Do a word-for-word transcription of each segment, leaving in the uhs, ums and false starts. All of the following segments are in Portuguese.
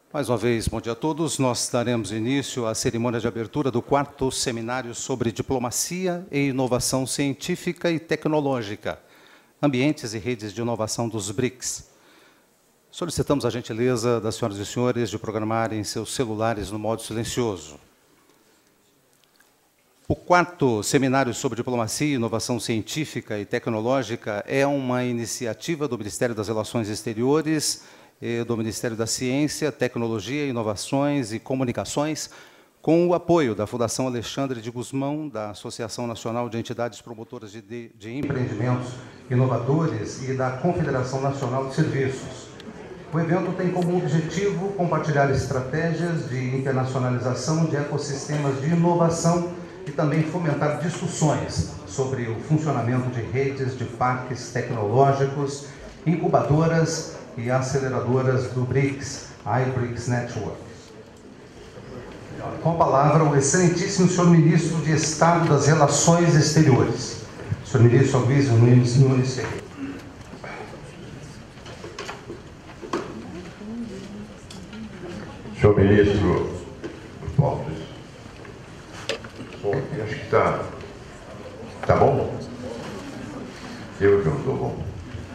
Mais uma vez, bom dia a todos. Nós daremos início à cerimônia de abertura do quarto seminário sobre diplomacia e inovação científica e tecnológica, ambientes e redes de inovação dos BRICS. Solicitamos a gentileza das senhoras e senhores de programarem seus celulares no modo silencioso. O quarto seminário sobre diplomacia e inovação científica e tecnológica é uma iniciativa do Ministério das Relações Exteriores e do Ministério da Ciência, Tecnologia, Inovações e Comunicações, com o apoio da Fundação Alexandre de Gusmão, da Associação Nacional de Entidades Promotoras de, de, de Empreendimentos Inovadores e da Confederação Nacional de Serviços. O evento tem como objetivo compartilhar estratégias de internacionalização de ecossistemas de inovação e também fomentar discussões sobre o funcionamento de redes de parques tecnológicos, incubadoras e aceleradoras do BRICS, iBRICS Network. Com a palavra, o excelentíssimo senhor Ministro de Estado das Relações Exteriores, senhor Ministro Aloysio Nunes Ferreira. Senhor Ministro Paulo, bom, acho que está tá bom? Eu que não estou bom.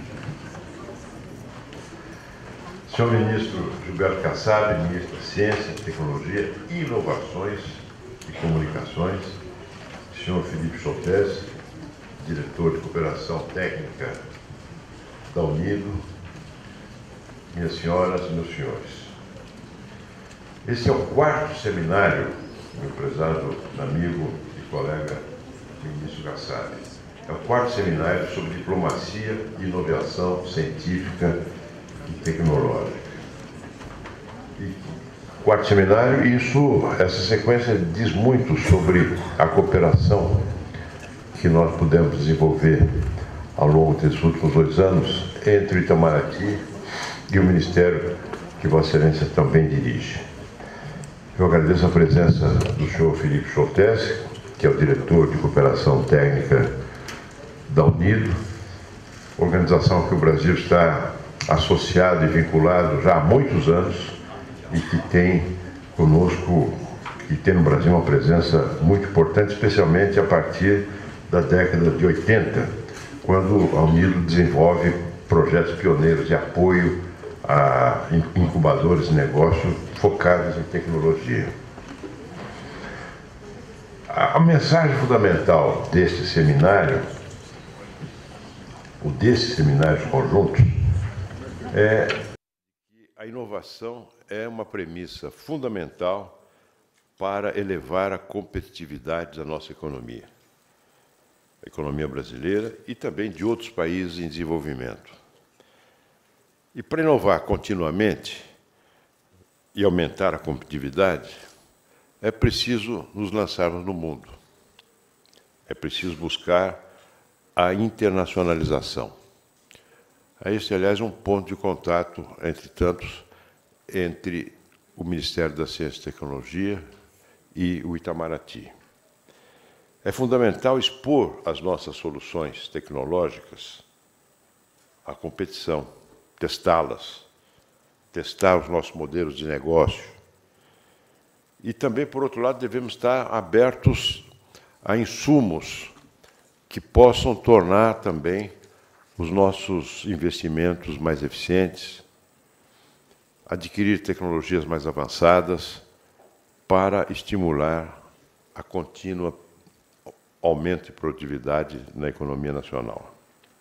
Senhor Ministro Gilberto Kassab, Ministro da Ciência, Tecnologia, Inovações e Comunicações, senhor Felipe Scholtese, Diretor de Cooperação Técnica da Unido, minhas senhoras e meus senhores. Esse é o quarto seminário, meu prezado amigo e colega Ministro Kassab. É o quarto seminário sobre diplomacia e inovação científica e tecnológica. E quarto seminário, isso, essa sequência diz muito sobre a cooperação que nós pudemos desenvolver ao longo desses últimos dois anos entre o Itamaraty e o Ministério que Vossa Excelência também dirige. Eu agradeço a presença do senhor Felipe Scholtese, que é o diretor de cooperação técnica da Unido, organização que o Brasil está associado e vinculado já há muitos anos e que tem conosco, que tem no Brasil uma presença muito importante, especialmente a partir da década de oitenta, quando a Unido desenvolve projetos pioneiros de apoio a incubadores de negócio focados em tecnologia. A mensagem fundamental deste seminário, ou desses seminários conjuntos, é que a inovação é uma premissa fundamental para elevar a competitividade da nossa economia, a economia brasileira e também de outros países em desenvolvimento. E para inovar continuamente e aumentar a competitividade, é preciso nos lançarmos no mundo. É preciso buscar a internacionalização. Este, aliás, é um ponto de contato, entre tantos, entre o Ministério da Ciência e Tecnologia e o Itamaraty. É fundamental expor as nossas soluções tecnológicas à competição, testá-las, testar os nossos modelos de negócio. E também, por outro lado, devemos estar abertos a insumos que possam tornar também os nossos investimentos mais eficientes, adquirir tecnologias mais avançadas para estimular a contínua aumento de produtividade na economia nacional.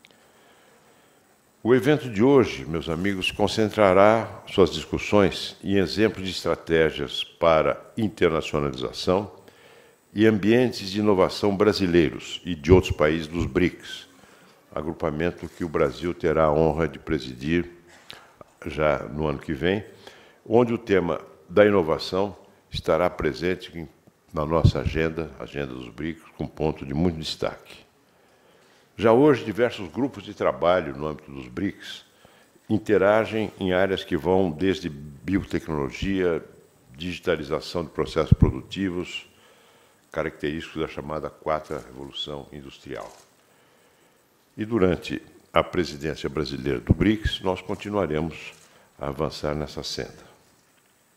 O evento de hoje, meus amigos, concentrará suas discussões em exemplos de estratégias para internacionalização e ambientes de inovação brasileiros e de outros países dos BRICS, agrupamento que o Brasil terá a honra de presidir já no ano que vem, onde o tema da inovação estará presente na nossa agenda, agenda dos BRICS, com ponto de muito destaque. Já hoje, diversos grupos de trabalho no âmbito dos BRICS interagem em áreas que vão desde biotecnologia, digitalização de processos produtivos, característicos da chamada quarta revolução industrial. E durante a presidência brasileira do BRICS, nós continuaremos a avançar nessa senda.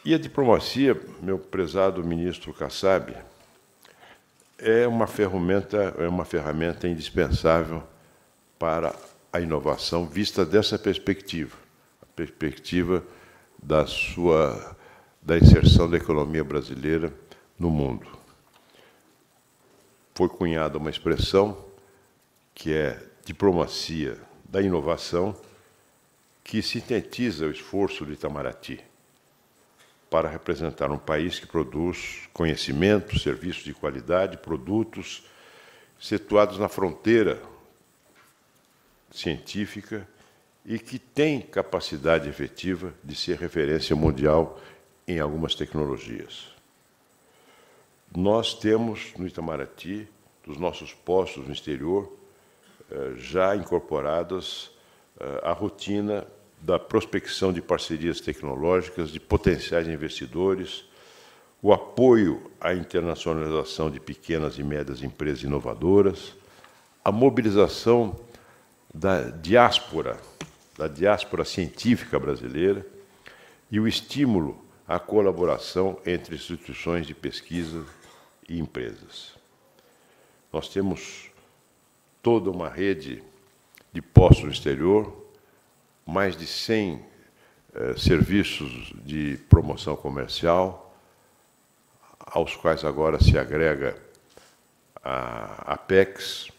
E a diplomacia, meu prezado ministro Kassab, é uma ferramenta, é uma ferramenta indispensável para a inovação vista dessa perspectiva, a perspectiva da sua da inserção da economia brasileira no mundo. Foi cunhada uma expressão que é diplomacia da inovação, que sintetiza o esforço do Itamaraty para representar um país que produz conhecimento, serviços de qualidade, produtos situados na fronteira científica e que tem capacidade efetiva de ser referência mundial em algumas tecnologias. Nós temos no Itamaraty, dos nossos postos no exterior, já incorporadas a rotina da prospecção de parcerias tecnológicas, de potenciais investidores, o apoio à internacionalização de pequenas e médias empresas inovadoras, a mobilização da diáspora, da diáspora científica brasileira e o estímulo à colaboração entre instituições de pesquisa e empresas. Nós temos toda uma rede de postos no exterior, mais de cem eh, serviços de promoção comercial, aos quais agora se agrega a Apex.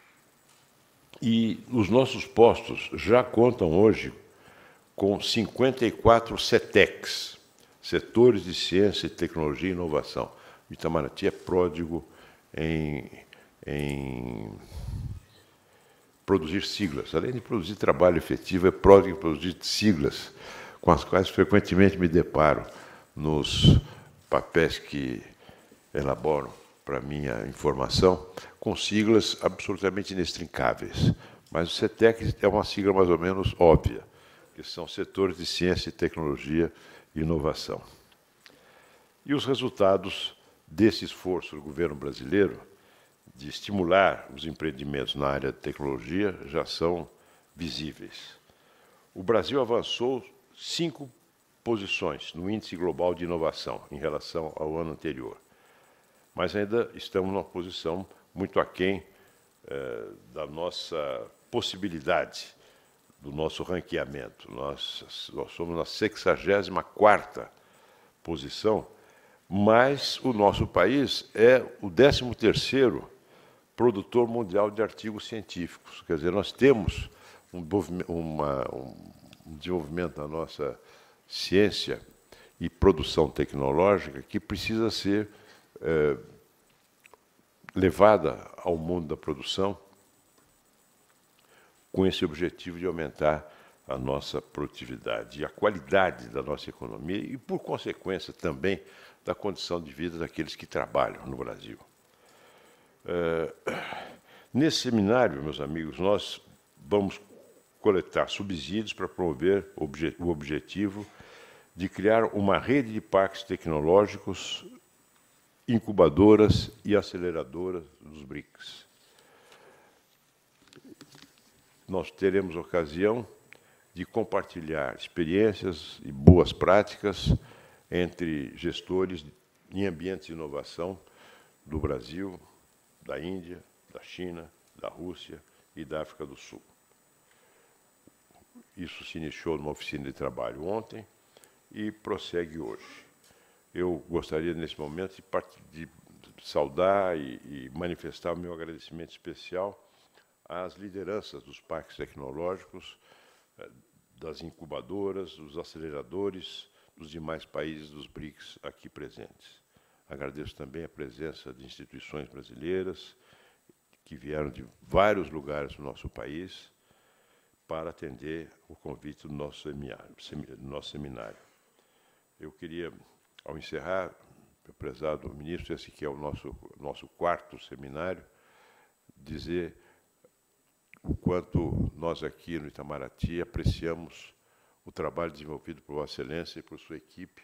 E os nossos postos já contam hoje com cinquenta e quatro CETECs, Setores de Ciência, Tecnologia e Inovação. O Itamaraty é pródigo em, em produzir siglas. Além de produzir trabalho efetivo, é pródigo em produzir siglas, com as quais frequentemente me deparo nos papéis que elaboram para minha informação, com siglas absolutamente inextrincáveis. Mas o CETEC é uma sigla mais ou menos óbvia, que são Setores de Ciência, Tecnologia e Inovação. E os resultados desse esforço do governo brasileiro de estimular os empreendimentos na área de tecnologia já são visíveis. O Brasil avançou cinco posições no Índice Global de Inovação em relação ao ano anterior, mas ainda estamos numa posição muito aquém eh, da nossa possibilidade, do nosso ranqueamento. Nós, nós somos na sexagésima quarta posição, mas o nosso país é o décimo terceiro produtor mundial de artigos científicos. Quer dizer, nós temos um, uma, um desenvolvimento da nossa ciência e produção tecnológica que precisa ser é, levada ao mundo da produção com esse objetivo de aumentar a nossa produtividade e a qualidade da nossa economia e, por consequência, também da condição de vida daqueles que trabalham no Brasil. Uh, nesse seminário, meus amigos, nós vamos coletar subsídios para promover obje o objetivo de criar uma rede de parques tecnológicos, incubadoras e aceleradoras dos BRICS. Nós teremos ocasião de compartilhar experiências e boas práticas entre gestores em ambientes de inovação do Brasil, da Índia, da China, da Rússia e da África do Sul. Isso se iniciou numa oficina de trabalho ontem e prossegue hoje. Eu gostaria, nesse momento, de, de saudar e, e manifestar o meu agradecimento especial às lideranças dos parques tecnológicos, das incubadoras, dos aceleradores, dos demais países dos BRICS aqui presentes. Agradeço também a presença de instituições brasileiras que vieram de vários lugares do nosso país para atender o convite do nosso seminário. Do nosso seminário. Eu queria, ao encerrar, meu prezado ministro, esse que é o nosso, nosso quarto seminário, dizer o quanto nós aqui no Itamaraty apreciamos o trabalho desenvolvido por Vossa Excelência e por sua equipe,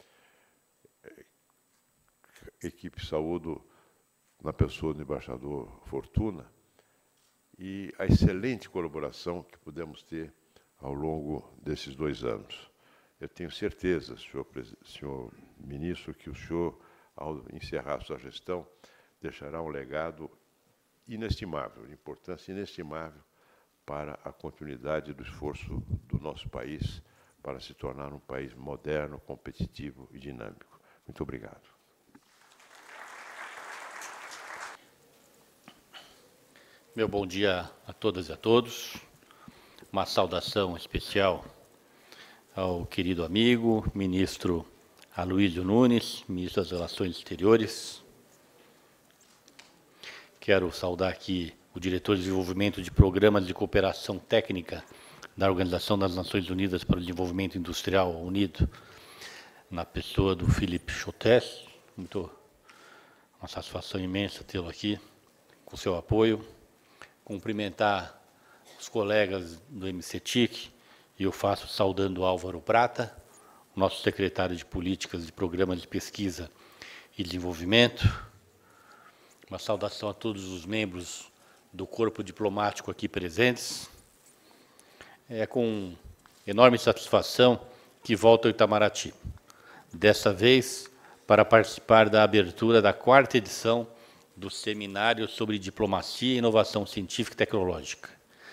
equipe saúdo na pessoa do embaixador Fortuna, e a excelente colaboração que pudemos ter ao longo desses dois anos. Eu tenho certeza, senhor, senhor ministro, que o senhor, ao encerrar sua gestão, deixará um legado inestimável, de importância inestimável para a continuidade do esforço do nosso país para se tornar um país moderno, competitivo e dinâmico. Muito obrigado. Meu bom dia a todas e a todos. Uma saudação especial ao querido amigo, ministro Aloísio Nunes, ministro das Relações Exteriores. Quero saudar aqui o diretor de desenvolvimento de programas de cooperação técnica da Organização das Nações Unidas para o Desenvolvimento Industrial, UNIDO, na pessoa do Philippe Chotes. Muito, uma satisfação imensa tê-lo aqui, com seu apoio. Cumprimentar os colegas do M C T I C, e eu faço saudando Álvaro Prata, nosso secretário de Políticas e Programas de Pesquisa e Desenvolvimento. Uma saudação a todos os membros do corpo diplomático aqui presentes. É com enorme satisfação que volto ao Itamaraty, dessa vez para participar da abertura da quarta edição do Seminário sobre Diplomacia e Inovação Científica e Tecnológica.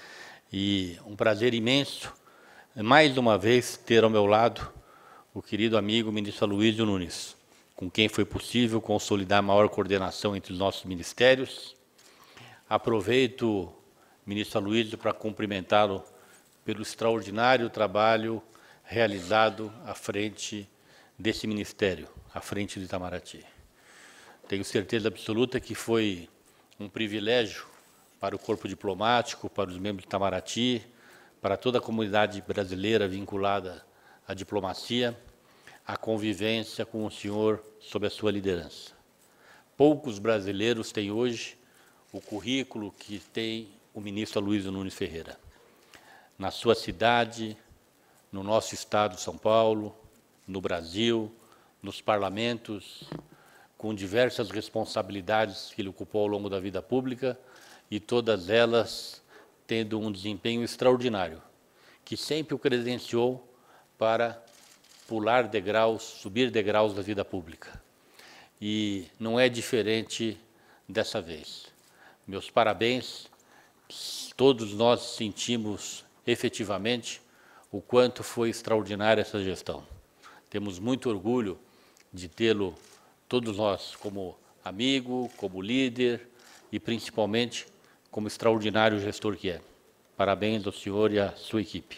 E um prazer imenso, mais uma vez, ter ao meu lado o querido amigo ministro Aloísio Nunes, com quem foi possível consolidar maior coordenação entre os nossos ministérios. Aproveito, ministro Aloísio, para cumprimentá-lo pelo extraordinário trabalho realizado à frente desse ministério, à frente do Itamaraty. Tenho certeza absoluta que foi um privilégio para o corpo diplomático, para os membros do Itamaraty, para toda a comunidade brasileira vinculada à diplomacia, a convivência com o senhor sob a sua liderança. Poucos brasileiros têm hoje o currículo que tem o ministro Aloísio Nunes Ferreira. Na sua cidade, no nosso estado de São Paulo, no Brasil, nos parlamentos, com diversas responsabilidades que ele ocupou ao longo da vida pública, e todas elas tendo um desempenho extraordinário, que sempre o credenciou para pular degraus, subir degraus da vida pública. E não é diferente dessa vez. Meus parabéns, todos nós sentimos efetivamente o quanto foi extraordinária essa gestão. Temos muito orgulho de tê-lo, todos nós, como amigo, como líder e, principalmente, como extraordinário gestor que é. Parabéns ao senhor e à sua equipe.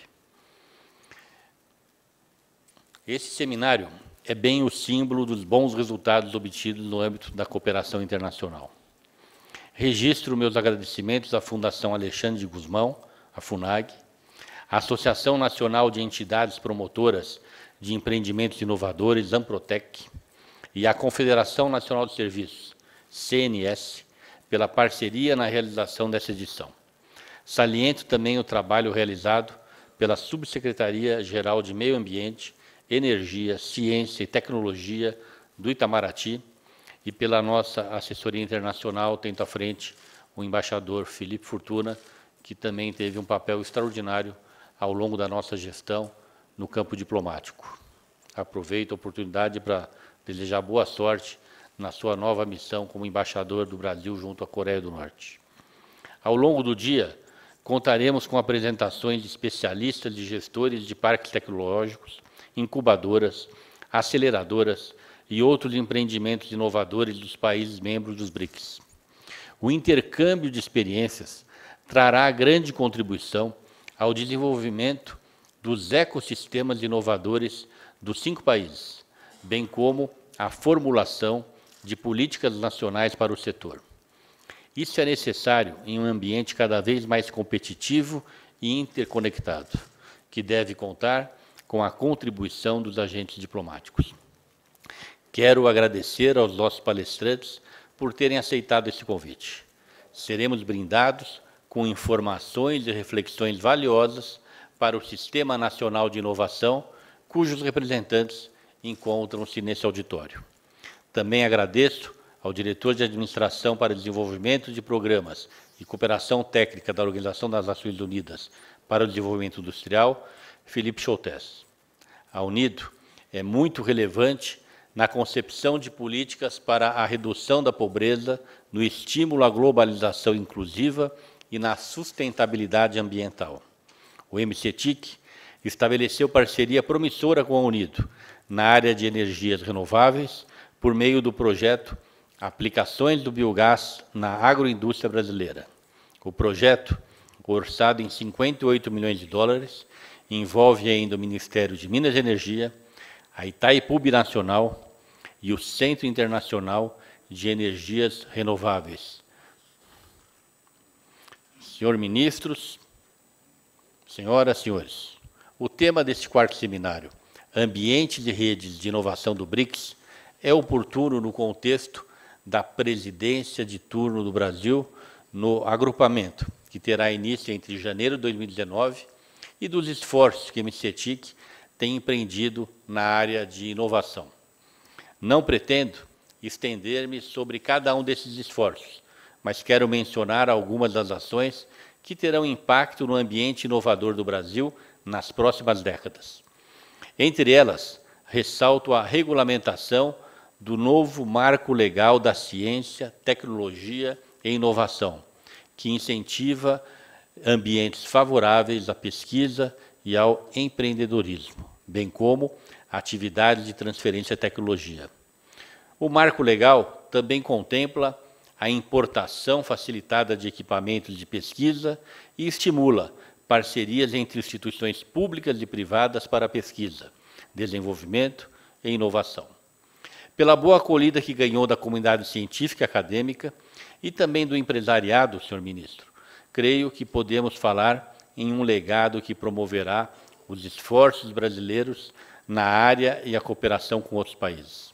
Esse seminário é bem o símbolo dos bons resultados obtidos no âmbito da cooperação internacional. Registro meus agradecimentos à Fundação Alexandre de Gusmão, a FUNAG, à Associação Nacional de Entidades Promotoras de Empreendimentos Inovadores, AMPROTEC, e à Confederação Nacional de Serviços, C N S, pela parceria na realização dessa edição. Saliento também o trabalho realizado pela Subsecretaria-Geral de Meio Ambiente, Energia, Ciência e Tecnologia do Itamaraty e pela nossa assessoria internacional, tendo à frente o embaixador Felipe Fortuna, que também teve um papel extraordinário ao longo da nossa gestão no campo diplomático. Aproveito a oportunidade para desejar boa sorte na sua nova missão como embaixador do Brasil junto à Coreia do Norte. Ao longo do dia, contaremos com apresentações de especialistas e gestores de parques tecnológicos, incubadoras, aceleradoras e outros empreendimentos inovadores dos países membros dos BRICS. O intercâmbio de experiências trará grande contribuição ao desenvolvimento dos ecossistemas inovadores dos cinco países, bem como a formulação de políticas nacionais para o setor. Isso é necessário em um ambiente cada vez mais competitivo e interconectado, que deve contar com a contribuição dos agentes diplomáticos. Quero agradecer aos nossos palestrantes por terem aceitado esse convite. Seremos brindados com informações e reflexões valiosas para o Sistema Nacional de Inovação, cujos representantes encontram-se nesse auditório. Também agradeço ao diretor de Administração para Desenvolvimento de Programas e Cooperação Técnica da Organização das Nações Unidas para o Desenvolvimento Industrial, Philippe Chotes. A Unido é muito relevante na concepção de políticas para a redução da pobreza, no estímulo à globalização inclusiva e na sustentabilidade ambiental. O M C T I C estabeleceu parceria promissora com a Unido na área de energias renováveis por meio do projeto Aplicações do Biogás na Agroindústria Brasileira. O projeto, orçado em cinquenta e oito milhões de dólares, envolve ainda o Ministério de Minas e Energia, a Itaipu Binacional e o Centro Internacional de Energias Renováveis. Senhor ministros, senhoras e senhores, o tema deste quarto seminário, Ambientes e Redes de Inovação do BRICS, é oportuno no contexto da presidência de turno do Brasil no agrupamento, que terá início entre janeiro de dois mil e dezenove e dos esforços que a M C T I C tem empreendido na área de inovação. Não pretendo estender-me sobre cada um desses esforços, mas quero mencionar algumas das ações que terão impacto no ambiente inovador do Brasil nas próximas décadas. Entre elas, ressalto a regulamentação do novo Marco Legal da Ciência, Tecnologia e Inovação, que incentiva ambientes favoráveis à pesquisa e ao empreendedorismo, bem como atividades de transferência de tecnologia. O Marco Legal também contempla a importação facilitada de equipamentos de pesquisa e estimula parcerias entre instituições públicas e privadas para pesquisa, desenvolvimento e inovação. Pela boa acolhida que ganhou da comunidade científica e acadêmica e também do empresariado, senhor ministro, creio que podemos falar em um legado que promoverá os esforços brasileiros na área e a cooperação com outros países.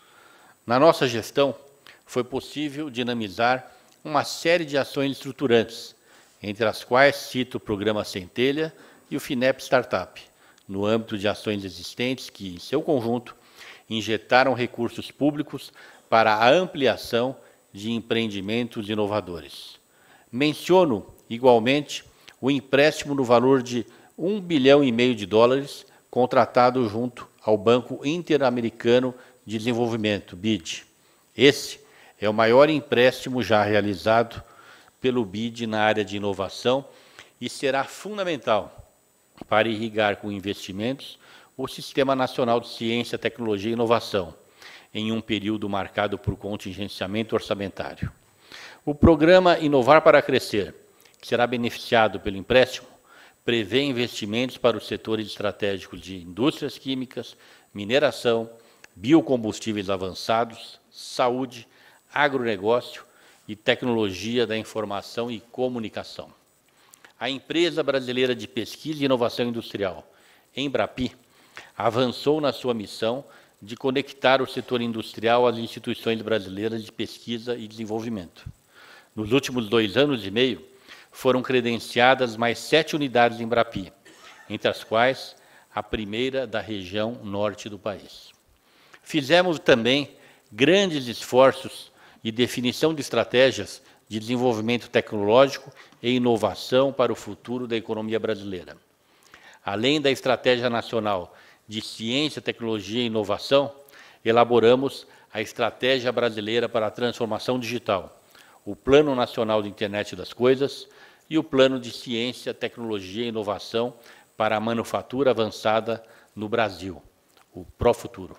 Na nossa gestão, foi possível dinamizar uma série de ações estruturantes, entre as quais cito o Programa Centelha e o FINEP Startup, no âmbito de ações existentes que, em seu conjunto, injetaram recursos públicos para a ampliação de empreendimentos inovadores. Menciono, igualmente, o empréstimo no valor de um bilhão e meio de dólares contratado junto ao Banco Interamericano de Desenvolvimento, B I D. Esse é o maior empréstimo já realizado pelo B I D na área de inovação e será fundamental para irrigar com investimentos o Sistema Nacional de Ciência, Tecnologia e Inovação, em um período marcado por contingenciamento orçamentário. O programa Inovar para Crescer, que será beneficiado pelo empréstimo, prevê investimentos para os setores estratégicos de indústrias químicas, mineração, biocombustíveis avançados, saúde, agronegócio e tecnologia da informação e comunicação. A Empresa Brasileira de Pesquisa e Inovação Industrial, Embrapi, avançou na sua missão de conectar o setor industrial às instituições brasileiras de pesquisa e desenvolvimento. Nos últimos dois anos e meio, foram credenciadas mais sete unidades Embrapi, entre as quais a primeira da região norte do país. Fizemos também grandes esforços de definição de estratégias de desenvolvimento tecnológico e inovação para o futuro da economia brasileira. Além da Estratégia Nacional de Ciência, Tecnologia e Inovação, elaboramos a Estratégia Brasileira para a Transformação Digital, o Plano Nacional de Internet das Coisas e o Plano de Ciência, Tecnologia e Inovação para a Manufatura Avançada no Brasil, o Profuturo.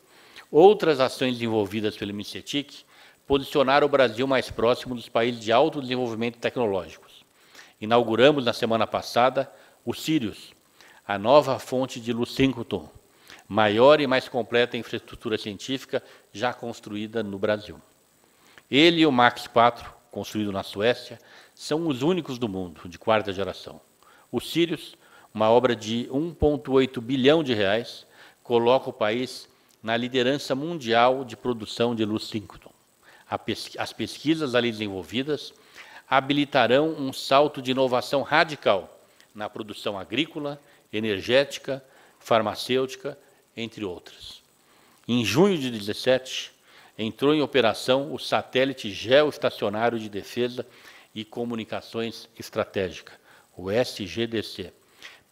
Outras ações desenvolvidas pelo M C T I C posicionaram o Brasil mais próximo dos países de alto desenvolvimento tecnológicos. Inauguramos na semana passada o Sirius, a nova fonte de luz síncroton, maior e mais completa infraestrutura científica já construída no Brasil. Ele e o Max quatro, construído na Suécia, são os únicos do mundo, de quarta geração. O Sirius, uma obra de um vírgula oito bilhão de reais, coloca o país na liderança mundial de produção de luz síncroton. As pesquisas ali desenvolvidas habilitarão um salto de inovação radical na produção agrícola, energética, farmacêutica, entre outras. Em junho de dezessete, entrou em operação o Satélite Geoestacionário de Defesa e Comunicações Estratégica, o S G D C,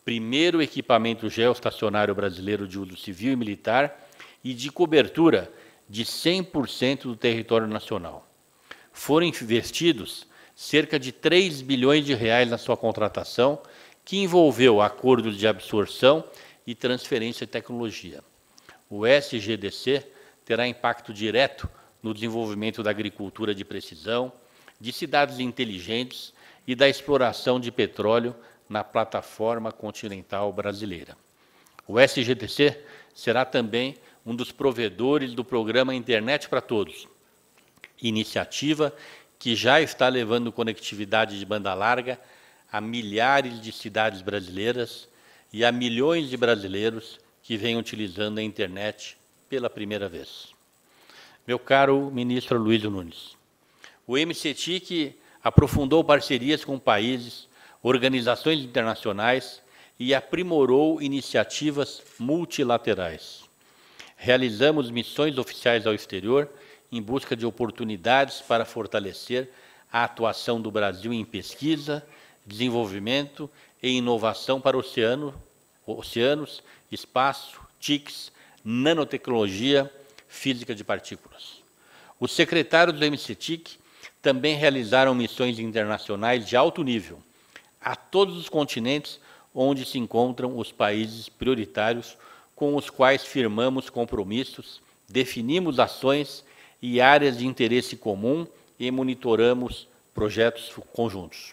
primeiro equipamento geoestacionário brasileiro de uso civil e militar e de cobertura de cem por cento do território nacional. Foram investidos cerca de três bilhões de reais na sua contratação, que envolveu acordos de absorção e transferência de tecnologia. O S G D C terá impacto direto no desenvolvimento da agricultura de precisão, de cidades inteligentes e da exploração de petróleo na plataforma continental brasileira. O S G D C será também um dos provedores do programa Internet para Todos, iniciativa que já está levando conectividade de banda larga a milhares de cidades brasileiras e a milhões de brasileiros que vêm utilizando a internet pela primeira vez. Meu caro ministro Aloysio Nunes, o M C T I C aprofundou parcerias com países, organizações internacionais e aprimorou iniciativas multilaterais. Realizamos missões oficiais ao exterior em busca de oportunidades para fortalecer a atuação do Brasil em pesquisa, desenvolvimento e inovação para o oceano, oceanos, espaço, T I Cs, nanotecnologia, física de partículas. Os secretários do M C T I C também realizaram missões internacionais de alto nível a todos os continentes onde se encontram os países prioritários com os quais firmamos compromissos, definimos ações e áreas de interesse comum e monitoramos projetos conjuntos.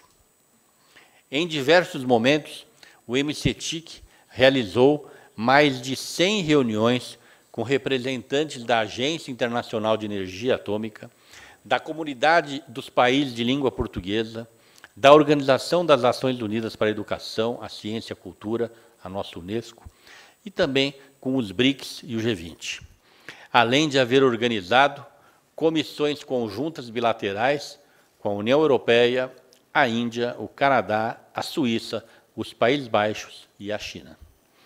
Em diversos momentos, o M C T I C realizou mais de cem reuniões com representantes da Agência Internacional de Energia Atômica, da Comunidade dos Países de Língua Portuguesa, da Organização das Nações Unidas para a Educação, a Ciência e a Cultura, a nossa Unesco, e também com os BRICS e o G vinte. Além de haver organizado comissões conjuntas bilaterais com a União Europeia, a Índia, o Canadá, a Suíça, os Países Baixos e a China.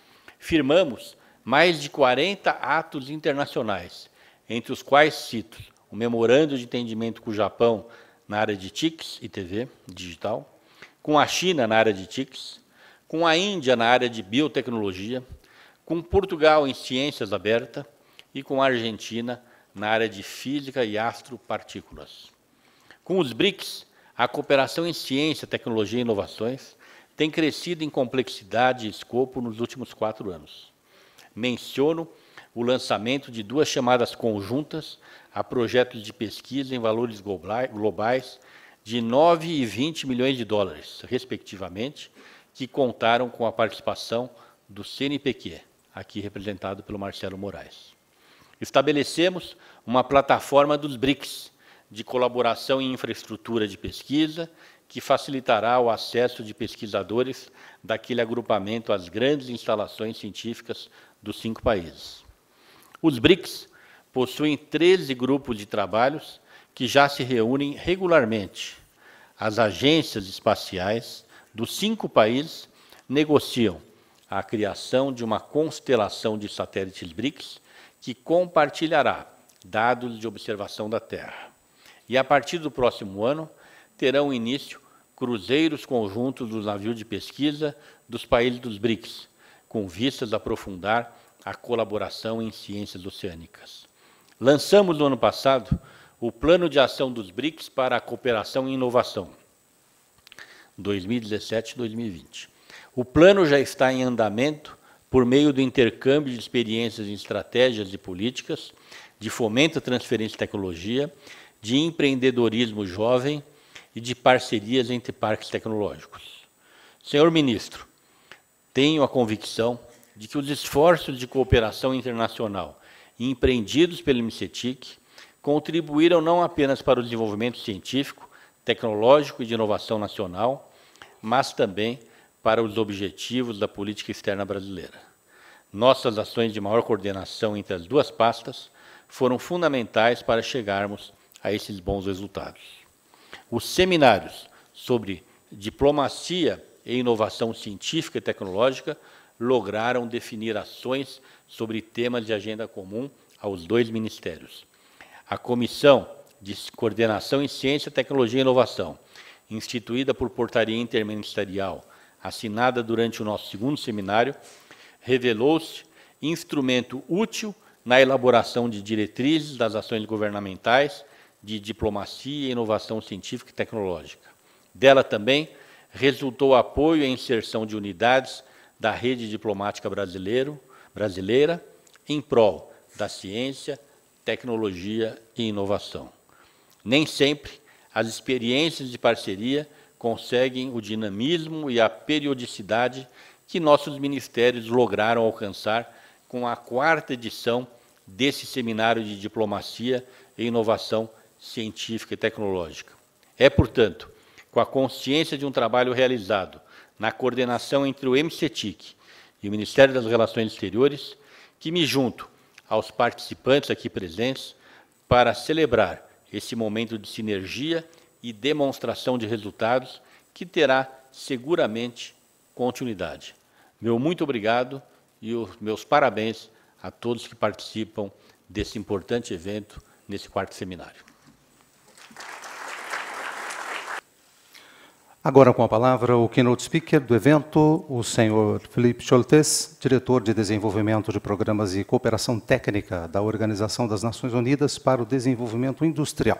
Firmamos mais de quarenta atos internacionais, entre os quais cito o Memorando de Entendimento com o Japão na área de T I Cs e T V digital, com a China na área de T I Cs, com a Índia na área de biotecnologia, com Portugal em ciências abertas e com a Argentina na área de física e astropartículas. Com os BRICS, a cooperação em ciência, tecnologia e inovações tem crescido em complexidade e escopo nos últimos quatro anos. Menciono o lançamento de duas chamadas conjuntas a projetos de pesquisa em valores globais de nove e vinte milhões de dólares, respectivamente, que contaram com a participação do C N P Q, aqui representado pelo Marcelo Moraes. Estabelecemos uma plataforma dos BRICS, de colaboração em infraestrutura de pesquisa, que facilitará o acesso de pesquisadores daquele agrupamento às grandes instalações científicas dos cinco países. Os BRICS possuem treze grupos de trabalhos que já se reúnem regularmente. As agências espaciais dos cinco países negociam a criação de uma constelação de satélites BRICS que compartilhará dados de observação da Terra. E, a partir do próximo ano, terão início cruzeiros conjuntos dos navios de pesquisa dos países dos BRICS, com vistas a aprofundar a colaboração em ciências oceânicas. Lançamos no ano passado o Plano de Ação dos BRICS para a Cooperação e Inovação, dois mil e dezessete a dois mil e vinte. O plano já está em andamento por meio do intercâmbio de experiências em estratégias e políticas, de fomento à transferência de tecnologia, de empreendedorismo jovem e de parcerias entre parques tecnológicos. Senhor ministro, tenho a convicção de que os esforços de cooperação internacional empreendidos pelo M C T I C contribuíram não apenas para o desenvolvimento científico, tecnológico e de inovação nacional, mas também para os objetivos da política externa brasileira. Nossas ações de maior coordenação entre as duas pastas foram fundamentais para chegarmos a esses bons resultados. Os seminários sobre diplomacia e inovação científica e tecnológica lograram definir ações sobre temas de agenda comum aos dois ministérios. A Comissão de Coordenação em Ciência, Tecnologia e Inovação, instituída por portaria interministerial assinada durante o nosso segundo seminário, revelou-se instrumento útil na elaboração de diretrizes das ações governamentais de diplomacia e inovação científica e tecnológica. Dela também resultou apoio à inserção de unidades da rede diplomática brasileiro, brasileira em prol da ciência, tecnologia e inovação. Nem sempre as experiências de parceria conseguem o dinamismo e a periodicidade que nossos ministérios lograram alcançar com a quarta edição desse seminário de diplomacia e inovação científica e tecnológica. É, portanto, com a consciência de um trabalho realizado na coordenação entre o M C T I C e o Ministério das Relações Exteriores, que me junto aos participantes aqui presentes para celebrar esse momento de sinergia e demonstração de resultados que terá seguramente continuidade. Meu muito obrigado e os meus parabéns a todos que participam desse importante evento nesse quarto seminário. Agora com a palavra o keynote speaker do evento, o senhor Philippe Scholtes, diretor de desenvolvimento de programas e cooperação técnica da Organização das Nações Unidas para o Desenvolvimento Industrial.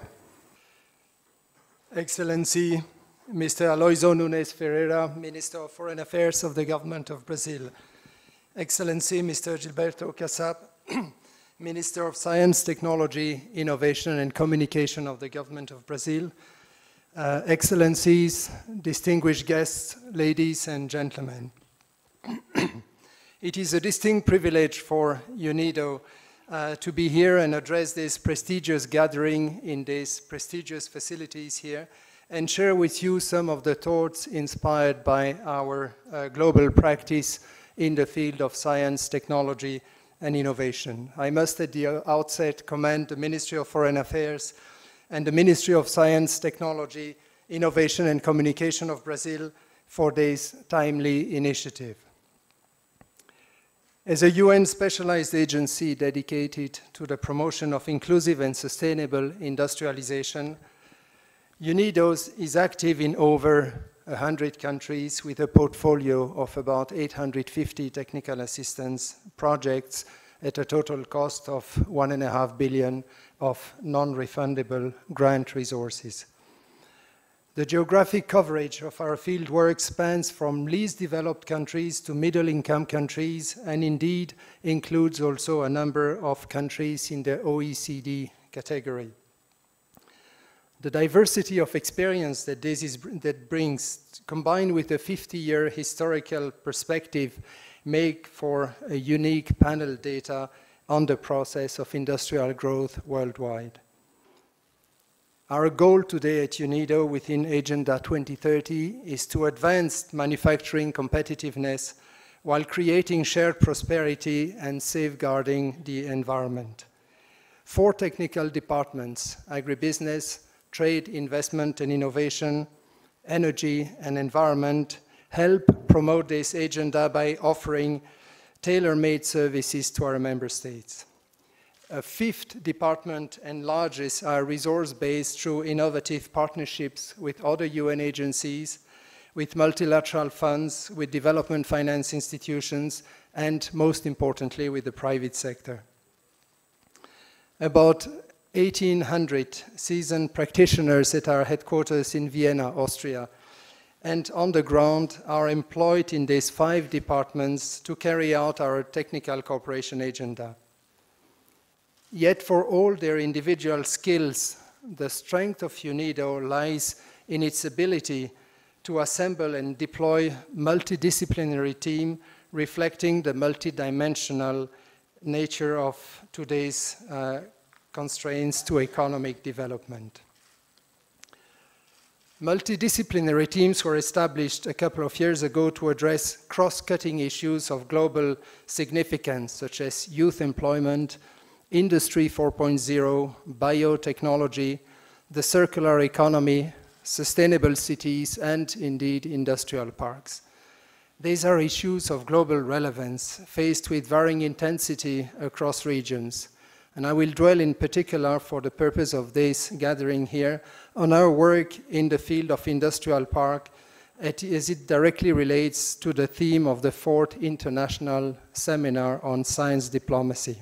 Excellency, Mister Aloysio Nunes Ferreira, Minister of Foreign Affairs of the Government of Brazil. Excellency, Mister Gilberto Kassab, Minister of Science, Technology, Innovation and Communication of the Government of Brazil. Uh, Excellencies, distinguished guests, ladies and gentlemen. It is a distinct privilege for UNIDO uh, to be here and address this prestigious gathering in these prestigious facilities here and share with you some of the thoughts inspired by our uh, global practice in the field of science, technology and innovation. I must at the outset commend the Ministry of Foreign Affairs and the Ministry of Science, Technology, Innovation and Communication of Brazil for this timely initiative. As a U N specialized agency dedicated to the promotion of inclusive and sustainable industrialization, UNIDO is active in over one hundred countries with a portfolio of about eight hundred fifty technical assistance projects at a total cost of one and a half billion of non-refundable grant resources. The geographic coverage of our field work spans from least developed countries to middle-income countries and indeed includes also a number of countries in the O E C D category. The diversity of experience that this is, that brings, combined with a fifty-year historical perspective, make for a unique panel data on the process of industrial growth worldwide. Our goal today at UNIDO within Agenda twenty thirty is to advance manufacturing competitiveness while creating shared prosperity and safeguarding the environment. Four technical departments, agribusiness, trade, investment and innovation, energy and environment, help promote this agenda by offering tailor-made services to our member states. A fifth department enlarges our resource base through innovative partnerships with other U N agencies, with multilateral funds, with development finance institutions, and most importantly, with the private sector. About eighteen hundred seasoned practitioners at our headquarters in Vienna, Austria, and on the ground are employed in these five departments to carry out our technical cooperation agenda. Yet for all their individual skills, the strength of UNIDO lies in its ability to assemble and deploy multidisciplinary team reflecting the multidimensional nature of today's uh, constraints to economic development. Multidisciplinary teams were established a couple of years ago to address cross-cutting issues of global significance, such as youth employment, Industry four point oh, biotechnology, the circular economy, sustainable cities, and indeed industrial parks. These are issues of global relevance faced with varying intensity across regions. And I will dwell in particular, for the purpose of this gathering here, on our work in the field of industrial park as it directly relates to the theme of the fourth International Seminar on Science Diplomacy.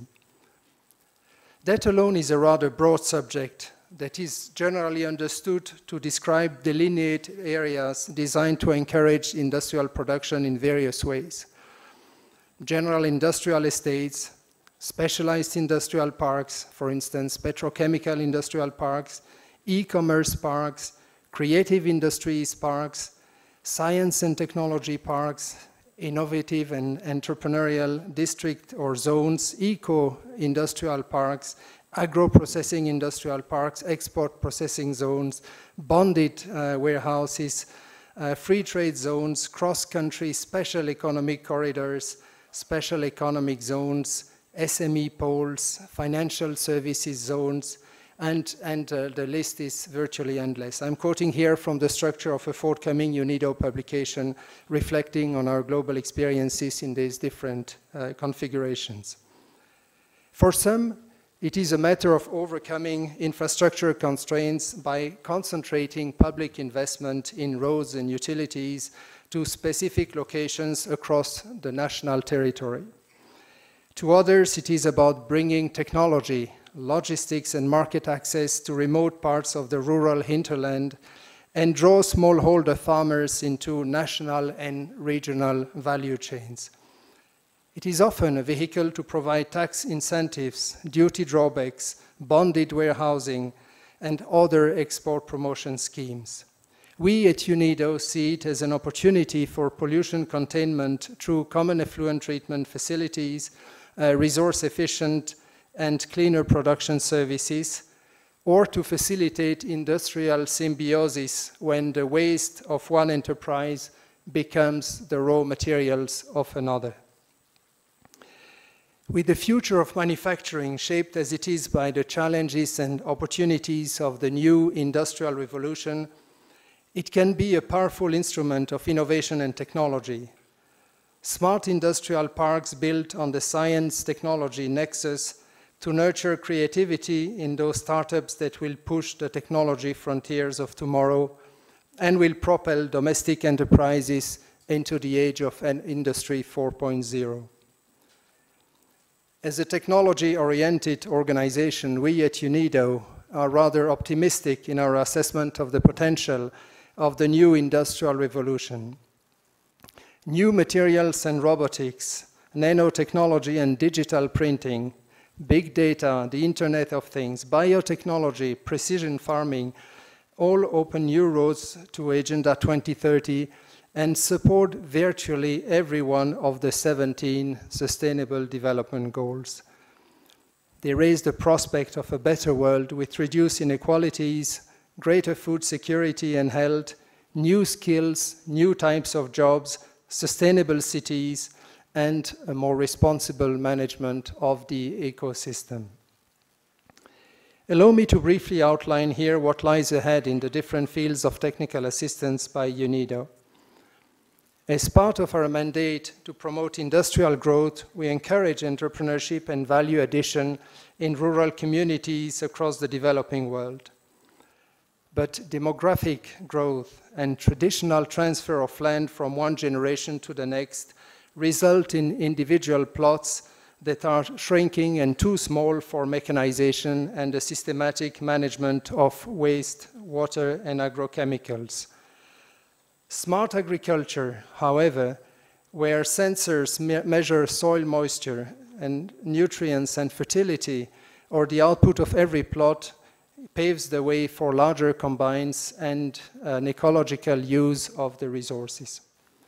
That alone is a rather broad subject that is generally understood to describe delineate areas designed to encourage industrial production in various ways. General industrial estates, specialized industrial parks, for instance, petrochemical industrial parks, e-commerce parks, creative industries parks, science and technology parks, innovative and entrepreneurial district or zones, eco-industrial parks, agro-processing industrial parks, export processing zones, bonded uh, warehouses, uh, free trade zones, cross-country special economic corridors, special economic zones, S M E poles, financial services zones, and, and uh, the list is virtually endless. I'm quoting here from the structure of a forthcoming UNIDO publication reflecting on our global experiences in these different uh, configurations. For some, it is a matter of overcoming infrastructure constraints by concentrating public investment in roads and utilities to specific locations across the national territory. To others, it is about bringing technology, logistics and market access to remote parts of the rural hinterland and draw smallholder farmers into national and regional value chains. It is often a vehicle to provide tax incentives, duty drawbacks, bonded warehousing, and other export promotion schemes. We at UNIDO see it as an opportunity for pollution containment through common effluent treatment facilities, uh, resource-efficient and cleaner production services, or to facilitate industrial symbiosis when the waste of one enterprise becomes the raw materials of another. With the future of manufacturing shaped as it is by the challenges and opportunities of the new industrial revolution, it can be a powerful instrument of innovation and technology. Smart industrial parks built on the science-technology nexus to nurture creativity in those startups that will push the technology frontiers of tomorrow and will propel domestic enterprises into the age of an Industry four point oh. As a technology-oriented organization, we at UNIDO are rather optimistic in our assessment of the potential of the new industrial revolution. New materials and robotics, nanotechnology and digital printing, big data, the Internet of Things, biotechnology, precision farming, all open new roads to Agenda twenty thirty and support virtually every one of the seventeen Sustainable Development Goals. They raise the prospect of a better world with reduced inequalities, greater food security and health, new skills, new types of jobs, sustainable cities, and a more responsible management of the ecosystem. Allow me to briefly outline here what lies ahead in the different fields of technical assistance by UNIDO. As part of our mandate to promote industrial growth, we encourage entrepreneurship and value addition in rural communities across the developing world. But demographic growth and traditional transfer of land from one generation to the next result in individual plots that are shrinking and too small for mechanization and the systematic management of waste, water, and agrochemicals. Smart agriculture, however, where sensors me- measure soil moisture and nutrients and fertility, or the output of every plot, paves the way for larger combines and an ecological use of the resources.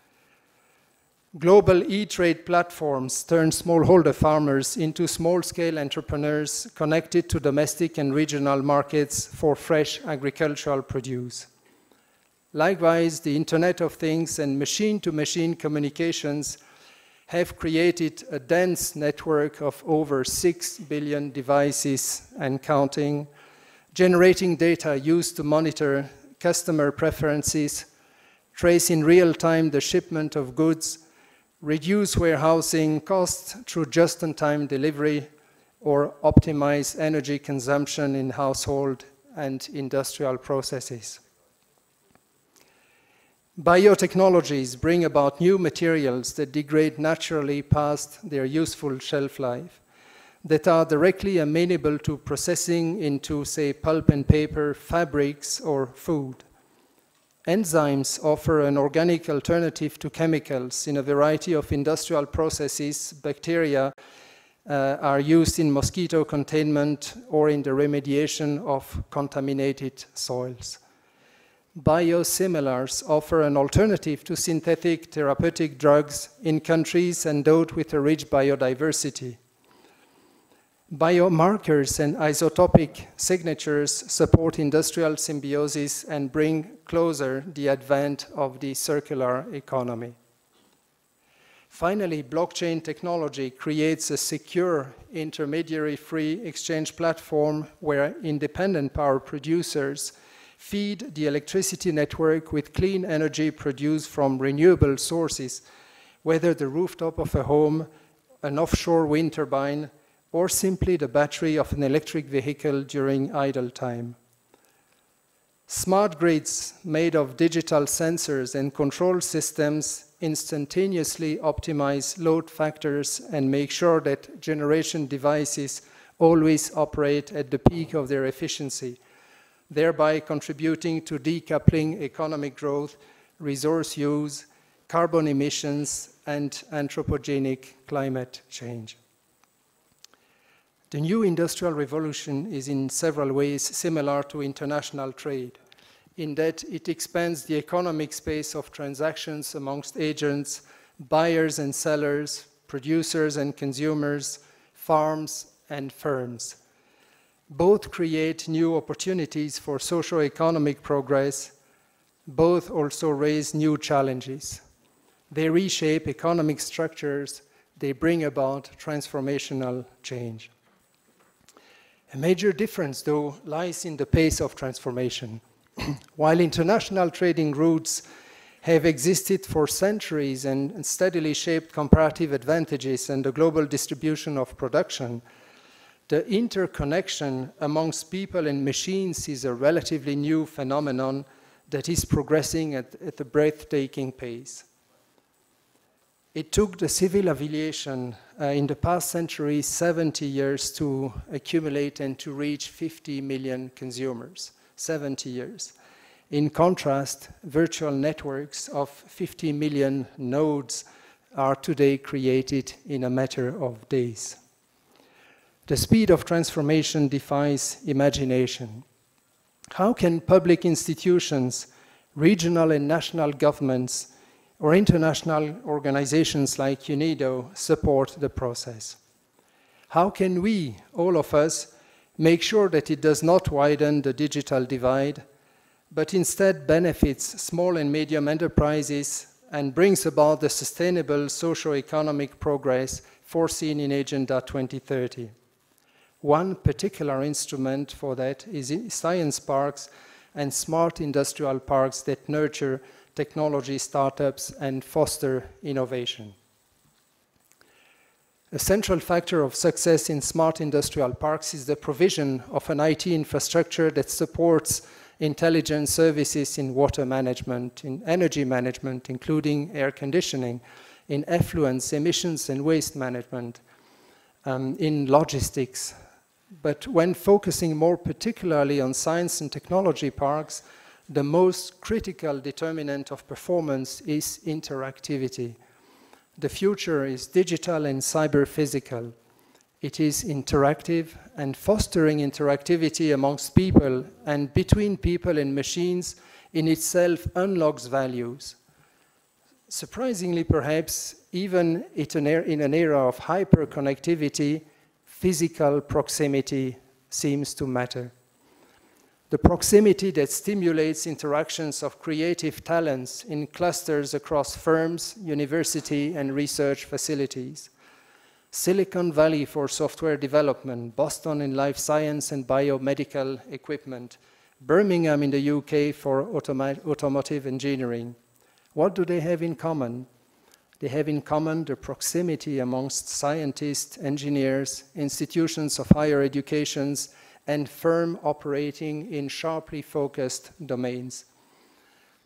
Global e-trade platforms turn smallholder farmers into small-scale entrepreneurs connected to domestic and regional markets for fresh agricultural produce. Likewise, the Internet of Things and machine-to-machine communications have created a dense network of over six billion devices and counting, generating data used to monitor customer preferences, trace in real time the shipment of goods, reduce warehousing costs through just-in-time delivery, or optimize energy consumption in household and industrial processes. Biotechnologies bring about new materials that degrade naturally past their useful shelf life, that are directly amenable to processing into, say, pulp and paper, fabrics, or food. Enzymes offer an organic alternative to chemicals in a variety of industrial processes. Bacteria uh, are used in mosquito containment or in the remediation of contaminated soils. Biosimilars offer an alternative to synthetic therapeutic drugs in countries endowed with a rich biodiversity. Biomarkers and isotopic signatures support industrial symbiosis and bring closer the advent of the circular economy. Finally, blockchain technology creates a secure intermediary-free exchange platform where independent power producers feed the electricity network with clean energy produced from renewable sources, whether the rooftop of a home, an offshore wind turbine, or simply the battery of an electric vehicle during idle time. Smart grids made of digital sensors and control systems instantaneously optimize load factors and make sure that generation devices always operate at the peak of their efficiency, thereby contributing to decoupling economic growth, resource use, carbon emissions, and anthropogenic climate change. The new industrial revolution is in several ways similar to international trade, in that it expands the economic space of transactions amongst agents, buyers and sellers, producers and consumers, farms and firms. Both create new opportunities for socio-economic progress. Both also raise new challenges. They reshape economic structures. They bring about transformational change. A major difference, though, lies in the pace of transformation. While international trading routes have existed for centuries and steadily shaped comparative advantages and the global distribution of production, the interconnection amongst people and machines is a relatively new phenomenon that is progressing at, at a breathtaking pace. It took the civil aviation uh, in the past century seventy years to accumulate and to reach fifty million consumers, seventy years. In contrast, virtual networks of fifty million nodes are today created in a matter of days. The speed of transformation defies imagination. How can public institutions, regional and national governments, or international organizations like UNIDO support the process? How can we, all of us, make sure that it does not widen the digital divide, but instead benefits small and medium enterprises and brings about the sustainable socio-economic progress foreseen in Agenda twenty thirty? One particular instrument for that is science parks and smart industrial parks that nurture technology startups and foster innovation. A central factor of success in smart industrial parks is the provision of an I T infrastructure that supports intelligent services in water management, in energy management, including air conditioning, in effluents, emissions and waste management, um, in logistics. But when focusing more particularly on science and technology parks, the most critical determinant of performance is interactivity. The future is digital and cyber-physical. It is interactive, and fostering interactivity amongst people and between people and machines in itself unlocks values. Surprisingly, perhaps, even in an era of hyper-connectivity, physical proximity seems to matter. The proximity that stimulates interactions of creative talents in clusters across firms, university, and research facilities. Silicon Valley for software development, Boston in life science and biomedical equipment, Birmingham in the U K for automa- automotive engineering. What do they have in common? They have in common the proximity amongst scientists, engineers, institutions of higher educations, and firms operating in sharply focused domains.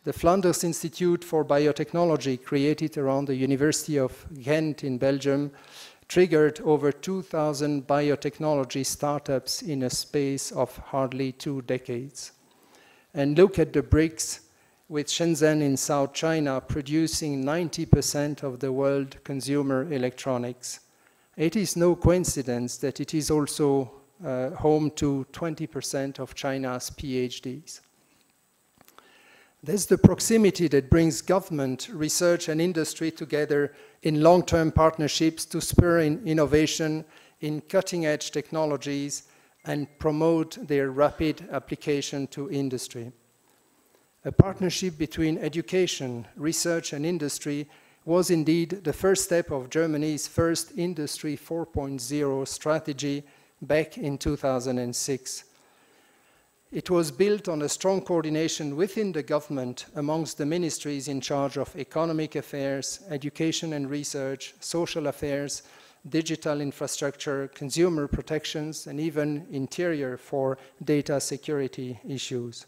The Flanders Institute for Biotechnology, created around the University of Ghent in Belgium, triggered over two thousand biotechnology startups in a space of hardly two decades. And look at the BRICS, with Shenzhen in South China producing ninety percent of the world consumer electronics. It is no coincidence that it is also uh, home to twenty percent of China's PhDs. There's the proximity that brings government, research, and industry together in long-term partnerships to spur in innovation in cutting-edge technologies and promote their rapid application to industry. A partnership between education, research, and industry was indeed the first step of Germany's first Industry four point oh strategy back in two thousand six. It was built on a strong coordination within the government amongst the ministries in charge of economic affairs, education and research, social affairs, digital infrastructure, consumer protections, and even interior for data security issues.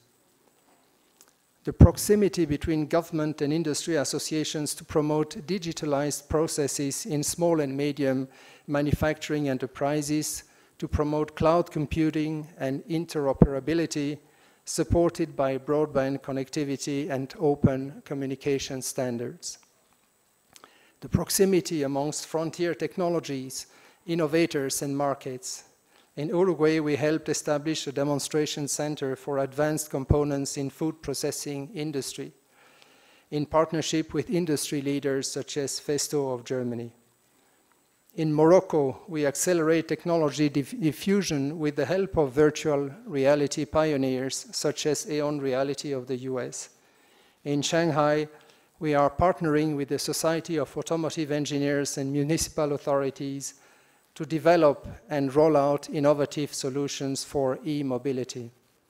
The proximity between government and industry associations to promote digitalized processes in small and medium manufacturing enterprises, to promote cloud computing and interoperability, supported by broadband connectivity and open communication standards. The proximity amongst frontier technologies, innovators, and markets. In Uruguay, we helped establish a demonstration center for advanced components in food processing industry, in partnership with industry leaders such as Festo of Germany. In Morocco, we accelerate technology diff diffusion with the help of virtual reality pioneers such as Aeon Reality of the U S. In Shanghai, we are partnering with the Society of Automotive Engineers and municipal authorities to develop and roll out innovative solutions for e-mobility.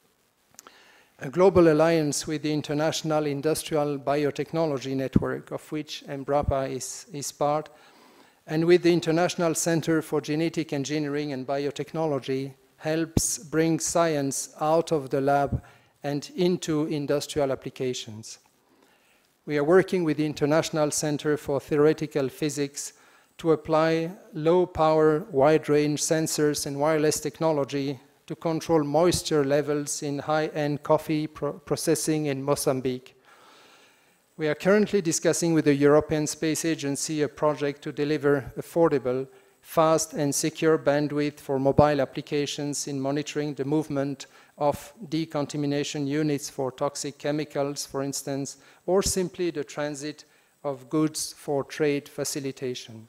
A global alliance with the International Industrial Biotechnology Network, of which Embrapa is, is part, and with the International Center for Genetic Engineering and Biotechnology, helps bring science out of the lab and into industrial applications. We are working with the International Center for Theoretical Physics to apply low-power, wide-range sensors and wireless technology to control moisture levels in high-end coffee pro processing in Mozambique. We are currently discussing with the European Space Agency a project to deliver affordable, fast and secure bandwidth for mobile applications in monitoring the movement of decontamination units for toxic chemicals, for instance, or simply the transit of goods for trade facilitation.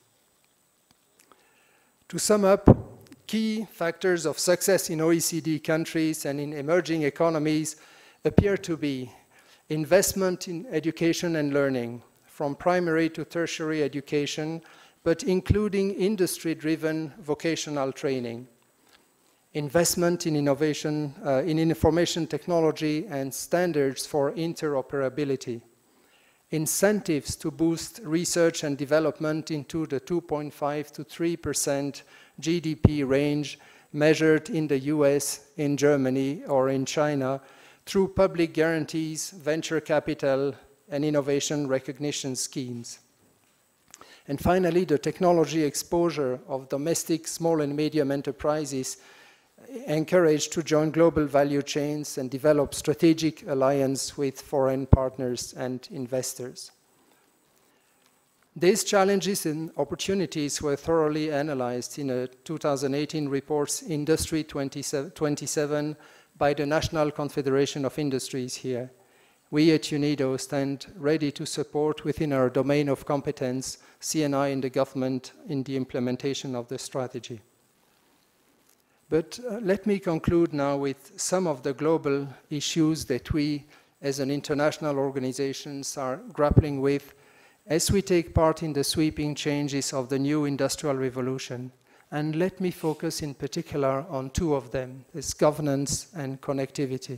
To sum up, key factors of success in O E C D countries and in emerging economies appear to be investment in education and learning, from primary to tertiary education, but including industry-driven vocational training. Investment in innovation, uh, in information technology and standards for interoperability. Incentives to boost research and development into the two point five to three percent G D P range measured in the U S, in Germany, or in China, through public guarantees, venture capital, and innovation recognition schemes. And finally, the technology exposure of domestic small and medium enterprises encouraged to join global value chains and develop strategic alliance with foreign partners and investors. These challenges and opportunities were thoroughly analyzed in a two thousand eighteen report, Industry twenty-seven, by the National Confederation of Industries here. We at UNIDO stand ready to support within our domain of competence C N I and the government in the implementation of the strategy. But uh, let me conclude now with some of the global issues that we as an international organizations are grappling with as we take part in the sweeping changes of the new industrial revolution. And let me focus in particular on two of them, is governance and connectivity.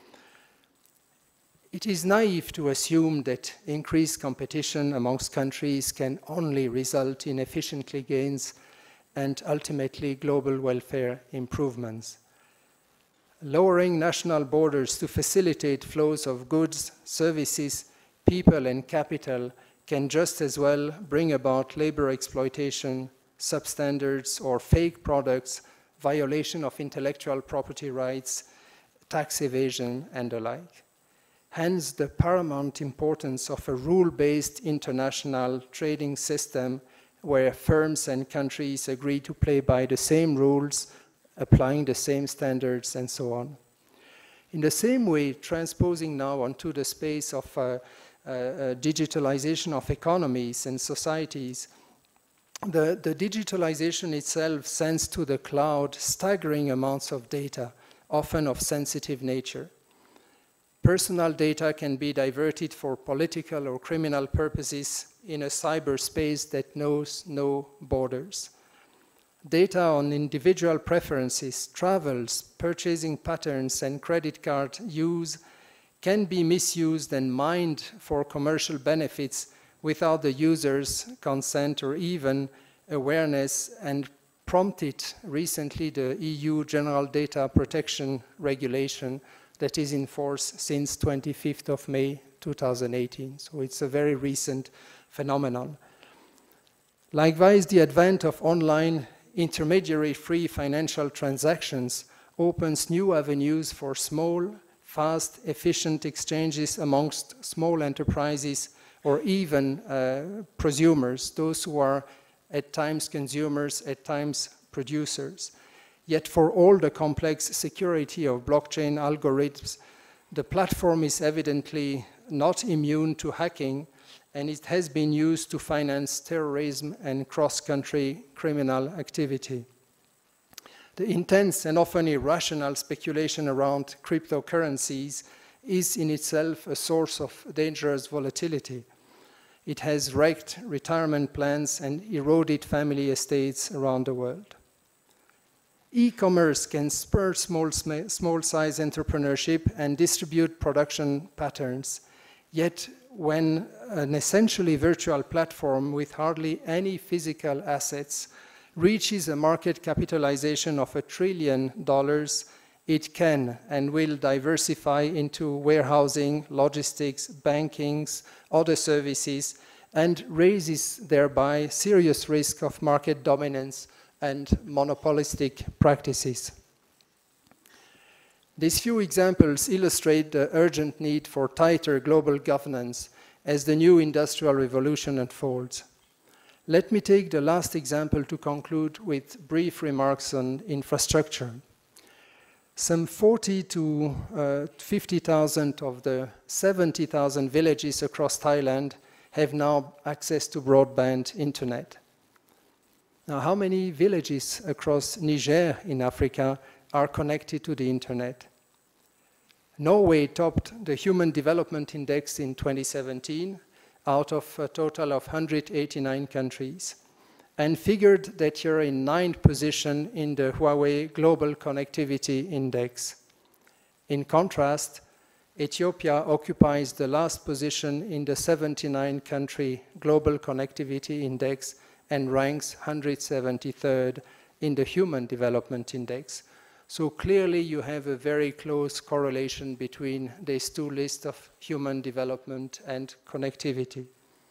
It is naive to assume that increased competition amongst countries can only result in efficiency gains and ultimately global welfare improvements. lowering national borders to facilitate flows of goods, services, people, and capital can just as well bring about labor exploitation, substandards or fake products, violation of intellectual property rights, tax evasion, and the like. Hence, the paramount importance of a rule-based international trading system where firms and countries agree to play by the same rules, applying the same standards, and so on. In the same way, transposing now onto the space of uh, uh, uh, digitalization of economies and societies, the, the digitalization itself sends to the cloud staggering amounts of data, often of sensitive nature. Personal data can be diverted for political or criminal purposes in a cyberspace that knows no borders. Data on individual preferences, travels, purchasing patterns, and credit card use can be misused and mined for commercial benefits without the user's consent or even awareness, and prompted recently the E U General Data Protection Regulation that is in force since twenty-fifth of May two thousand eighteen. So it's a very recent phenomenon. Likewise, the advent of online intermediary-free financial transactions opens new avenues for small, fast, efficient exchanges amongst small enterprises or even uh, prosumers, those who are at times consumers, at times producers. Yet for all the complex security of blockchain algorithms, the platform is evidently not immune to hacking, and it has been used to finance terrorism and cross-country criminal activity. The intense and often irrational speculation around cryptocurrencies is in itself a source of dangerous volatility. It has wrecked retirement plans and eroded family estates around the world. E-commerce can spur small, small-size entrepreneurship and distribute production patterns. Yet, when an essentially virtual platform with hardly any physical assets reaches a market capitalization of a trillion dollars, it can and will diversify into warehousing, logistics, banking, other services, and raises thereby serious risk of market dominance and monopolistic practices. These few examples illustrate the urgent need for tighter global governance as the new industrial revolution unfolds. Let me take the last example to conclude with brief remarks on infrastructure. Some forty to fifty thousand of the seventy thousand villages across Thailand have now access to broadband internet. Now, how many villages across Niger in Africa are connected to the internet? Norway topped the Human Development Index in twenty seventeen out of a total of one hundred eighty-nine countries, and figured that you're in ninth position in the Huawei Global Connectivity Index. In contrast, Ethiopia occupies the last position in the seventy-nine country Global Connectivity Index and ranks one hundred seventy-third in the Human Development Index. So clearly you have a very close correlation between these two lists of human development and connectivity.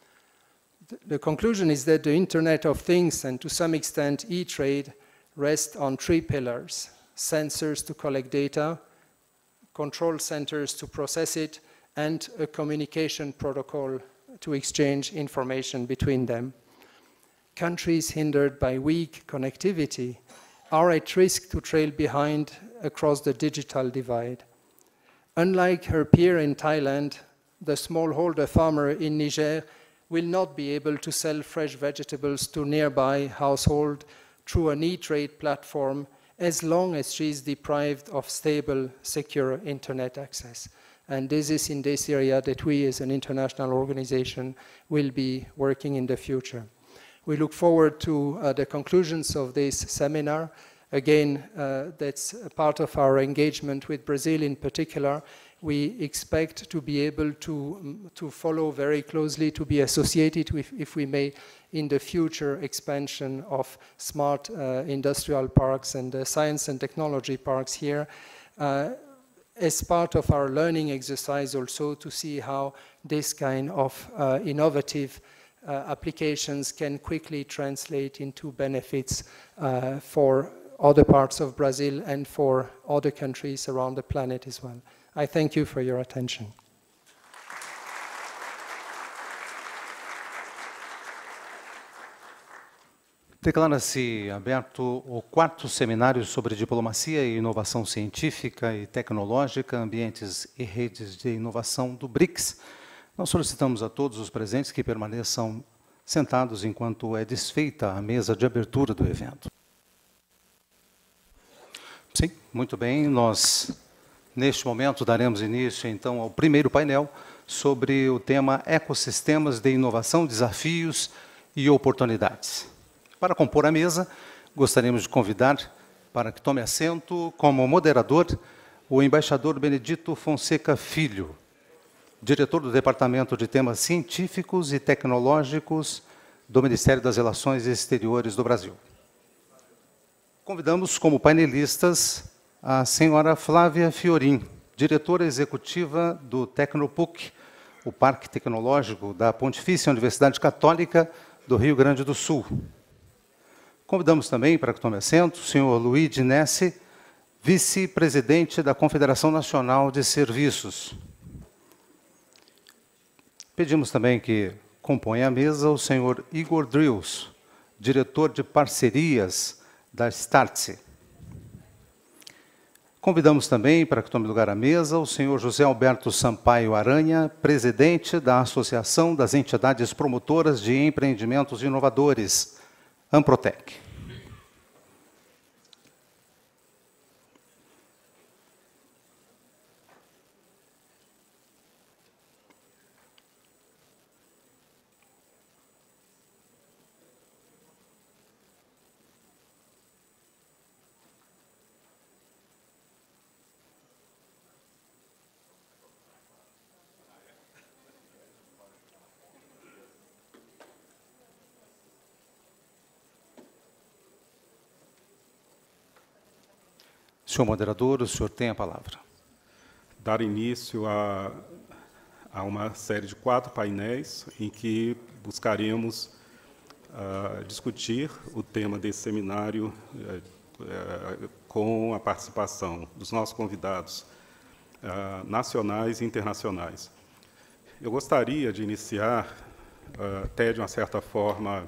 The conclusion is that the Internet of Things, and to some extent e-trade, rest on three pillars: sensors to collect data, control centers to process it, and a communication protocol to exchange information between them. Countries hindered by weak connectivity are at risk to trail behind across the digital divide. Unlike her peer in Thailand, the smallholder farmer in Niger will not be able to sell fresh vegetables to nearby household through an e-trade platform as long as she is deprived of stable, secure internet access. And this is in this area that we as an international organization will be working in the future. We look forward to uh, the conclusions of this seminar. Again, uh, that's a part of our engagement with Brazil in particular. We expect to be able to, um, to follow very closely, to be associated with, if we may, in the future expansion of smart uh, industrial parks and uh, science and technology parks here. uh, as part of our learning exercise also to see how this kind of uh, innovative uh, applications can quickly translate into benefits uh, for other parts of Brazil and for other countries around the planet as well. I thank you for your attention. Declara-se aberto o quarto seminário sobre diplomacia e inovação científica e tecnológica, ambientes e redes de inovação do BRICS. Nós solicitamos a todos os presentes que permaneçam sentados enquanto é desfeita a mesa de abertura do evento. Sim, muito bem. Nós, neste momento, daremos início, então, ao primeiro painel sobre o tema Ecossistemas de Inovação, Desafios e Oportunidades. Para compor a mesa, gostaríamos de convidar para que tome assento como moderador o embaixador Benedito Fonseca Filho, diretor do Departamento de Temas Científicos e Tecnológicos do Ministério das Relações Exteriores do Brasil. Convidamos como painelistas a senhora Flávia Fiorin, diretora executiva do Tecnopuc, o Parque Tecnológico da Pontifícia Universidade Católica do Rio Grande do Sul. Convidamos também, para que tome assento, o senhor Luigi Nessi, vice-presidente da Confederação Nacional de Serviços. Pedimos também que componha a mesa o senhor Igor Drills, diretor de parcerias da Startse. Convidamos também, para que tome lugar à mesa, o senhor José Alberto Sampaio Aranha, presidente da Associação das Entidades Promotoras de Empreendimentos Inovadores, Amprotec. Senhor moderador, o senhor tem a palavra. Dar início a, a uma série de quatro painéis em que buscaremos uh, discutir o tema desse seminário uh, uh, com a participação dos nossos convidados uh, nacionais e internacionais. Eu gostaria de iniciar, uh, até de uma certa forma,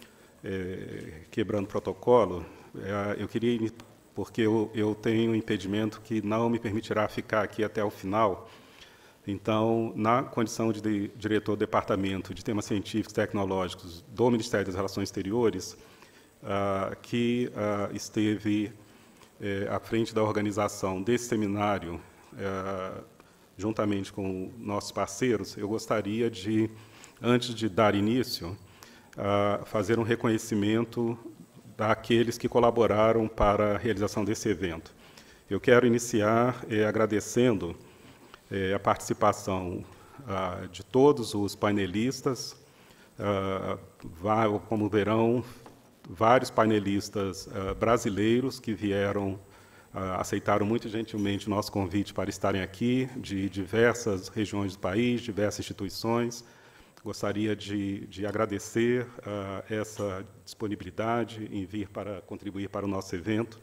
eh, quebrando protocolo. Uh, eu queria porque eu, eu tenho um impedimento que não me permitirá ficar aqui até o final. Então, na condição de, de diretor do Departamento de Temas Científicos e Tecnológicos do Ministério das Relações Exteriores, uh, que uh, esteve uh, à frente da organização desse seminário, uh, juntamente com nossos parceiros, eu gostaria de, antes de dar início, uh, fazer um reconhecimento daqueles que colaboraram para a realização desse evento. Eu quero iniciar eh, agradecendo eh, a participação ah, de todos os painelistas. Ah, como verão, vários painelistas ah, brasileiros que vieram, ah, aceitaram muito gentilmente o nosso convite para estarem aqui, de diversas regiões do país, diversas instituições. Gostaria de, de agradecer uh, essa disponibilidade em vir para contribuir para o nosso evento.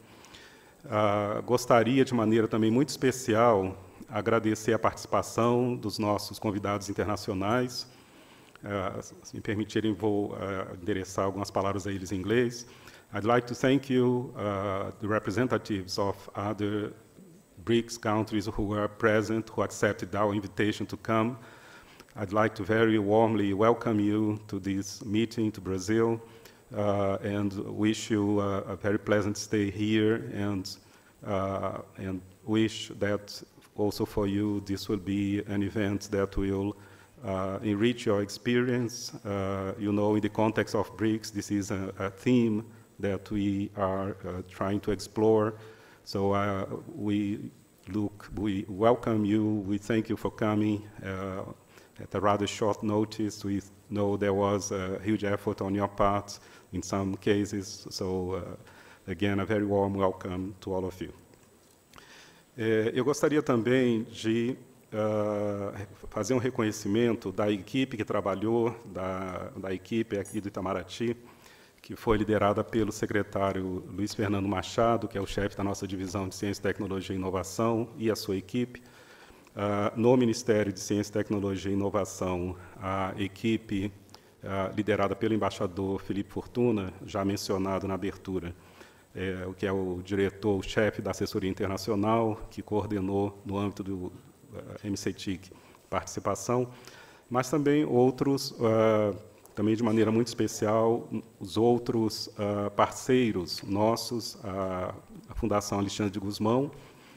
Uh, gostaria, de maneira também muito especial, agradecer a participação dos nossos convidados internacionais. Uh, se me permitirem, vou uh, endereçar algumas palavras a eles em inglês. I'd like to thank you, uh, the representatives of other BRICS countries who are present, who accepted our invitation to come. I'd like to very warmly welcome you to this meeting to Brazil uh, and wish you uh, a very pleasant stay here and, uh, and wish that also for you this will be an event that will uh, enrich your experience. Uh, you know, in the context of BRICS, this is a, a theme that we are uh, trying to explore. So uh, we look, we welcome you, we thank you for coming. Uh, At a rather short notice, we know there was a huge effort on your part in some cases. So, uh, again, a very warm welcome to all of you. É, eu gostaria também de uh, fazer um reconhecimento da equipe que trabalhou, da, da equipe aqui do Itamaraty, que foi liderada pelo secretário Luiz Fernando Machado, que é o chefe da nossa divisão de Ciência, Tecnologia e Inovação, e a sua equipe. Uh, no Ministério de Ciência, Tecnologia e Inovação, a equipe uh, liderada pelo embaixador Felipe Fortuna, já mencionado na abertura, é, o que é o diretor, o chefe da assessoria internacional, que coordenou no âmbito do uh, M C T I C participação, mas também outros, uh, também de maneira muito especial, os outros uh, parceiros nossos, a, a Fundação Alexandre de Gusmão,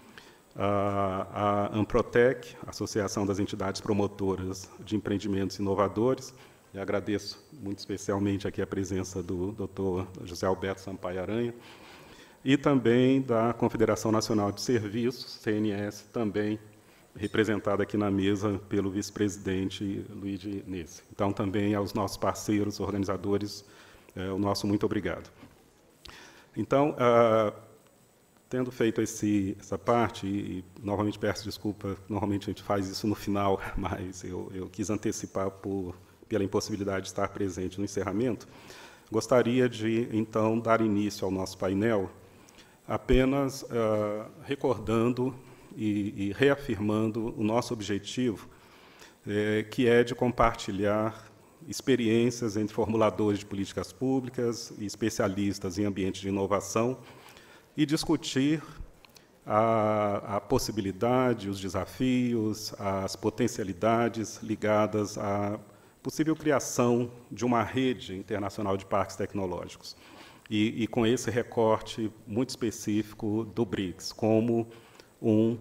a, a Amprotec, Associação das Entidades Promotoras de Empreendimentos Inovadores, e agradeço muito especialmente aqui a presença do doutor José Alberto Sampaio Aranha, e também da Confederação Nacional de Serviços, C N S, também representada aqui na mesa pelo vice-presidente Luigi Nesse. Então, também aos nossos parceiros, organizadores, é, o nosso muito obrigado. Então, ah, tendo feito esse, essa parte, e novamente peço desculpa, normalmente a gente faz isso no final, mas eu, eu quis antecipar por, pela impossibilidade de estar presente no encerramento, gostaria de, então, dar início ao nosso painel, apenas uh, recordando e, e reafirmando o nosso objetivo, eh, que é de compartilhar experiências entre formuladores de políticas públicas e especialistas em ambiente de inovação e discutir a, a possibilidade, os desafios, as potencialidades ligadas à possível criação de uma rede internacional de parques tecnológicos. E, e com esse recorte muito específico do BRICS, como um uh,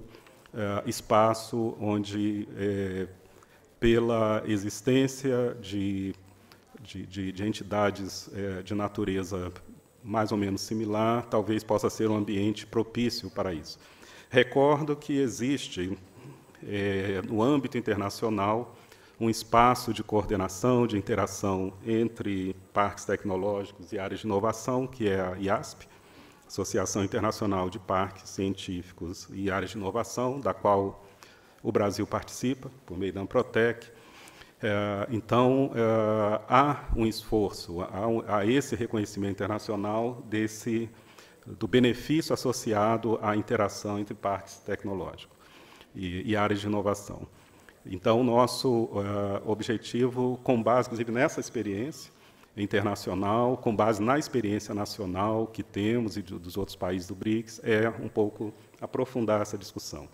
espaço onde, eh, pela existência de, de, de, de entidades eh, de natureza mais ou menos similar, talvez possa ser um ambiente propício para isso. Recordo que existe, eh, no âmbito internacional, um espaço de coordenação, de interação entre parques tecnológicos e áreas de inovação, que é a I A S P, Associação Internacional de Parques Científicos e Áreas de Inovação, da qual o Brasil participa, por meio da Amprotec. Então, há um esforço, há esse reconhecimento internacional desse, do benefício associado à interação entre parques tecnológicos e, e áreas de inovação. Então, o nosso uh, objetivo, com base, inclusive, nessa experiência internacional, com base na experiência nacional que temos e do, dos outros países do BRICS, é um pouco aprofundar essa discussão.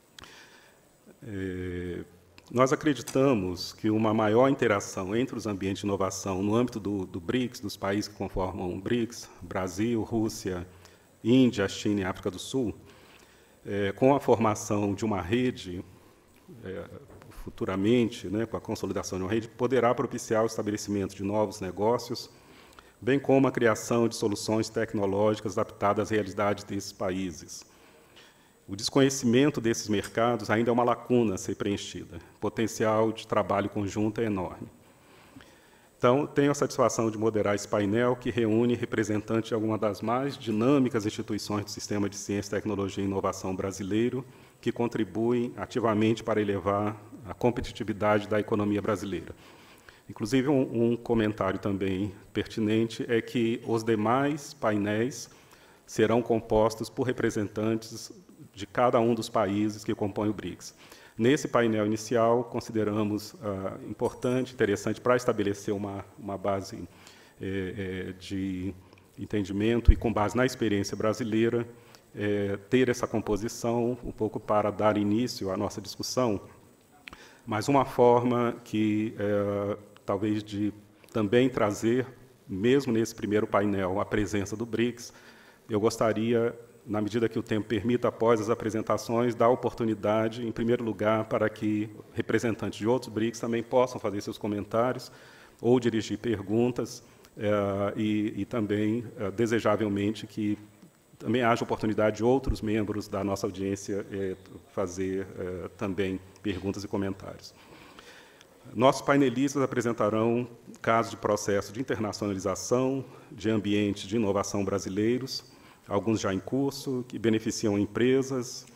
É, nós acreditamos que uma maior interação entre os ambientes de inovação no âmbito do, do BRICS, dos países que conformam o BRICS, Brasil, Rússia, Índia, China e África do Sul, é, com a formação de uma rede, é, futuramente, né, com a consolidação de uma rede, poderá propiciar o estabelecimento de novos negócios, bem como a criação de soluções tecnológicas adaptadas às realidades desses países. O desconhecimento desses mercados ainda é uma lacuna a ser preenchida. O potencial de trabalho conjunto é enorme. Então, tenho a satisfação de moderar esse painel, que reúne representantes de algumas das mais dinâmicas instituições do sistema de ciência, tecnologia e inovação brasileiro, que contribuem ativamente para elevar a competitividade da economia brasileira. Inclusive, um, um comentário também pertinente é que os demais painéis serão compostos por representantes de cada um dos países que compõem o BRICS. Nesse painel inicial, consideramos ah, importante, interessante, para estabelecer uma, uma base eh, eh, de entendimento e com base na experiência brasileira, eh, ter essa composição um pouco para dar início à nossa discussão, mas uma forma que, eh, talvez, de também trazer, mesmo nesse primeiro painel, a presença do BRICS, eu gostaria, na medida que o tempo permita, após as apresentações, dar oportunidade, em primeiro lugar, para que representantes de outros BRICS também possam fazer seus comentários ou dirigir perguntas, eh, e, e também, eh, desejavelmente, que também haja oportunidade de outros membros da nossa audiência eh, fazer eh, também perguntas e comentários. Nossos painelistas apresentarão casos de processo de internacionalização de ambientes de inovação brasileiros, alguns já em curso, que beneficiam empresas,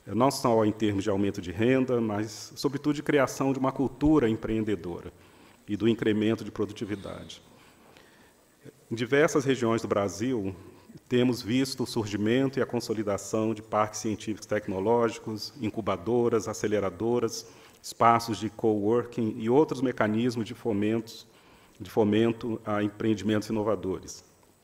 não só em termos de aumento de renda, mas, sobretudo, de criação de uma cultura empreendedora e do incremento de produtividade. Em diversas regiões do Brasil, temos visto o surgimento e a consolidação de parques científicos tecnológicos, incubadoras, aceleradoras, espaços de coworking e outros mecanismos de fomento, de fomento a empreendimentos inovadores.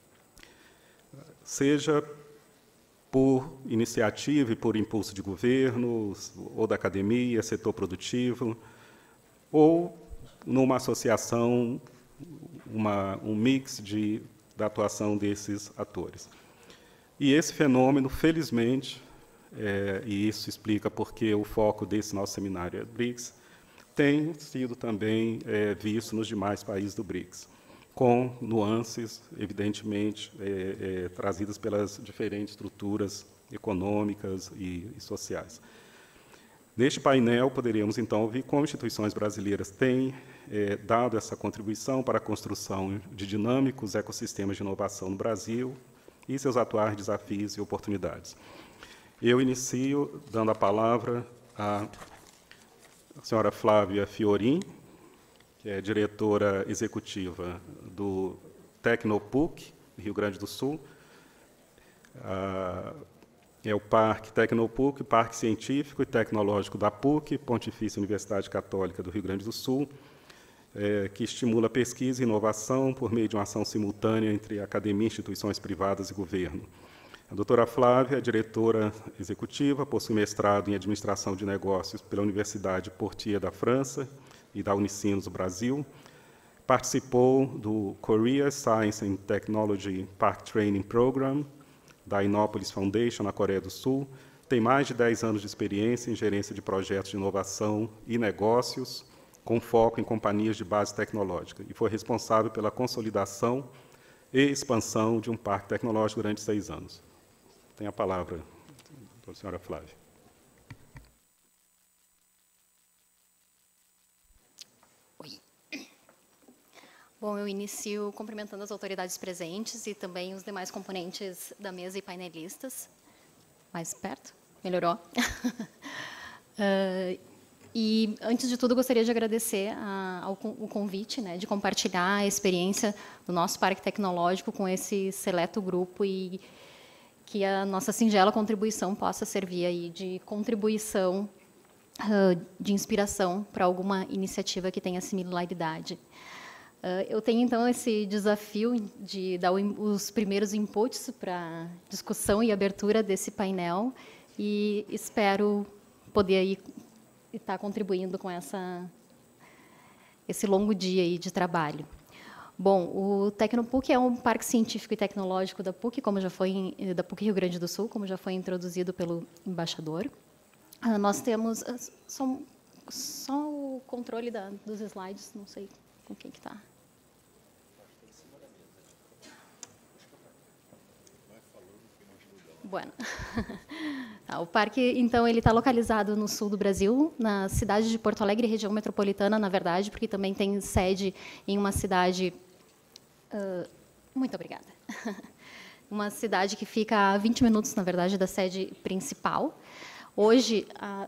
Seja por iniciativa e por impulso de governo, ou da academia, setor produtivo, ou numa associação, uma, um mix de, da atuação desses atores. E esse fenômeno, felizmente, é, e isso explica porque o foco desse nosso seminário é BRICS, tem sido também é, visto nos demais países do BRICS, com nuances, evidentemente, é, é, trazidas pelas diferentes estruturas econômicas e, e sociais. Neste painel, poderíamos, então, ouvir como instituições brasileiras têm é, dado essa contribuição para a construção de dinâmicos ecossistemas de inovação no Brasil e seus atuais desafios e oportunidades. Eu inicio dando a palavra à senhora Flávia Fiorin, que é diretora executiva do Tecnopuc, Rio Grande do Sul. Ah, é o Parque Tecnopuc, Parque Científico e Tecnológico da P U C, Pontifícia Universidade Católica do Rio Grande do Sul, é, que estimula pesquisa e inovação por meio de uma ação simultânea entre academia, instituições privadas e governo. A doutora Flávia é diretora executiva, possui mestrado em Administração de Negócios pela Universidade Poitiers da França e da Unicinos do Brasil. Participou do Korea Science and Technology Park Training Program, da Innopolis Foundation, na Coreia do Sul. Tem mais de dez anos de experiência em gerência de projetos de inovação e negócios, com foco em companhias de base tecnológica, e foi responsável pela consolidação e expansão de um parque tecnológico durante seis anos. Tem a palavra a senhora Flávia. Oi. Bom, eu inicio cumprimentando as autoridades presentes e também os demais componentes da mesa e painelistas. Mais perto? Melhorou? uh, e, antes de tudo, gostaria de agradecer a, ao o convite, né, de compartilhar a experiência do nosso Parque Tecnológico com esse seleto grupo e que a nossa singela contribuição possa servir aí de contribuição, uh, de inspiração para alguma iniciativa que tenha similaridade. Uh, eu tenho, então, esse desafio de dar o, os primeiros inputs para a discussão e abertura desse painel e espero poder aí estar contribuindo com essa, esse longo dia aí de trabalho. Bom, o Tecnopuc é um parque científico e tecnológico da P U C, como já foi da P U C Rio Grande do Sul, como já foi introduzido pelo embaixador. Uh, nós temos uh, só, só o controle da, dos slides, não sei com quem que está. Bueno. Tá, o parque, então, ele está localizado no sul do Brasil, na cidade de Porto Alegre, região metropolitana, na verdade, porque também tem sede em uma cidade... Uh, muito obrigada. Uma cidade que fica a vinte minutos, na verdade, da sede principal. Hoje, a,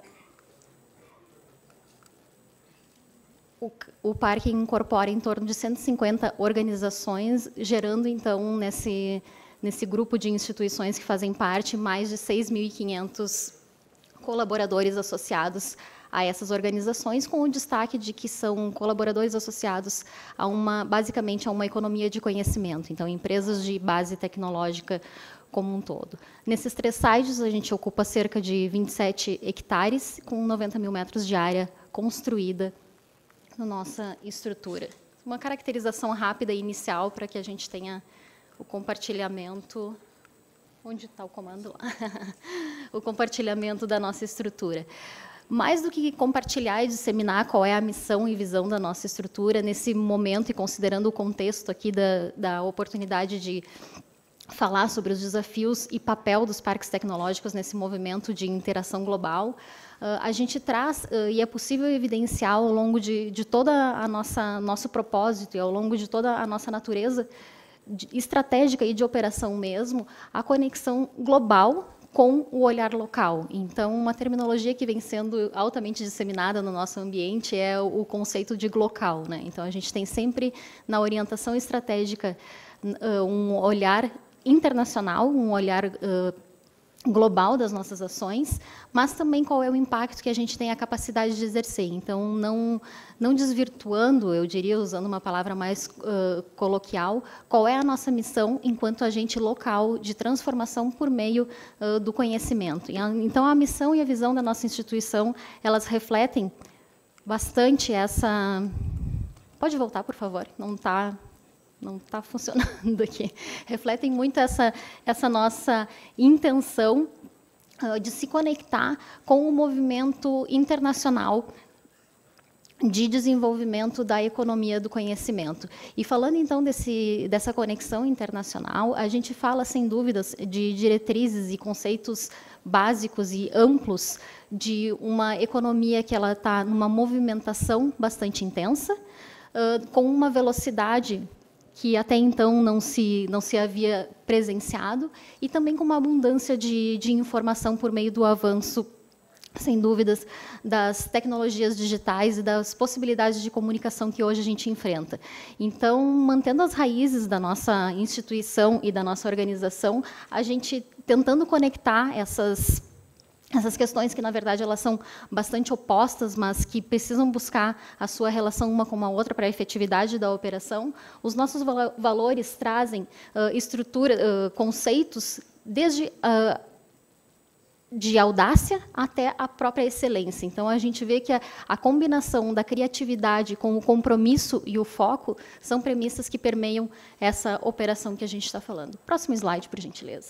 o, o parque incorpora em torno de cento e cinquenta organizações, gerando, então, nesse... nesse grupo de instituições que fazem parte, mais de seis mil e quinhentos colaboradores associados a essas organizações, com o destaque de que são colaboradores associados a uma, basicamente, a uma economia de conhecimento, então, empresas de base tecnológica como um todo. Nesses três sites, a gente ocupa cerca de vinte e sete hectares, com noventa mil metros de área construída na nossa estrutura. Uma caracterização rápida e inicial para que a gente tenha o compartilhamento, onde está o comando? O compartilhamento da nossa estrutura. Mais do que compartilhar e disseminar qual é a missão e visão da nossa estrutura, nesse momento, e considerando o contexto aqui da, da oportunidade de falar sobre os desafios e papel dos parques tecnológicos nesse movimento de interação global, a gente traz, e é possível evidenciar ao longo de, de toda a nossa nosso propósito e ao longo de toda a nossa natureza estratégica e de operação mesmo, a conexão global com o olhar local. Então, uma terminologia que vem sendo altamente disseminada no nosso ambiente é o conceito de glocal, né? Então, a gente tem sempre, na orientação estratégica, um olhar internacional, um olhar uh, global das nossas ações, mas também qual é o impacto que a gente tem a capacidade de exercer. Então, não, não desvirtuando, eu diria, usando uma palavra mais uh, coloquial, qual é a nossa missão enquanto agente local de transformação por meio uh, do conhecimento. E a, então, a missão e a visão da nossa instituição, elas refletem bastante essa... Pode voltar, por favor? Não está... Não está funcionando aqui. Refletem muito essa, essa nossa intenção uh, de se conectar com o movimento internacional de desenvolvimento da economia do conhecimento. E falando, então, desse, dessa conexão internacional, a gente fala, sem dúvidas, de diretrizes e conceitos básicos e amplos de uma economia que ela está numa movimentação bastante intensa, uh, com uma velocidade que até então não se, não se havia presenciado, e também com uma abundância de, de informação por meio do avanço, sem dúvidas, das tecnologias digitais e das possibilidades de comunicação que hoje a gente enfrenta. Então, mantendo as raízes da nossa instituição e da nossa organização, a gente tentando conectar essas Essas questões que, na verdade, elas são bastante opostas, mas que precisam buscar a sua relação uma com a outra para a efetividade da operação. Os nossos valores trazem uh, estrutura, uh, conceitos desde uh, de audácia até a própria excelência. Então, a gente vê que a, a combinação da criatividade com o compromisso e o foco são premissas que permeiam essa operação que a gente está falando. Próximo slide, por gentileza.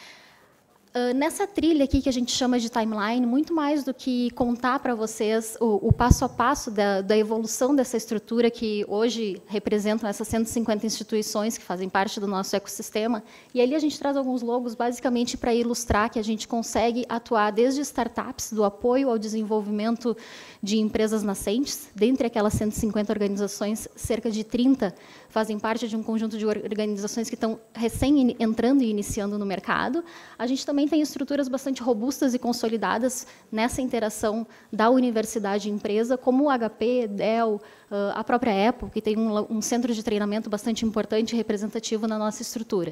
Uh, nessa trilha aqui que a gente chama de timeline, muito mais do que contar para vocês o, o passo a passo da, da evolução dessa estrutura que hoje representam essas cento e cinquenta instituições que fazem parte do nosso ecossistema, e ali a gente traz alguns logos basicamente para ilustrar que a gente consegue atuar desde startups, do apoio ao desenvolvimento de empresas nascentes. Dentre aquelas cento e cinquenta organizações, cerca de trinta fazem parte de um conjunto de organizações que estão recém entrando e iniciando no mercado. A gente também tem estruturas bastante robustas e consolidadas nessa interação da universidade e empresa, como o H P, Dell, a própria Apple, que tem um, um centro de treinamento bastante importante e representativo na nossa estrutura.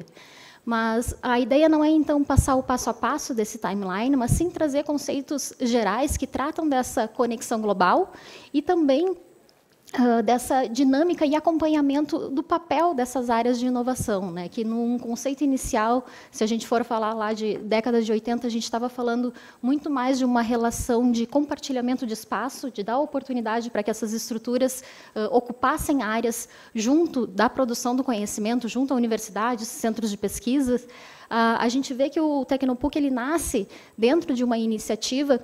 Mas a ideia não é, então, passar o passo a passo desse timeline, mas sim trazer conceitos gerais que tratam dessa conexão global e também Uh, dessa dinâmica e acompanhamento do papel dessas áreas de inovação, né? Que, num conceito inicial, se a gente for falar lá de década de oitenta, a gente estava falando muito mais de uma relação de compartilhamento de espaço, de dar oportunidade para que essas estruturas uh, ocupassem áreas junto da produção do conhecimento, junto a universidades, centros de pesquisa. Uh, a gente vê que o Tecnopuc ele nasce dentro de uma iniciativa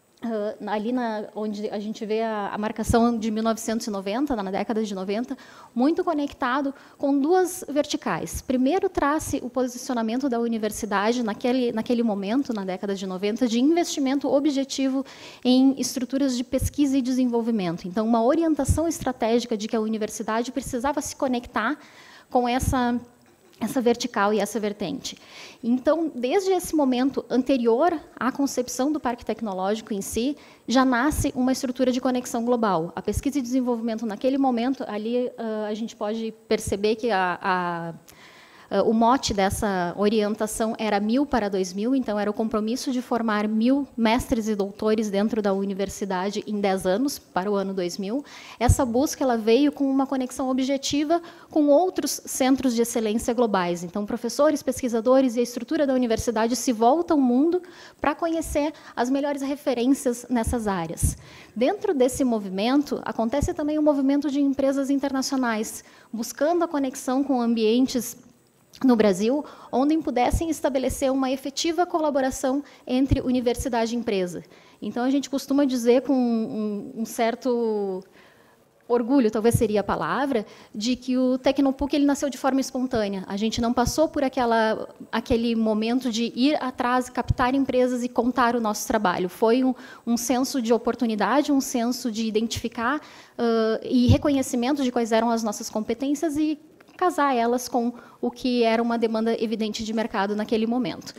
Uh, ali na, onde a gente vê a, a marcação de mil novecentos e noventa, na década de noventa, muito conectado com duas verticais. Primeiro, traz o posicionamento da universidade naquele, naquele momento, na década de noventa, de investimento objetivo em estruturas de pesquisa e desenvolvimento. Então, uma orientação estratégica de que a universidade precisava se conectar com essa essa vertical e essa vertente. Então, desde esse momento anterior à concepção do Parque Tecnológico em si, já nasce uma estrutura de conexão global. A pesquisa e desenvolvimento, naquele momento, ali uh, a gente pode perceber que a, a Uh, o mote dessa orientação era mil para dois mil, então era o compromisso de formar mil mestres e doutores dentro da universidade em dez anos, para o ano dois mil. Essa busca ela veio com uma conexão objetiva com outros centros de excelência globais. Então, professores, pesquisadores e a estrutura da universidade se voltam ao mundo para conhecer as melhores referências nessas áreas. Dentro desse movimento, acontece também o movimento de empresas internacionais, buscando a conexão com ambientes no Brasil, onde pudessem estabelecer uma efetiva colaboração entre universidade e empresa. Então, a gente costuma dizer com um, um certo orgulho, talvez seria a palavra, de que o Tecnopuc ele nasceu de forma espontânea. A gente não passou por aquela, aquele momento de ir atrás, captar empresas e contar o nosso trabalho. Foi um, um senso de oportunidade, um senso de identificar uh, e reconhecimento de quais eram as nossas competências e casar elas com o que era uma demanda evidente de mercado naquele momento.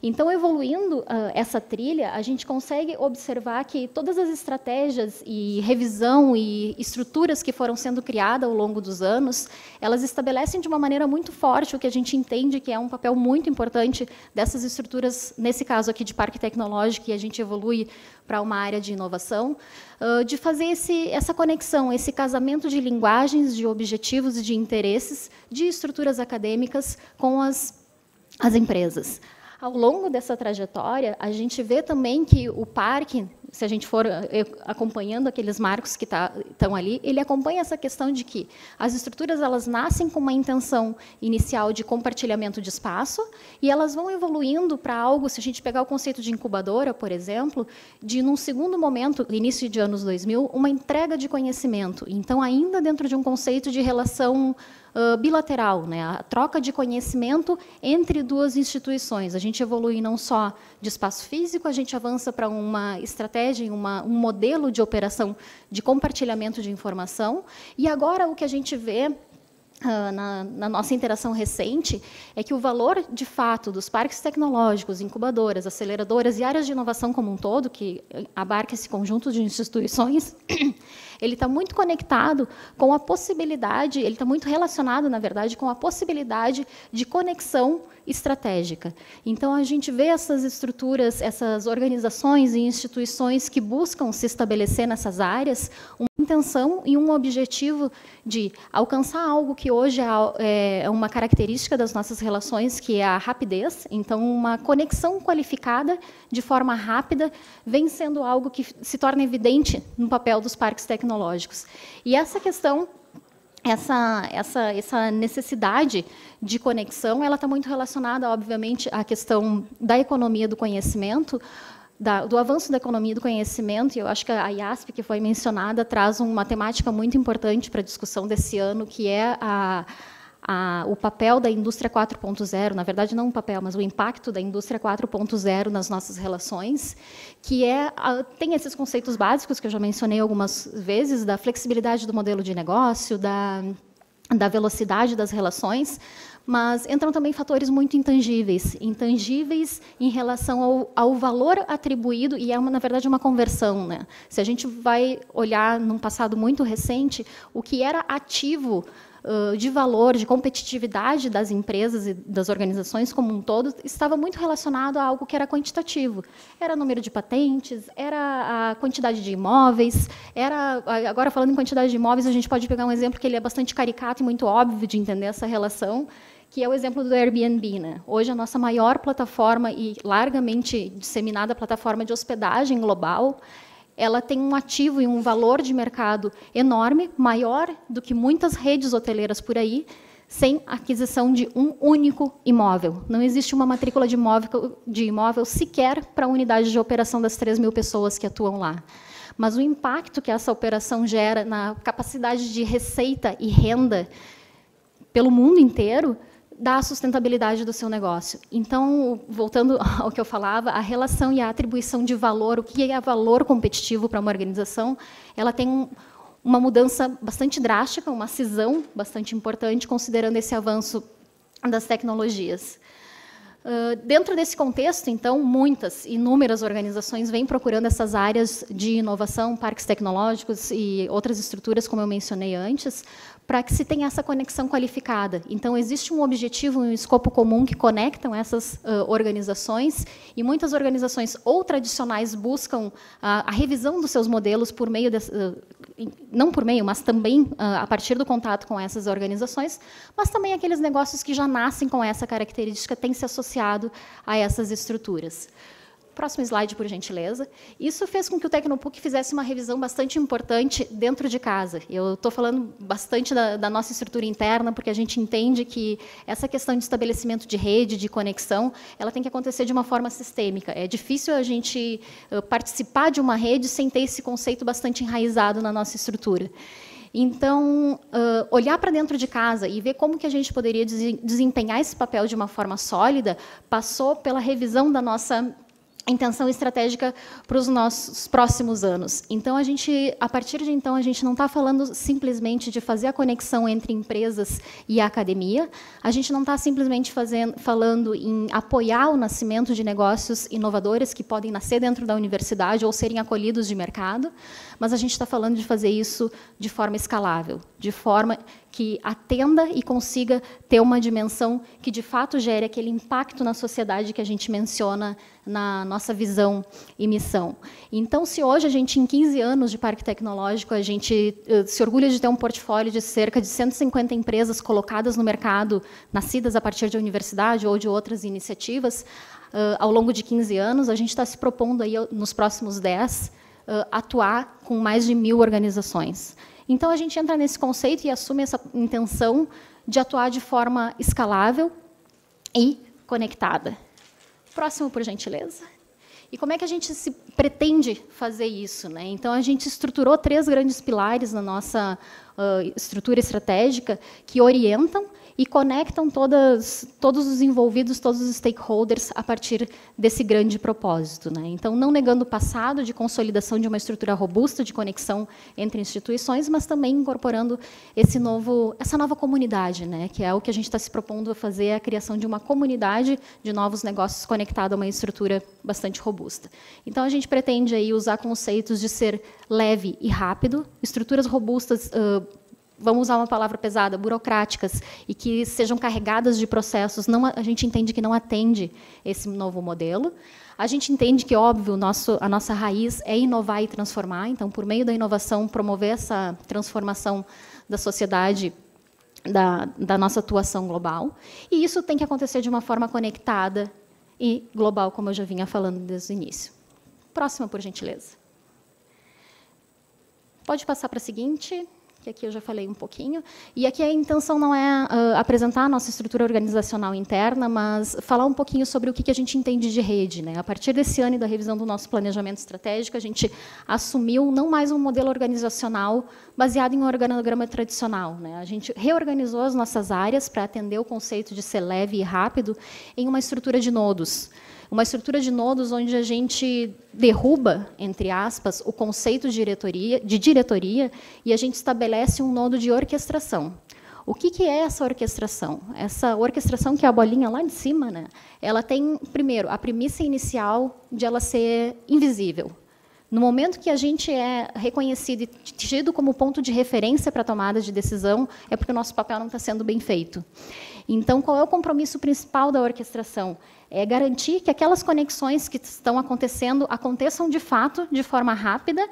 Então, evoluindo uh, essa trilha, a gente consegue observar que todas as estratégias e revisão e estruturas que foram sendo criadas ao longo dos anos, elas estabelecem de uma maneira muito forte o que a gente entende que é um papel muito importante dessas estruturas, nesse caso aqui de parque tecnológico, e a gente evolui para uma área de inovação, uh, de fazer esse, essa conexão, esse casamento de linguagens, de objetivos e de interesses, de estruturas acadêmicas com as, as empresas. Ao longo dessa trajetória, a gente vê também que o parque, se a gente for acompanhando aqueles marcos que tá, estão ali, ele acompanha essa questão de que as estruturas elas nascem com uma intenção inicial de compartilhamento de espaço e elas vão evoluindo para algo, se a gente pegar o conceito de incubadora, por exemplo, de, num segundo momento, início de anos dois mil, uma entrega de conhecimento. Então, ainda dentro de um conceito de relação Uh, bilateral, né? A troca de conhecimento entre duas instituições. A gente evolui não só de espaço físico, a gente avança para uma estratégia, uma, um modelo de operação de compartilhamento de informação. E agora o que a gente vê Uh, na, na nossa interação recente, é que o valor, de fato, dos parques tecnológicos, incubadoras, aceleradoras e áreas de inovação como um todo, que abarca esse conjunto de instituições, ele está muito conectado com a possibilidade, ele está muito relacionado, na verdade, com a possibilidade de conexão estratégica. Então, a gente vê essas estruturas, essas organizações e instituições que buscam se estabelecer nessas áreas, uma intenção e um objetivo de alcançar algo que hoje é uma característica das nossas relações, que é a rapidez. Então, uma conexão qualificada de forma rápida vem sendo algo que se torna evidente no papel dos parques tecnológicos. E essa questão, essa, essa, essa necessidade de conexão, ela está muito relacionada, obviamente, à questão da economia do conhecimento, Da, do avanço da economia do conhecimento, e eu acho que a I A S P, que foi mencionada, traz uma temática muito importante para a discussão desse ano, que é a, a, o papel da indústria quatro ponto zero, na verdade, não o papel, mas o impacto da indústria quatro ponto zero nas nossas relações, que é, a, tem esses conceitos básicos que eu já mencionei algumas vezes, da flexibilidade do modelo de negócio, da, da velocidade das relações, mas entram também fatores muito intangíveis, intangíveis em relação ao, ao valor atribuído, e é, uma, na verdade, uma conversão, né? Se a gente vai olhar num passado muito recente, o que era ativo uh, de valor, de competitividade das empresas e das organizações como um todo, estava muito relacionado a algo que era quantitativo. Era o número de patentes, era a quantidade de imóveis, era, agora falando em quantidade de imóveis, a gente pode pegar um exemplo que ele é bastante caricato e muito óbvio de entender essa relação, que é o exemplo do Airbnb, né? Hoje, a nossa maior plataforma e largamente disseminada plataforma de hospedagem global, ela tem um ativo e um valor de mercado enorme, maior do que muitas redes hoteleiras por aí, sem aquisição de um único imóvel. Não existe uma matrícula de imóvel, de imóvel sequer para a unidade de operação das três mil pessoas que atuam lá. Mas o impacto que essa operação gera na capacidade de receita e renda pelo mundo inteiro da sustentabilidade do seu negócio. Então, voltando ao que eu falava, a relação e a atribuição de valor, o que é valor competitivo para uma organização, ela tem um, uma mudança bastante drástica, uma cisão bastante importante, considerando esse avanço das tecnologias. Uh, dentro desse contexto, então, muitas, inúmeras organizações vêm procurando essas áreas de inovação, parques tecnológicos e outras estruturas, como eu mencionei antes, para que se tenha essa conexão qualificada. Então, existe um objetivo, um escopo comum que conectam essas uh, organizações, e muitas organizações ou tradicionais buscam uh, a revisão dos seus modelos por meio, de, uh, não por meio, mas também uh, a partir do contato com essas organizações, mas também aqueles negócios que já nascem com essa característica têm se associado a essas estruturas. Próximo slide, por gentileza. Isso fez com que o Tecnopuc fizesse uma revisão bastante importante dentro de casa. Eu estou falando bastante da, da nossa estrutura interna, porque a gente entende que essa questão de estabelecimento de rede, de conexão, ela tem que acontecer de uma forma sistêmica. É difícil a gente uh, participar de uma rede sem ter esse conceito bastante enraizado na nossa estrutura. Então, uh, olhar para dentro de casa e ver como que a gente poderia desempenhar esse papel de uma forma sólida, passou pela revisão da nossa intenção estratégica para os nossos próximos anos. Então, a gente, a partir de então, a gente não está falando simplesmente de fazer a conexão entre empresas e a academia, a gente não está simplesmente fazendo, falando em apoiar o nascimento de negócios inovadores que podem nascer dentro da universidade ou serem acolhidos de mercado, mas a gente está falando de fazer isso de forma escalável, de forma que atenda e consiga ter uma dimensão que, de fato, gere aquele impacto na sociedade que a gente menciona na nossa visão e missão. Então, se hoje a gente, em quinze anos de Parque Tecnológico, a gente uh, se orgulha de ter um portfólio de cerca de cento e cinquenta empresas colocadas no mercado, nascidas a partir de universidade ou de outras iniciativas, uh, ao longo de quinze anos, a gente está se propondo, aí, nos próximos dez, uh, atuar com mais de mil organizações. Então, a gente entra nesse conceito e assume essa intenção de atuar de forma escalável e conectada. Próximo, por gentileza. E como é que a gente se pretende fazer isso, né? Então, a gente estruturou três grandes pilares na nossa uh, estrutura estratégica que orientam e conectam todas, todos os envolvidos, todos os stakeholders, a partir desse grande propósito, né? Então, não negando o passado de consolidação de uma estrutura robusta de conexão entre instituições, mas também incorporando esse novo, essa nova comunidade, né? Que é o que a gente está se propondo a fazer, a criação de uma comunidade de novos negócios conectada a uma estrutura bastante robusta. Então, a gente pretende aí usar conceitos de ser leve e rápido, estruturas robustas, uh, vamos usar uma palavra pesada, burocráticas, e que sejam carregadas de processos, não, a gente entende que não atende esse novo modelo. A gente entende que, óbvio, nosso, a nossa raiz é inovar e transformar, então, por meio da inovação, promover essa transformação da sociedade, da, da nossa atuação global. E isso tem que acontecer de uma forma conectada e global, como eu já vinha falando desde o início. Próxima, por gentileza. Pode passar para a seguinte, que aqui eu já falei um pouquinho. E aqui a intenção não é uh, apresentar a nossa estrutura organizacional interna, mas falar um pouquinho sobre o que, que a gente entende de rede, né? A partir desse ano e da revisão do nosso planejamento estratégico, a gente assumiu não mais um modelo organizacional baseado em um organograma tradicional, né? A gente reorganizou as nossas áreas para atender o conceito de ser leve e rápido em uma estrutura de nodos. Uma estrutura de nodos onde a gente derruba, entre aspas, o conceito de diretoria, de diretoria e a gente estabelece um nodo de orquestração. O que, que é essa orquestração? Essa orquestração, que é a bolinha lá de cima, né? Ela tem, primeiro, a premissa inicial de ela ser invisível. No momento que a gente é reconhecido e tido como ponto de referência para a tomada de decisão, é porque o nosso papel não está sendo bem feito. Então, qual é o compromisso principal da orquestração? É garantir que aquelas conexões que estão acontecendo aconteçam de fato, de forma rápida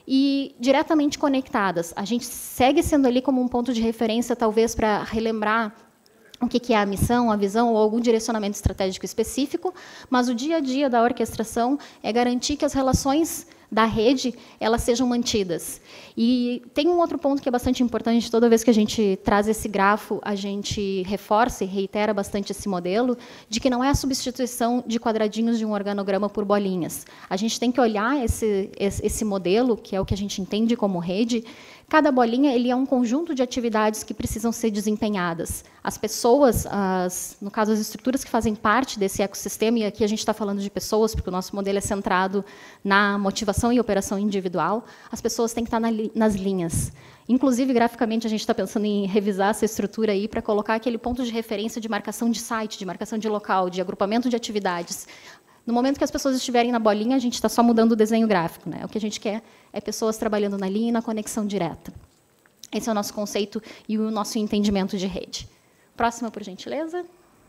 e diretamente conectadas. A gente segue sendo ali como um ponto de referência, talvez, para relembrar o que é a missão, a visão ou algum direcionamento estratégico específico, mas o dia a dia da orquestração é garantir que as relações da rede elas sejam mantidas. E tem um outro ponto que é bastante importante, toda vez que a gente traz esse grafo, a gente reforça e reitera bastante esse modelo, de que não é a substituição de quadradinhos de um organograma por bolinhas. A gente tem que olhar esse, esse modelo, que é o que a gente entende como rede. Cada bolinha ele é um conjunto de atividades que precisam ser desempenhadas. As pessoas, as, no caso, as estruturas que fazem parte desse ecossistema, e aqui a gente está falando de pessoas, porque o nosso modelo é centrado na motivação e operação individual, as pessoas têm que estar na, nas linhas. Inclusive, graficamente, a gente está pensando em revisar essa estrutura aí para colocar aquele ponto de referência de marcação de site, de marcação de local, de agrupamento de atividades. No momento que as pessoas estiverem na bolinha, a gente está só mudando o desenho gráfico, né? O que a gente quer é pessoas trabalhando na linha e na conexão direta. Esse é o nosso conceito e o nosso entendimento de rede. Próxima, por gentileza.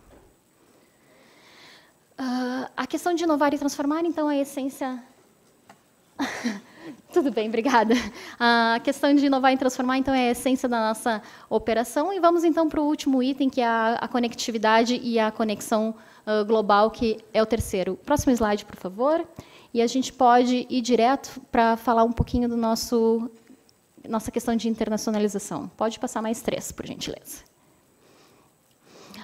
Uh, a questão de inovar e transformar, então, é a essência... Tudo bem, obrigada. A questão de inovar e transformar, então, é a essência da nossa operação. E vamos, então, para o último item, que é a, a conectividade e a conexão uh, global, que é o terceiro. Próximo slide, por favor. E a gente pode ir direto para falar um pouquinho do nosso nossa questão de internacionalização. Pode passar mais três, por gentileza.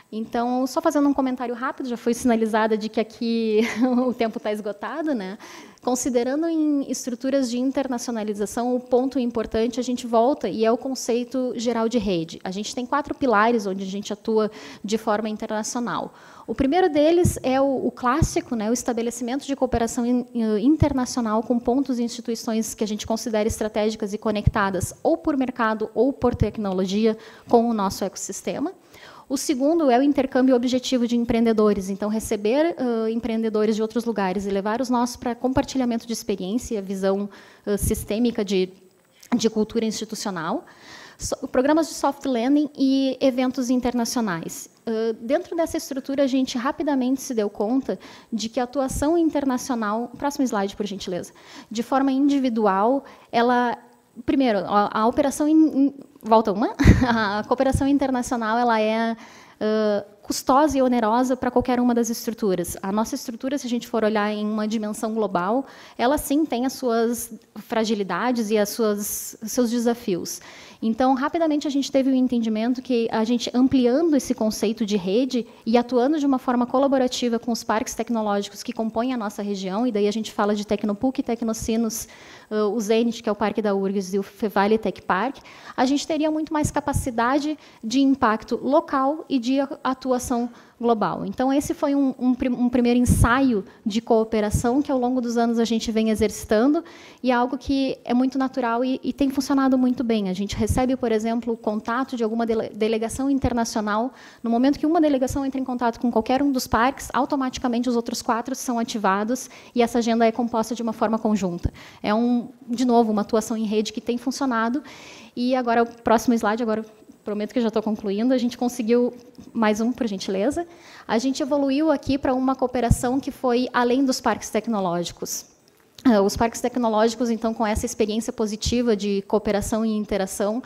Então, só fazendo um comentário rápido, já foi sinalizada de que aqui o tempo está esgotado, né? Considerando em estruturas de internacionalização, o ponto importante, a gente volta, e é o conceito geral de rede. A gente tem quatro pilares onde a gente atua de forma internacional. O primeiro deles é o, o clássico, né, o estabelecimento de cooperação in, internacional com pontos e instituições que a gente considera estratégicas e conectadas, ou por mercado ou por tecnologia, com o nosso ecossistema. O segundo é o intercâmbio objetivo de empreendedores. Então, receber uh, empreendedores de outros lugares e levar os nossos para compartilhamento de experiência e a visão uh, sistêmica de, de cultura institucional. So, programas de soft landing e eventos internacionais. Uh, dentro dessa estrutura, a gente rapidamente se deu conta de que a atuação internacional... Próximo slide, por gentileza. De forma individual, ela... Primeiro, a, a operação... In, volta uma. A cooperação internacional ela é uh, custosa e onerosa para qualquer uma das estruturas. A nossa estrutura, se a gente for olhar em uma dimensão global, ela sim tem as suas fragilidades e as suas, os seus desafios. Então, rapidamente, a gente teve o entendimento que a gente, ampliando esse conceito de rede e atuando de uma forma colaborativa com os parques tecnológicos que compõem a nossa região, e daí a gente fala de Tecnopuc, Tecnocinos, uh, o Zenit, que é o Parque da U R G S, e o Fevale Tech Park, a gente teria muito mais capacidade de impacto local e de atuação global. Então, esse foi um, um, um primeiro ensaio de cooperação que, ao longo dos anos, a gente vem exercitando, e é algo que é muito natural e, e tem funcionado muito bem. A gente recebe, por exemplo, o contato de alguma dele, delegação internacional. No momento que uma delegação entra em contato com qualquer um dos parques, automaticamente os outros quatro são ativados e essa agenda é composta de uma forma conjunta. É, um, de novo, uma atuação em rede que tem funcionado. E agora, o próximo slide, agora... prometo que já estou concluindo, a gente conseguiu, mais um, por gentileza, a gente evoluiu aqui para uma cooperação que foi além dos parques tecnológicos. Os parques tecnológicos, então, com essa experiência positiva de cooperação e interação,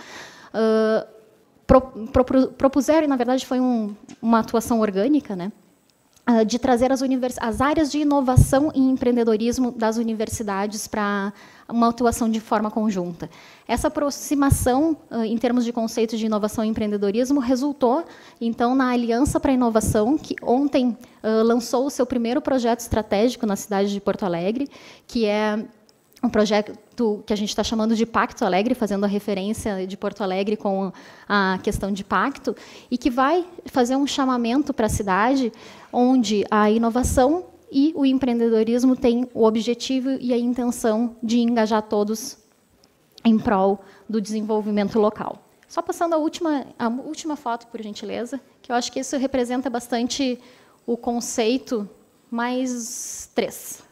uh, pro, pro, propuseram, e, na verdade, foi um, uma atuação orgânica, né, uh, de trazer as, univers, as áreas de inovação e empreendedorismo das universidades para uma atuação de forma conjunta. Essa aproximação, em termos de conceitos de inovação e empreendedorismo, resultou, então, na Aliança para a Inovação, que ontem lançou o seu primeiro projeto estratégico na cidade de Porto Alegre, que é um projeto que a gente está chamando de Pacto Alegre, fazendo a referência de Porto Alegre com a questão de pacto, e que vai fazer um chamamento para a cidade, onde a inovação e o empreendedorismo têm o objetivo e a intenção de engajar todos em prol do desenvolvimento local. Só passando a última, a última foto, por gentileza, que eu acho que isso representa bastante o conceito, mais três.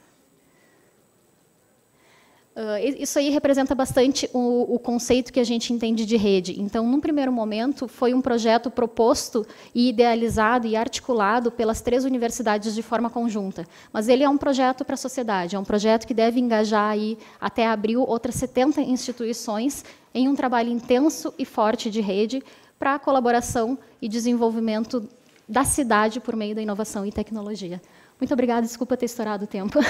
Uh, isso aí representa bastante o, o conceito que a gente entende de rede. Então, num primeiro momento, foi um projeto proposto e idealizado e articulado pelas três universidades de forma conjunta. Mas ele é um projeto para a sociedade, é um projeto que deve engajar aí, até abril, outras setenta instituições em um trabalho intenso e forte de rede para a colaboração e desenvolvimento da cidade por meio da inovação e tecnologia. Muito obrigada, desculpa ter estourado o tempo.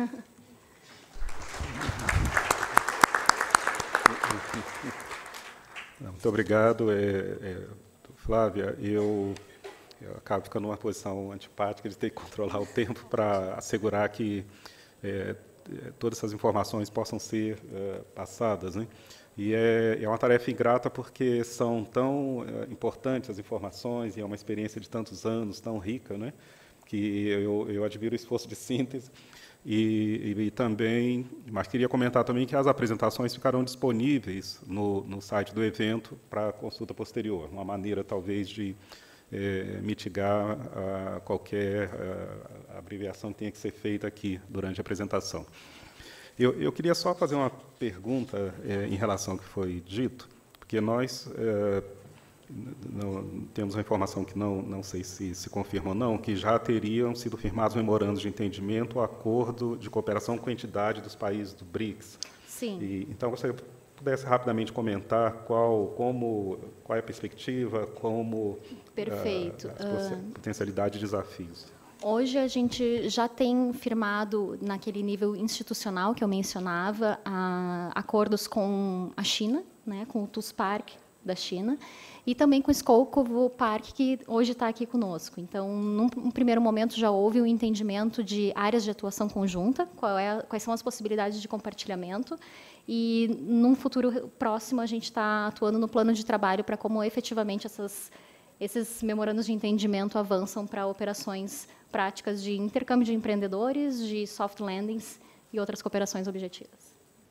Muito obrigado, é, é, Flávia. Eu, eu acabo ficando numa posição antipática de ter que controlar o tempo para assegurar que é, todas essas informações possam ser é, passadas, né? E é, é uma tarefa ingrata porque são tão é, importantes as informações e é uma experiência de tantos anos, tão rica, né? Que eu, eu admiro o esforço de síntese. E, e, e também, mas queria comentar também que as apresentações ficarão disponíveis no, no site do evento para consulta posterior, uma maneira talvez de é, mitigar a, qualquer a, a abreviação que tenha que ser feita aqui durante a apresentação. Eu, eu queria só fazer uma pergunta é, em relação ao que foi dito, porque nós é, não, temos uma informação que não, não sei se se confirma ou não, que já teriam sido firmados memorandos de entendimento, acordo de cooperação com a entidade dos países do BRICS. Sim. E, então, você pudesse rapidamente comentar qual, como, qual é a perspectiva, como Perfeito. a, a potencialidade e desafios. Hoje a gente já tem firmado, naquele nível institucional que eu mencionava, a, acordos com a China, né, com o TUSPARC, da China, e também com o Skolkovo Park, que hoje está aqui conosco. Então, num, num primeiro momento, já houve um entendimento de áreas de atuação conjunta, qual é, quais são as possibilidades de compartilhamento, e, num futuro próximo, a gente está atuando no plano de trabalho para como, efetivamente, essas, esses memorandos de entendimento avançam para operações práticas de intercâmbio de empreendedores, de soft landings e outras cooperações objetivas.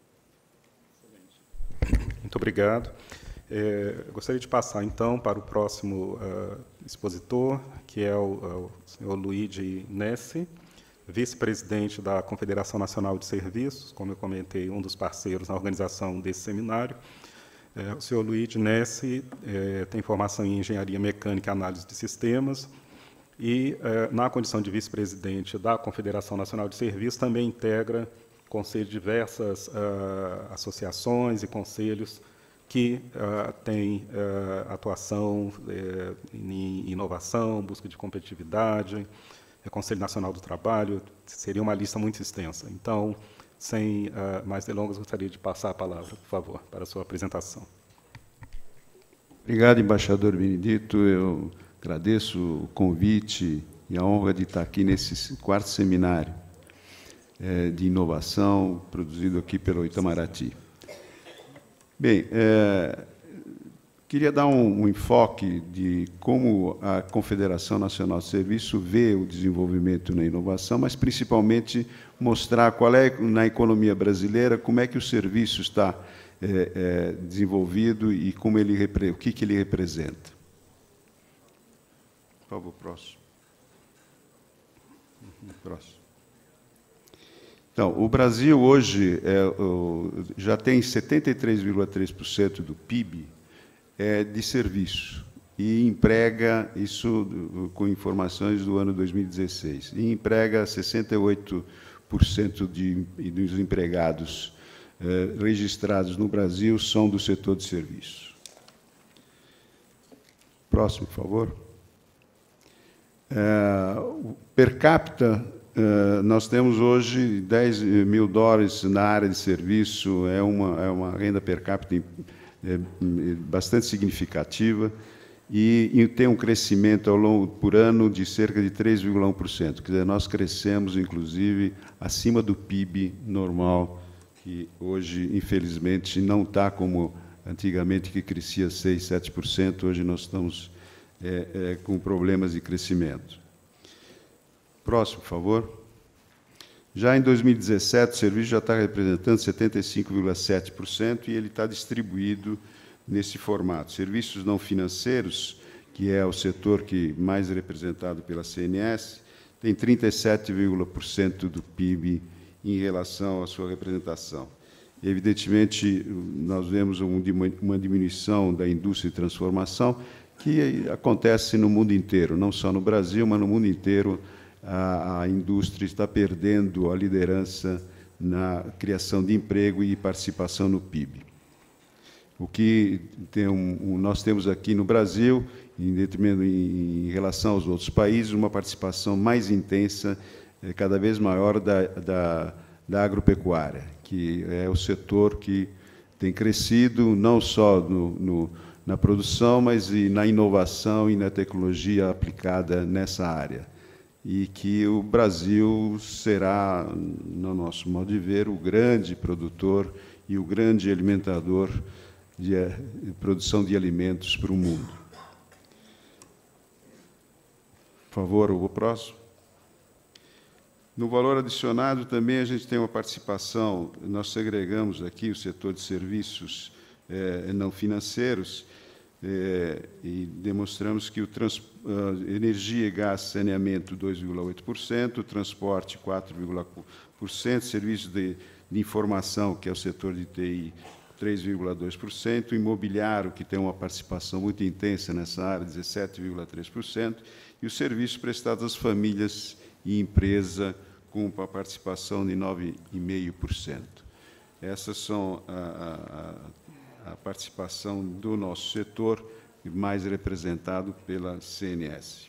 Muito obrigado. É, gostaria de passar, então, para o próximo uh, expositor, que é o, o senhor Luigi Nessi, vice-presidente da Confederação Nacional de Serviços, como eu comentei, um dos parceiros na organização desse seminário. É, o senhor Luigi Nessi é, tem formação em Engenharia Mecânica e Análise de Sistemas, e, é, na condição de vice-presidente da Confederação Nacional de Serviços, também integra conselho de diversas uh, associações e conselhos que uh, têm uh, atuação uh, em inovação, busca de competitividade, é Conselho Nacional do Trabalho, seria uma lista muito extensa. Então, sem uh, mais delongas, gostaria de passar a palavra, por favor, para a sua apresentação. Obrigado, embaixador Benedito. Eu agradeço o convite e a honra de estar aqui nesse quarto seminário é, de inovação produzido aqui pelo Itamaraty. Bem, é, queria dar um, um enfoque de como a Confederação Nacional de Serviço vê o desenvolvimento na inovação, mas principalmente mostrar qual é, na economia brasileira, como é que o serviço está é, é, desenvolvido e como ele, o que, que ele representa. Por favor, próximo. Próximo. Então, o Brasil hoje é, o, já tem setenta e três vírgula três por cento do P I B é, de serviço e emprega, isso com informações do ano dois mil e dezesseis, e emprega sessenta e oito por cento de, dos empregados é, registrados no Brasil são do setor de serviço. Próximo, por favor. É, per capita, Uh, nós temos hoje dez mil dólares na área de serviço, é uma, é uma renda per capita é, bastante significativa e, e tem um crescimento ao longo por ano de cerca de três vírgula um por cento. Quer dizer, nós crescemos, inclusive, acima do P I B normal, que hoje, infelizmente, não está como antigamente, que crescia seis, sete por cento. Hoje nós estamos é, é, com problemas de crescimento. Próximo, por favor. Já em dois mil e dezessete, o serviço já está representando setenta e cinco vírgula sete por cento e ele está distribuído nesse formato. Serviços não financeiros, que é o setor que mais é representado pela C N S, tem trinta e sete vírgula um por cento do P I B em relação à sua representação. Evidentemente, nós vemos uma diminuição da indústria de transformação que acontece no mundo inteiro, não só no Brasil, mas no mundo inteiro. A, a indústria está perdendo a liderança na criação de emprego e participação no P I B. O que tem um, um, nós temos aqui no Brasil, em, em, em relação aos outros países, uma participação mais intensa, é, cada vez maior, da, da, da agropecuária, que é o setor que tem crescido não só no, no, na produção, mas e na inovação e na tecnologia aplicada nessa área. E que o Brasil será, no nosso modo de ver, o grande produtor e o grande alimentador de, de produção de alimentos para o mundo. Por favor, o próximo. No valor adicionado também a gente tem uma participação, nós segregamos aqui o setor de serviços eh, não financeiros, É, e demonstramos que o trans, uh, energia, gás, saneamento, dois vírgula oito por cento, transporte, quatro vírgula quatro por cento, serviços de, de informação, que é o setor de T I, três vírgula dois por cento, imobiliário, que tem uma participação muito intensa nessa área, dezessete vírgula três por cento, e os serviços prestados às famílias e empresa, com uma participação de nove vírgula cinco por cento. Essas são a, a a participação do nosso setor, mais representado pela C N S.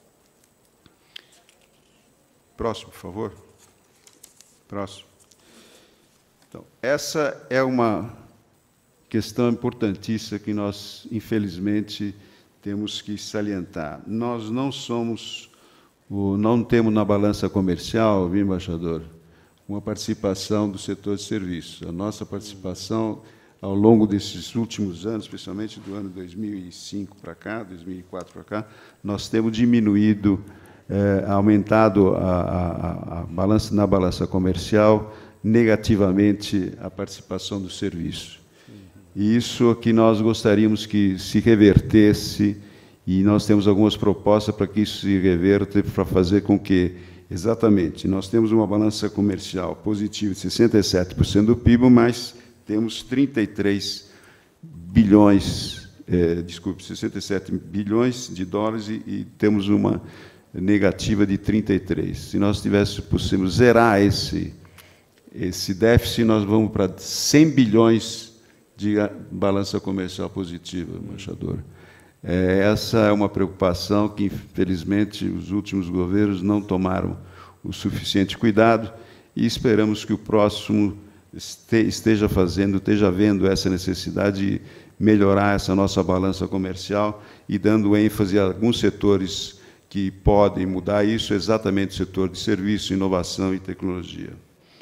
Próximo, por favor. Próximo. Então, essa é uma questão importantíssima que nós, infelizmente, temos que salientar. Nós não somos, não temos na balança comercial, viu, embaixador, uma participação do setor de serviços. A nossa participação, ao longo desses últimos anos, especialmente do ano dois mil e cinco para cá, dois mil e quatro para cá, nós temos diminuído, eh, aumentado a, a, a balança, na balança comercial, negativamente a participação do serviço. E isso que nós gostaríamos que se revertesse, e nós temos algumas propostas para que isso se reverta, para fazer com que, exatamente, nós temos uma balança comercial positiva de sessenta e sete por cento do P I B, mas temos trinta e três bilhões, eh, desculpe, sessenta e sete bilhões de dólares e, e temos uma negativa de trinta e três. Se nós tivéssemos zerar esse, esse déficit, nós vamos para cem bilhões de balança comercial positiva, embaixador. É, essa é uma preocupação que, infelizmente, os últimos governos não tomaram o suficiente cuidado e esperamos que o próximo esteja fazendo, esteja vendo essa necessidade de melhorar essa nossa balança comercial e dando ênfase a alguns setores que podem mudar isso, exatamente o setor de serviço, inovação e tecnologia.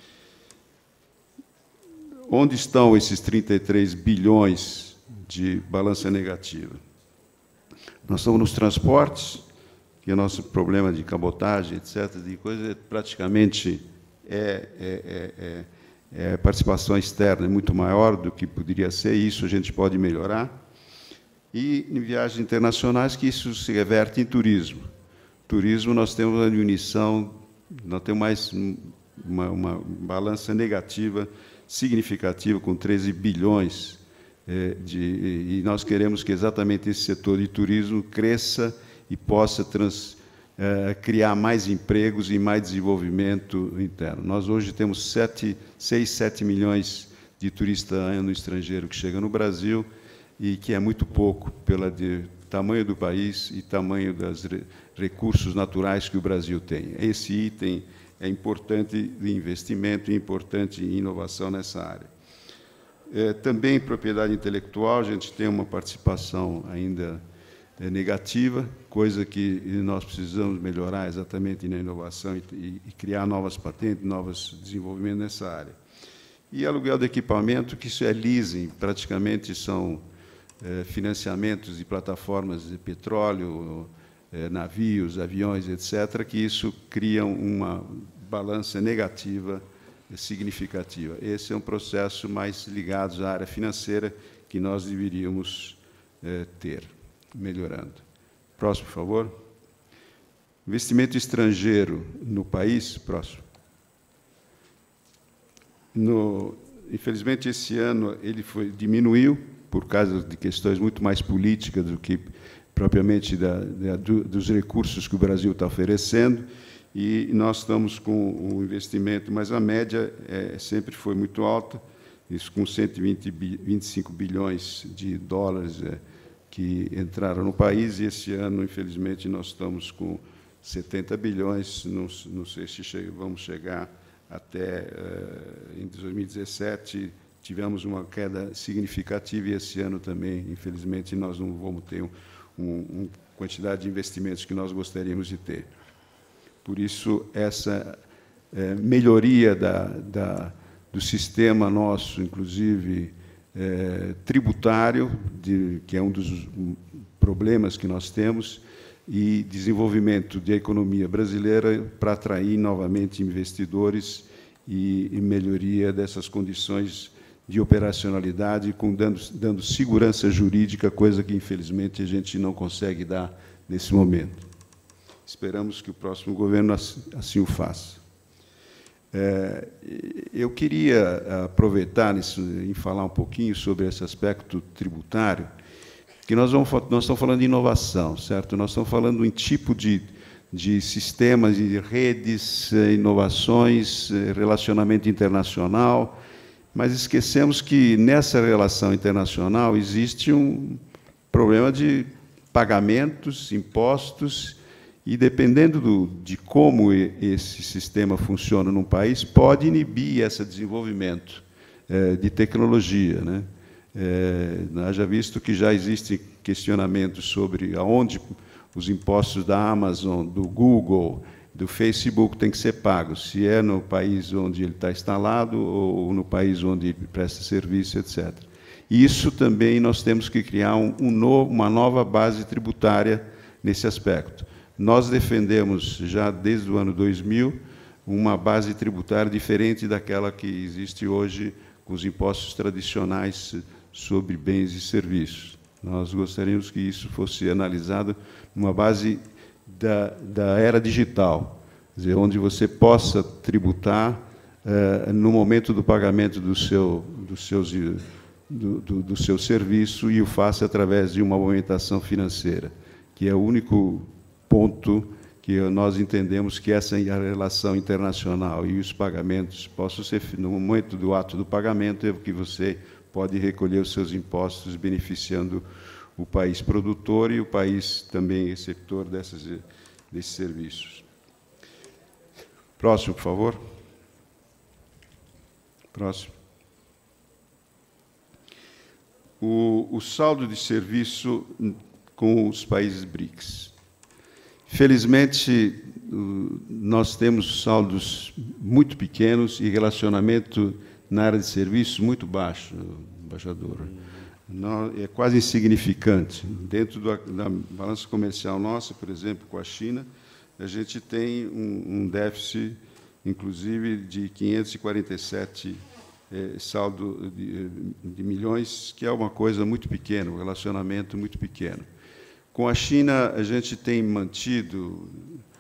Onde estão esses trinta e três bilhões de balança negativa? Nós estamos nos transportes, que é o nosso problema de cabotagem, etcétera, de coisa, praticamente é, é, é, é, é participação externa é muito maior do que poderia ser, e isso a gente pode melhorar. E em viagens internacionais, que isso se reverte em turismo. Turismo, nós temos uma diminuição, nós temos mais uma, uma balança negativa significativa, com treze bilhões. De, e nós queremos que exatamente esse setor de turismo cresça e possa trans, eh, criar mais empregos e mais desenvolvimento interno. Nós hoje temos sete, seis, sete milhões de turistas ano estrangeiro que chegam no Brasil, e que é muito pouco pelo tamanho do país e tamanho dos re, recursos naturais que o Brasil tem. Esse item é importante de investimento e importante em inovação nessa área. É, também propriedade intelectual, a gente tem uma participação ainda é, negativa, coisa que nós precisamos melhorar exatamente na inovação e, e, e criar novas patentes, novos desenvolvimentos nessa área. E aluguel de equipamento, que isso é leasing, praticamente são é, financiamentos de plataformas de petróleo, é, navios, aviões, etcétera, que isso cria uma balança negativa significativa. Esse é um processo mais ligado à área financeira que nós deveríamos eh, ter, melhorando. Próximo, por favor. Investimento estrangeiro no país. Próximo. No, infelizmente, esse ano ele foi, diminuiu por causa de questões muito mais políticas do que propriamente da, da, do, dos recursos que o Brasil está oferecendo. E nós estamos com o investimento, mas a média é, sempre foi muito alta, isso com cento e vinte, vinte e cinco bilhões de dólares é, que entraram no país, e esse ano, infelizmente, nós estamos com setenta bilhões, não, não sei se chega, vamos chegar até, em dois mil e dezessete, tivemos uma queda significativa, e esse ano também, infelizmente, nós não vamos ter uma um, um quantidade de investimentos que nós gostaríamos de ter. Por isso, essa é, melhoria da, da, do sistema nosso, inclusive é, tributário, de, que é um dos problemas que nós temos, e desenvolvimento da economia brasileira para atrair novamente investidores e, e melhoria dessas condições de operacionalidade, com dando, dando segurança jurídica, coisa que, infelizmente, a gente não consegue dar nesse momento. Esperamos que o próximo governo assim o faça. É, eu queria aproveitar nisso, em falar um pouquinho sobre esse aspecto tributário, que nós, vamos, nós estamos falando de inovação, certo? Nós estamos falando em tipo de, de sistemas, de redes, inovações, relacionamento internacional, mas esquecemos que nessa relação internacional existe um problema de pagamentos, impostos. E, dependendo do, de como esse sistema funciona num país, pode inibir esse desenvolvimento eh, de tecnologia, né? É, haja visto que já existem questionamentos sobre aonde os impostos da Amazon, do Google, do Facebook têm que ser pagos, se é no país onde ele está instalado ou no país onde ele presta serviço, etcétera. E isso também nós temos que criar um, um novo, uma nova base tributária nesse aspecto. Nós defendemos, já desde o ano dois mil, uma base tributária diferente daquela que existe hoje com os impostos tradicionais sobre bens e serviços. Nós gostaríamos que isso fosse analisado numa base da, da era digital, quer dizer, onde você possa tributar eh, no momento do pagamento do seu, dos seus, do, do, do seu serviço e o faça através de uma movimentação financeira, que é o único ponto que nós entendemos que essa relação internacional e os pagamentos possam ser, no momento do ato do pagamento, é que você pode recolher os seus impostos beneficiando o país produtor e o país também receptor dessas, desses serviços. Próximo, por favor. Próximo. O, o saldo de serviço com os países BRICS. Felizmente, nós temos saldos muito pequenos e relacionamento na área de serviços muito baixo, embaixador. É quase insignificante. Dentro da, da balança comercial nossa, por exemplo, com a China, a gente tem um, um déficit, inclusive, de quinhentos e quarenta e sete é, saldo de, de milhões, que é uma coisa muito pequena, um relacionamento muito pequeno. Com a China, a gente tem mantido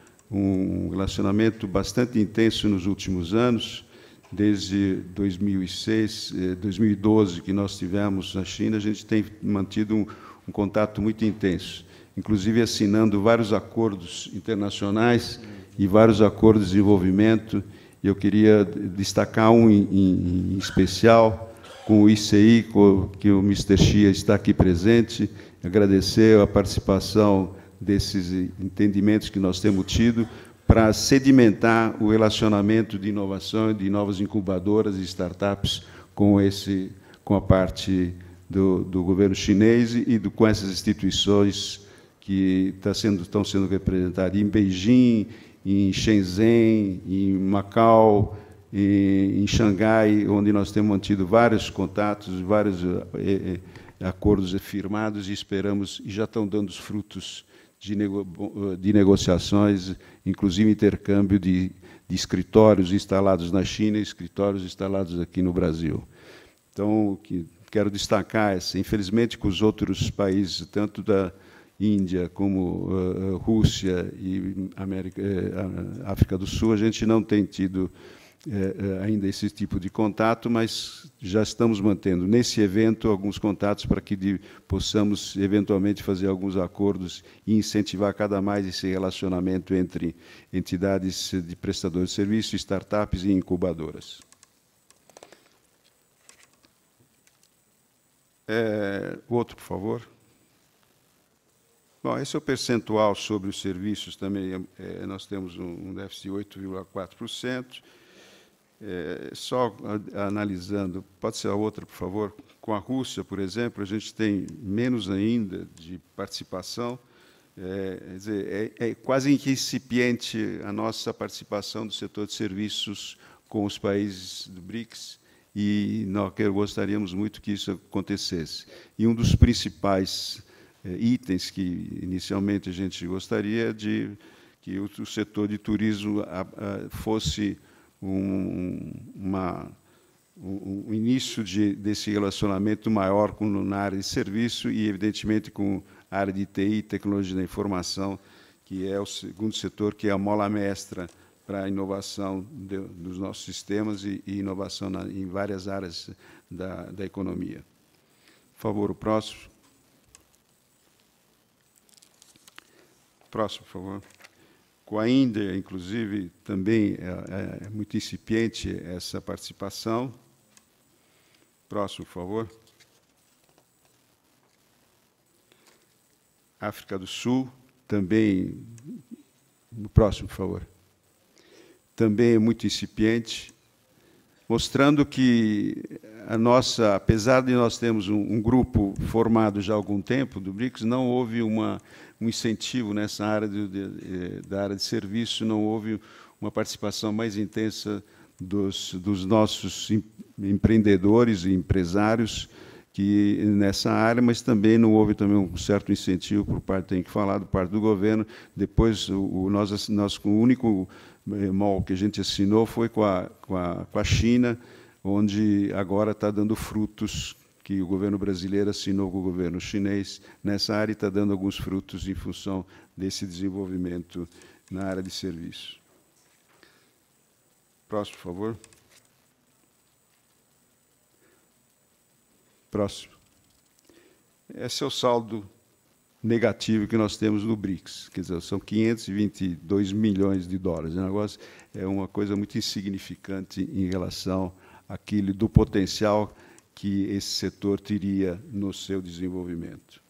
um relacionamento bastante intenso nos últimos anos, desde dois mil e seis, dois mil e doze, que nós tivemos na China, a gente tem mantido um, um contato muito intenso, inclusive assinando vários acordos internacionais e vários acordos de desenvolvimento. Eu queria destacar um em, em, em especial, com o I C I, com, que o mister Xia está aqui presente, agradecer a participação desses entendimentos que nós temos tido para sedimentar o relacionamento de inovação, de novas incubadoras e startups com, esse, com a parte do, do governo chinês e do, com essas instituições que tá sendo, estão sendo representadas em Beijing, em Shenzhen, em Macau, em, em Xangai, onde nós temos mantido vários contatos, vários eh, eh, acordos firmados e esperamos, e já estão dando os frutos de, nego, de negociações, inclusive intercâmbio de, de escritórios instalados na China e escritórios instalados aqui no Brasil. Então, que, quero destacar essa. Infelizmente, com os outros países, tanto da Índia como uh, Rússia e América, uh, África do Sul, a gente não tem tido uh, ainda esse tipo de contato, mas já estamos mantendo nesse evento alguns contatos para que de, possamos eventualmente fazer alguns acordos e incentivar cada mais esse relacionamento entre entidades de prestadores de serviço, startups e incubadoras. É, outro, por favor. Bom, esse é o percentual sobre os serviços também. É, nós temos um, um déficit de oito vírgula quatro por cento. É, só a, analisando, pode ser a outra, por favor. Com a Rússia, por exemplo, a gente tem menos ainda de participação. É, quer dizer, é, é quase incipiente a nossa participação do setor de serviços com os países do BRICS, e nós gostaríamos muito que isso acontecesse. E um dos principais é, itens que, inicialmente, a gente gostaria de que o, o setor de turismo a, a, fosse um, uma, um, um início de, desse relacionamento maior com, na área de serviço e, evidentemente, com a área de T I, tecnologia da informação, que é o segundo setor, que é a mola mestra para a inovação de, dos nossos sistemas e, e inovação na, em várias áreas da, da economia. Por favor, o próximo. Próximo, por favor. Com a Índia, inclusive, também é, é muito incipiente essa participação. Próximo, por favor. África do Sul, também. No próximo, por favor. Também é muito incipiente. mostrando que a nossa, apesar de nós termos um, um grupo formado já há algum tempo do BRICS, não houve uma, um incentivo nessa área de, de, da área de serviço, não houve uma participação mais intensa dos, dos nossos empreendedores e empresários que nessa área, mas também não houve também um certo incentivo por parte, tem que falar, do parte do governo. Depois, o, o, nós, nós, o único M O U que a gente assinou foi com a, com a, com a China, onde agora está dando frutos, que o governo brasileiro assinou com o governo chinês nessa área e está dando alguns frutos em função desse desenvolvimento na área de serviço. Próximo, por favor. Próximo. Esse é o saldo negativo que nós temos no BRICS. Quer dizer, são quinhentos e vinte e dois milhões de dólares. O negócio é uma coisa muito insignificante em relação àquilo do potencial que esse setor teria no seu desenvolvimento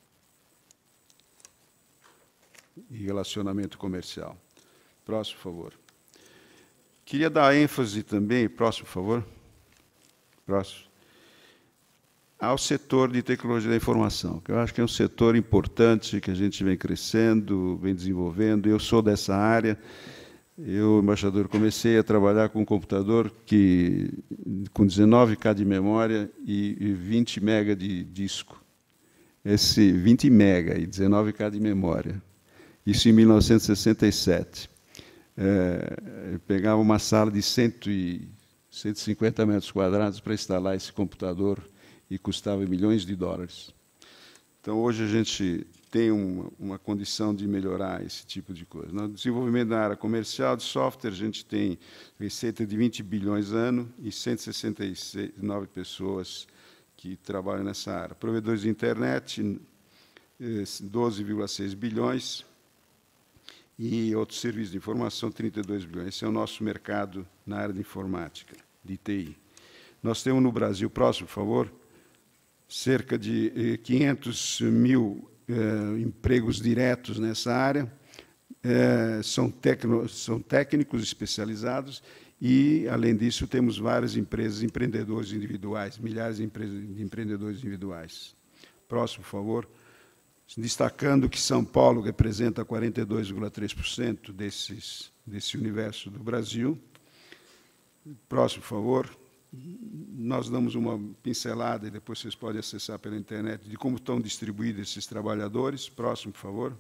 e relacionamento comercial. Próximo, por favor. Queria dar ênfase também, próximo, por favor. Próximo. Ao setor de tecnologia da informação, que eu acho que é um setor importante, que a gente vem crescendo, vem desenvolvendo. Eu sou dessa área. Eu, embaixador, comecei a trabalhar com um computador que, com dezenove K de memória e vinte mega de disco. Esse vinte mega e dezenove K de memória. Isso em mil novecentos e sessenta e sete. É, eu pegava uma sala de cento e cinquenta metros quadrados para instalar esse computador e custava milhões de dólares. Então, hoje a gente tem uma, uma condição de melhorar esse tipo de coisa. No desenvolvimento da área comercial de software, a gente tem receita de vinte bilhões ano e cento e sessenta e nove pessoas que trabalham nessa área. Provedores de internet, doze vírgula seis bilhões, e outros serviços de informação, trinta e dois bilhões. Esse é o nosso mercado na área de informática, de T I. Nós temos no Brasil, próximo, por favor, cerca de quinhentos mil eh, empregos diretos nessa área, eh, são, tecno, são técnicos especializados e, além disso, temos várias empresas, empreendedores individuais, milhares de, empresas, de empreendedores individuais. Próximo, por favor. Destacando que São Paulo representa quarenta e dois vírgula três por cento desses, desse universo do Brasil. Próximo, por favor. Nós damos uma pincelada, e depois vocês podem acessar pela internet, de como estão distribuídos esses trabalhadores. Próximo, por favor.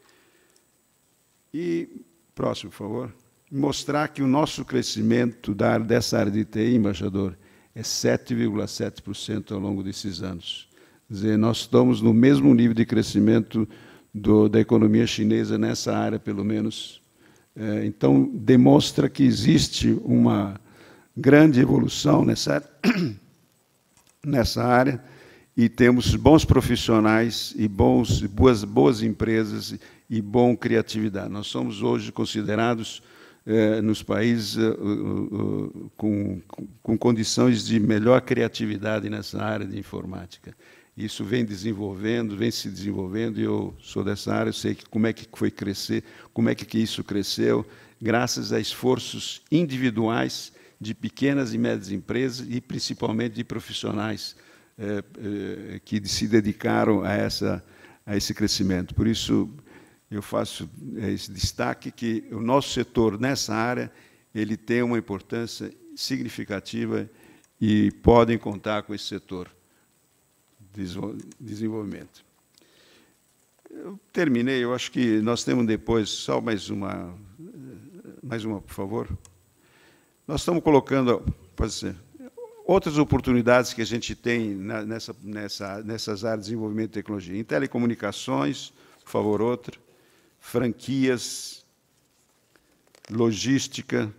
E, próximo, por favor. Mostrar que o nosso crescimento da área, dessa área de T I, embaixador, é sete vírgula sete por cento ao longo desses anos. Quer dizer, nós estamos no mesmo nível de crescimento do, da economia chinesa nessa área, pelo menos. É, então, demonstra que existe uma grande evolução nessa, nessa área e temos bons profissionais e bons, boas, boas empresas e boa criatividade. Nós somos hoje considerados, eh, nos países eh, uh, com, com condições de melhor criatividade nessa área de informática. Isso vem desenvolvendo, vem se desenvolvendo, e eu sou dessa área, eu sei que como é que foi crescer, como é que isso cresceu, graças a esforços individuais de pequenas e médias empresas e, principalmente, de profissionais eh, eh, que se dedicaram a, essa, a esse crescimento. Por isso, eu faço esse destaque que o nosso setor, nessa área, ele tem uma importância significativa e podem contar com esse setor de desenvolvimento. Eu terminei, eu acho que nós temos depois, só mais uma, mais uma, por favor. Nós estamos colocando, pode ser, outras oportunidades que a gente tem na, nessa, nessa, nessas áreas de desenvolvimento de tecnologia. Em telecomunicações, por favor, outra. Franquias, logística,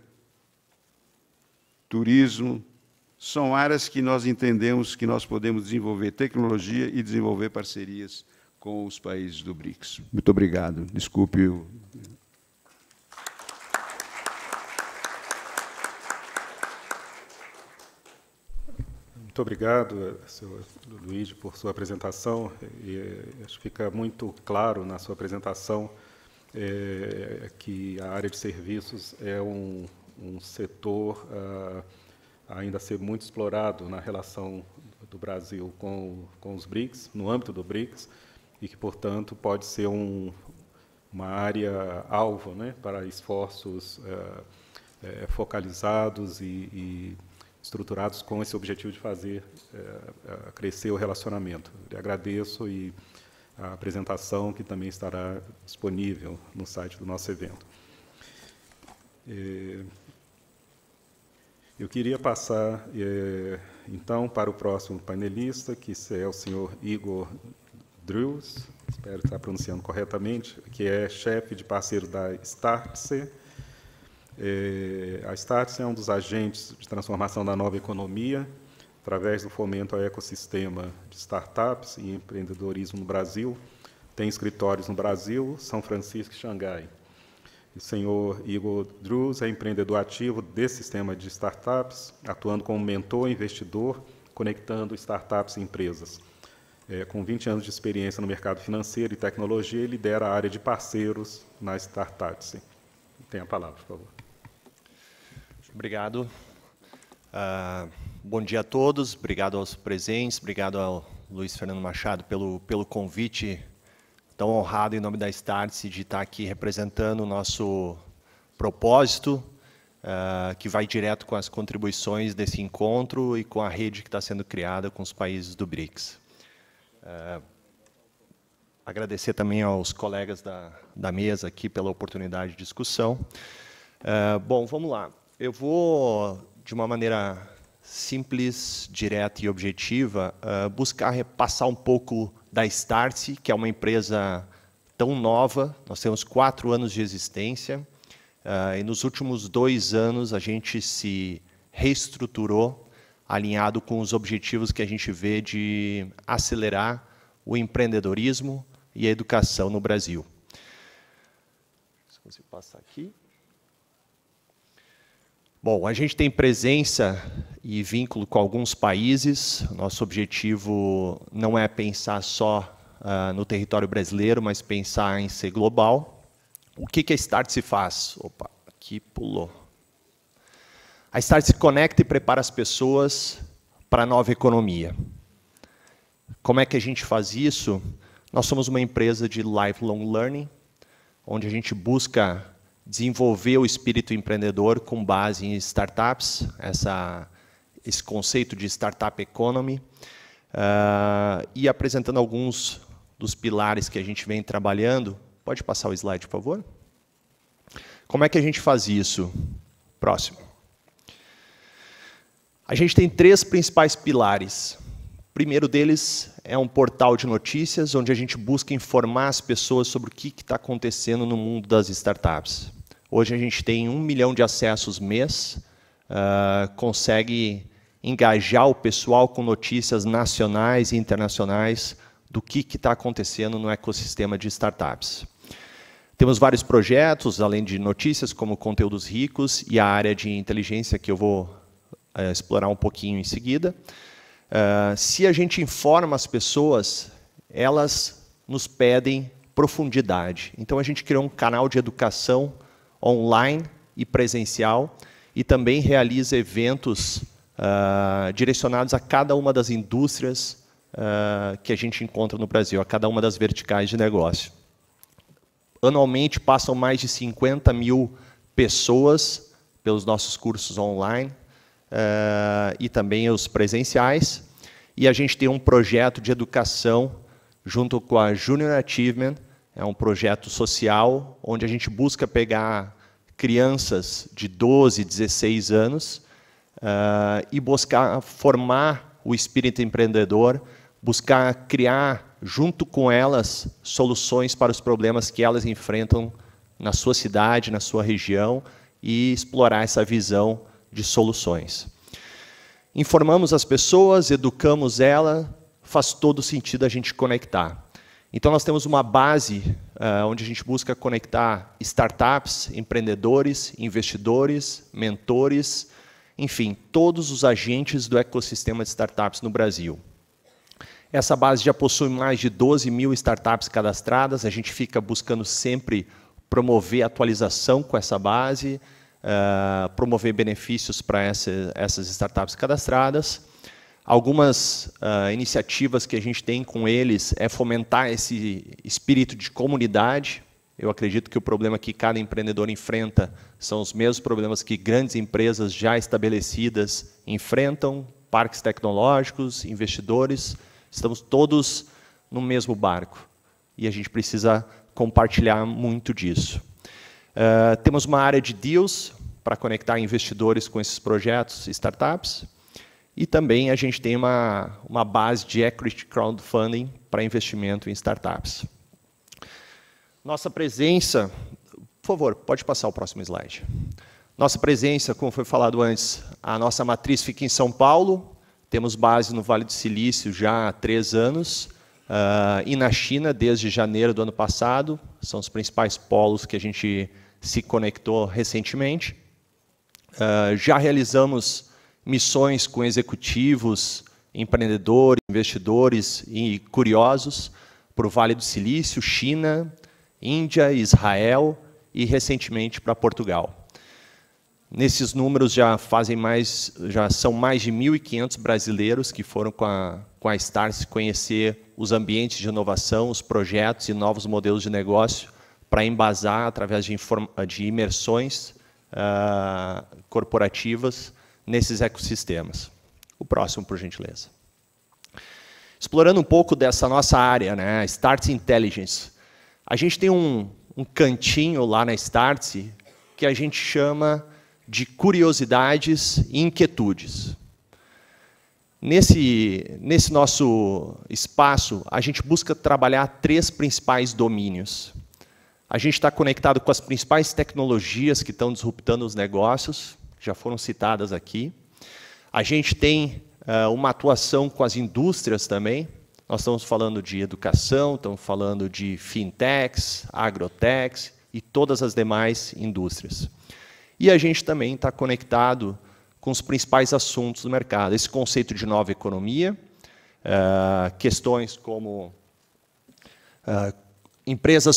turismo, são áreas que nós entendemos que nós podemos desenvolver tecnologia e desenvolver parcerias com os países do BRICS. Muito obrigado. Desculpe o... Muito obrigado, senhor Luiz, por sua apresentação. E acho que fica muito claro na sua apresentação é, que a área de serviços é um, um setor ah, ainda a ser muito explorado na relação do Brasil com, com os BRICS, no âmbito do BRICS, e que, portanto, pode ser um, uma área alvo, né, para esforços é, é, focalizados e, e estruturados com esse objetivo de fazer é, crescer o relacionamento. Eu agradeço e a apresentação que também estará disponível no site do nosso evento. É, eu queria passar, é, então, para o próximo painelista, que é o senhor Igor Drews, espero estar pronunciando corretamente, que é chefe de parceiro da Startse. É, a Startse é um dos agentes de transformação da nova economia, através do fomento ao ecossistema de startups e empreendedorismo no Brasil. Tem escritórios no Brasil, São Francisco e Xangai. O senhor Igor Drews é empreendedor ativo desse sistema de startups, atuando como mentor e investidor, conectando startups e empresas. É, com vinte anos de experiência no mercado financeiro e tecnologia, ele lidera a área de parceiros na Startse. Tem a palavra, por favor. Obrigado. Uh, bom dia a todos, obrigado aos presentes, obrigado ao Luiz Fernando Machado pelo, pelo convite tão honrado em nome da Startse de estar aqui representando o nosso propósito, uh, que vai direto com as contribuições desse encontro e com a rede que está sendo criada com os países do BRICS. Uh, agradecer também aos colegas da, da mesa aqui pela oportunidade de discussão. Uh, bom, vamos lá. Eu vou, de uma maneira simples, direta e objetiva, uh, buscar repassar um pouco da Startse, que é uma empresa tão nova. Nós temos quatro anos de existência, uh, e nos últimos dois anos a gente se reestruturou, alinhado com os objetivos que a gente vê de acelerar o empreendedorismo e a educação no Brasil. Se você passar aqui. Bom, a gente tem presença e vínculo com alguns países. Nosso objetivo não é pensar só uh, no território brasileiro, mas pensar em ser global. O que, que a Startse faz? Opa, aqui pulou. A Startse conecta e prepara as pessoas para a nova economia. Como é que a gente faz isso? Nós somos uma empresa de lifelong learning, onde a gente busca desenvolver o espírito empreendedor com base em startups, essa, esse conceito de startup economy, uh, e apresentando alguns dos pilares que a gente vem trabalhando. Pode passar o slide, por favor? Como é que a gente faz isso? Próximo. A gente tem três principais pilares. O primeiro deles é um portal de notícias, onde a gente busca informar as pessoas sobre o que está acontecendo no mundo das startups. Hoje a gente tem um milhão de acessos mês, uh, consegue engajar o pessoal com notícias nacionais e internacionais do que está acontecendo no ecossistema de startups. Temos vários projetos, além de notícias, como conteúdos ricos e a área de inteligência, que eu vou uh, explorar um pouquinho em seguida. Uh, se a gente informa as pessoas, elas nos pedem profundidade. Então, a gente criou um canal de educação online e presencial, e também realiza eventos uh, direcionados a cada uma das indústrias uh, que a gente encontra no Brasil, a cada uma das verticais de negócio. Anualmente passam mais de cinquenta mil pessoas pelos nossos cursos online uh, e também os presenciais, e a gente tem um projeto de educação junto com a Junior Achievement. É um projeto social, onde a gente busca pegar crianças de doze, dezesseis anos uh, e buscar formar o espírito empreendedor, buscar criar, junto com elas, soluções para os problemas que elas enfrentam na sua cidade, na sua região, e explorar essa visão de soluções. Informamos as pessoas, educamos elas, faz todo sentido a gente conectar. Então, nós temos uma base uh, onde a gente busca conectar startups, empreendedores, investidores, mentores, enfim, todos os agentes do ecossistema de startups no Brasil. Essa base já possui mais de doze mil startups cadastradas, a gente fica buscando sempre promover atualização com essa base, uh, promover benefícios para essa, essas startups cadastradas. Algumas uh, iniciativas que a gente tem com eles é fomentar esse espírito de comunidade. Eu acredito que o problema que cada empreendedor enfrenta são os mesmos problemas que grandes empresas já estabelecidas enfrentam, parques tecnológicos, investidores, estamos todos no mesmo barco. E a gente precisa compartilhar muito disso. Uh, temos uma área de deals para conectar investidores com esses projetos e startups. E também a gente tem uma, uma base de equity crowdfunding para investimento em startups. Nossa presença... Por favor, pode passar o próximo slide. Nossa presença, como foi falado antes, a nossa matriz fica em São Paulo, temos base no Vale do Silício já há três anos, uh, e na China desde janeiro do ano passado, são os principais polos que a gente se conectou recentemente. Uh, já realizamos missões com executivos, empreendedores, investidores e curiosos para o Vale do Silício, China, Índia, Israel e recentemente para Portugal. Nesses números já fazem mais, já são mais de mil e quinhentos brasileiros que foram com a, com a Startse conhecer os ambientes de inovação, os projetos e novos modelos de negócio para embasar através de, de imersões uh, corporativas nesses ecossistemas. O próximo, por gentileza. Explorando um pouco dessa nossa área, né, Startse Intelligence. A gente tem um, um cantinho lá na Startse que a gente chama de curiosidades e inquietudes. Nesse, nesse nosso espaço, a gente busca trabalhar três principais domínios. A gente está conectado com as principais tecnologias que estão disruptando os negócios, já foram citadas aqui. A gente tem uh, uma atuação com as indústrias também. Nós estamos falando de educação, estamos falando de fintechs, agrotechs e todas as demais indústrias. E a gente também está conectado com os principais assuntos do mercado. Esse conceito de nova economia, uh, questões como uh, empresas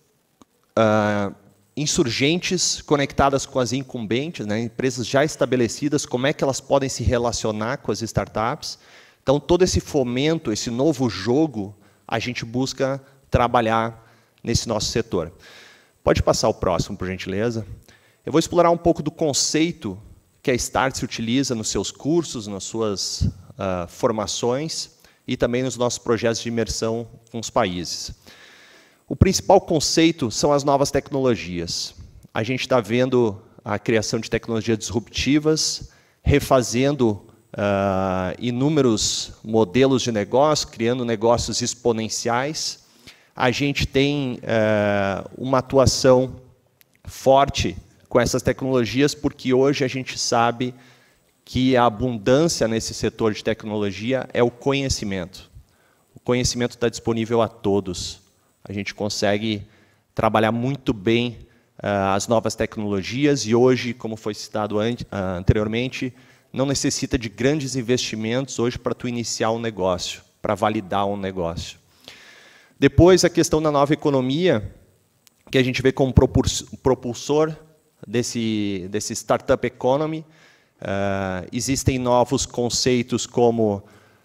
uh, insurgentes conectadas com as incumbentes, né, empresas já estabelecidas, como é que elas podem se relacionar com as startups. Então, todo esse fomento, esse novo jogo, a gente busca trabalhar nesse nosso setor. Pode passar o próximo, por gentileza. Eu vou explorar um pouco do conceito que a Startse utiliza nos seus cursos, nas suas uh, formações e também nos nossos projetos de imersão com os países. O principal conceito são as novas tecnologias. A gente está vendo a criação de tecnologias disruptivas, refazendo uh, inúmeros modelos de negócio, criando negócios exponenciais. A gente tem uh, uma atuação forte com essas tecnologias, porque hoje a gente sabe que a abundância nesse setor de tecnologia é o conhecimento. O conhecimento está disponível a todos. A gente consegue trabalhar muito bem uh, as novas tecnologias e hoje, como foi citado uh, anteriormente, não necessita de grandes investimentos hoje para tu iniciar um negócio, para validar um negócio. Depois, a questão da nova economia, que a gente vê como propulsor desse, desse startup economy. Uh, existem novos conceitos como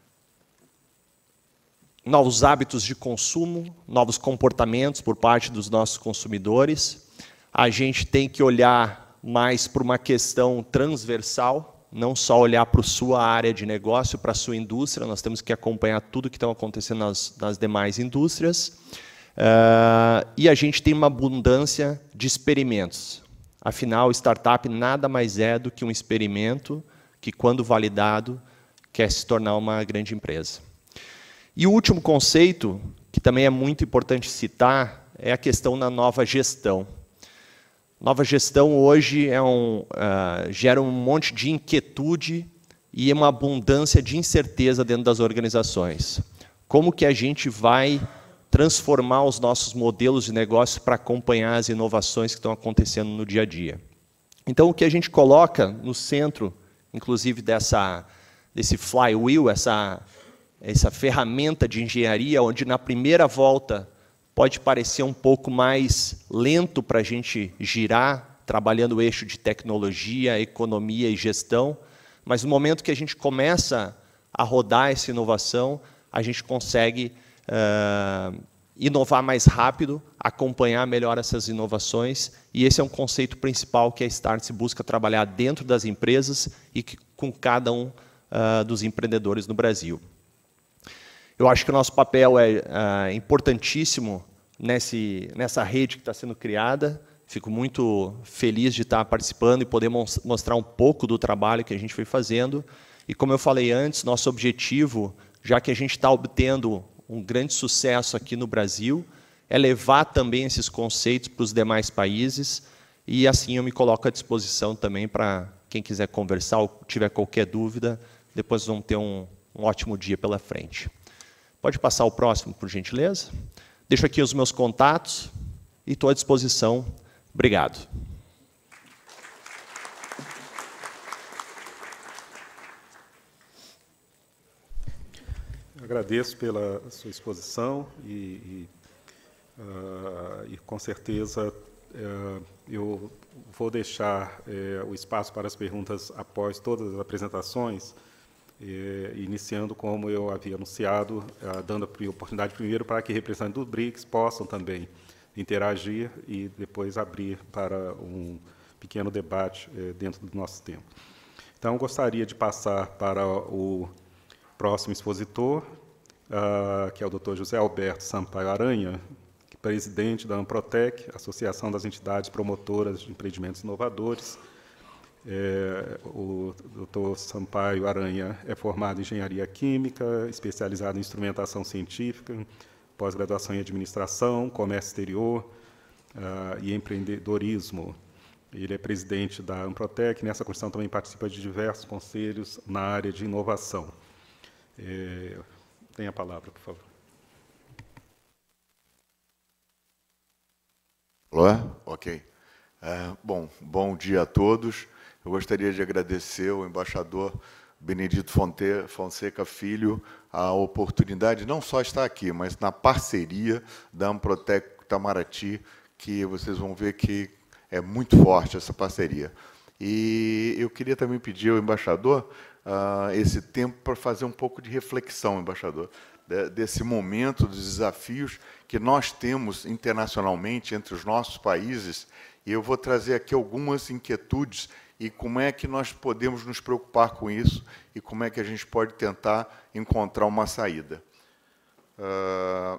novos hábitos de consumo, novos comportamentos por parte dos nossos consumidores. A gente tem que olhar mais para uma questão transversal, não só olhar para a sua área de negócio, para a sua indústria, nós temos que acompanhar tudo que está acontecendo nas, nas demais indústrias. Uh, e a gente tem uma abundância de experimentos. Afinal, startup nada mais é do que um experimento que, quando validado, quer se tornar uma grande empresa. E o último conceito, que também é muito importante citar, é a questão da nova gestão. Nova gestão hoje é um, uh, gera um monte de inquietude e uma abundância de incerteza dentro das organizações. Como que a gente vai transformar os nossos modelos de negócio para acompanhar as inovações que estão acontecendo no dia a dia? Então, o que a gente coloca no centro, inclusive, dessa, desse flywheel, essa, essa ferramenta de engenharia, onde na primeira volta pode parecer um pouco mais lento para a gente girar trabalhando o eixo de tecnologia, economia e gestão, mas no momento que a gente começa a rodar essa inovação, a gente consegue uh, inovar mais rápido, acompanhar melhor essas inovações, e esse é um conceito principal que a Startse busca trabalhar dentro das empresas e que, com cada um uh, dos empreendedores no Brasil. Eu acho que o nosso papel é uh, importantíssimo nesse, nessa rede que está sendo criada. Fico muito feliz de estar participando e poder mostrar um pouco do trabalho que a gente foi fazendo. E, como eu falei antes, nosso objetivo, já que a gente está obtendo um grande sucesso aqui no Brasil, é levar também esses conceitos para os demais países, e assim eu me coloco à disposição também para quem quiser conversar ou tiver qualquer dúvida. Depois vamos ter um, um ótimo dia pela frente. Pode passar o próximo, por gentileza? Deixo aqui os meus contatos e estou à disposição. Obrigado. Agradeço pela sua exposição e, e, uh, e com certeza, uh, eu vou deixar uh, o espaço para as perguntas após todas as apresentações, uh, iniciando como eu havia anunciado, uh, dando a oportunidade primeiro para que representantes do BRICS possam também interagir e depois abrir para um pequeno debate uh, dentro do nosso tempo. Então, gostaria de passar para o próximo expositor, uh, que é o doutor José Alberto Sampaio Aranha, presidente da Amprotec, Associação das Entidades Promotoras de Empreendimentos Inovadores. É, o doutor Sampaio Aranha é formado em Engenharia Química, especializado em Instrumentação Científica, pós-graduação em Administração, Comércio Exterior uh, e Empreendedorismo. Ele é presidente da Amprotec, nessa condição também participa de diversos conselhos na área de inovação. É, tem a palavra, por favor. Olá, ok. Uh, bom, bom dia a todos. Eu gostaria de agradecer ao embaixador Benedito Fonseca Filho a oportunidade, não só estar aqui, mas na parceria da Amprotec Itamaraty, que vocês vão ver que é muito forte essa parceria. E eu queria também pedir ao embaixador Uh, esse tempo para fazer um pouco de reflexão, embaixador, de, desse momento, dos desafios que nós temos internacionalmente entre os nossos países, e eu vou trazer aqui algumas inquietudes e como é que nós podemos nos preocupar com isso e como é que a gente pode tentar encontrar uma saída. Uh,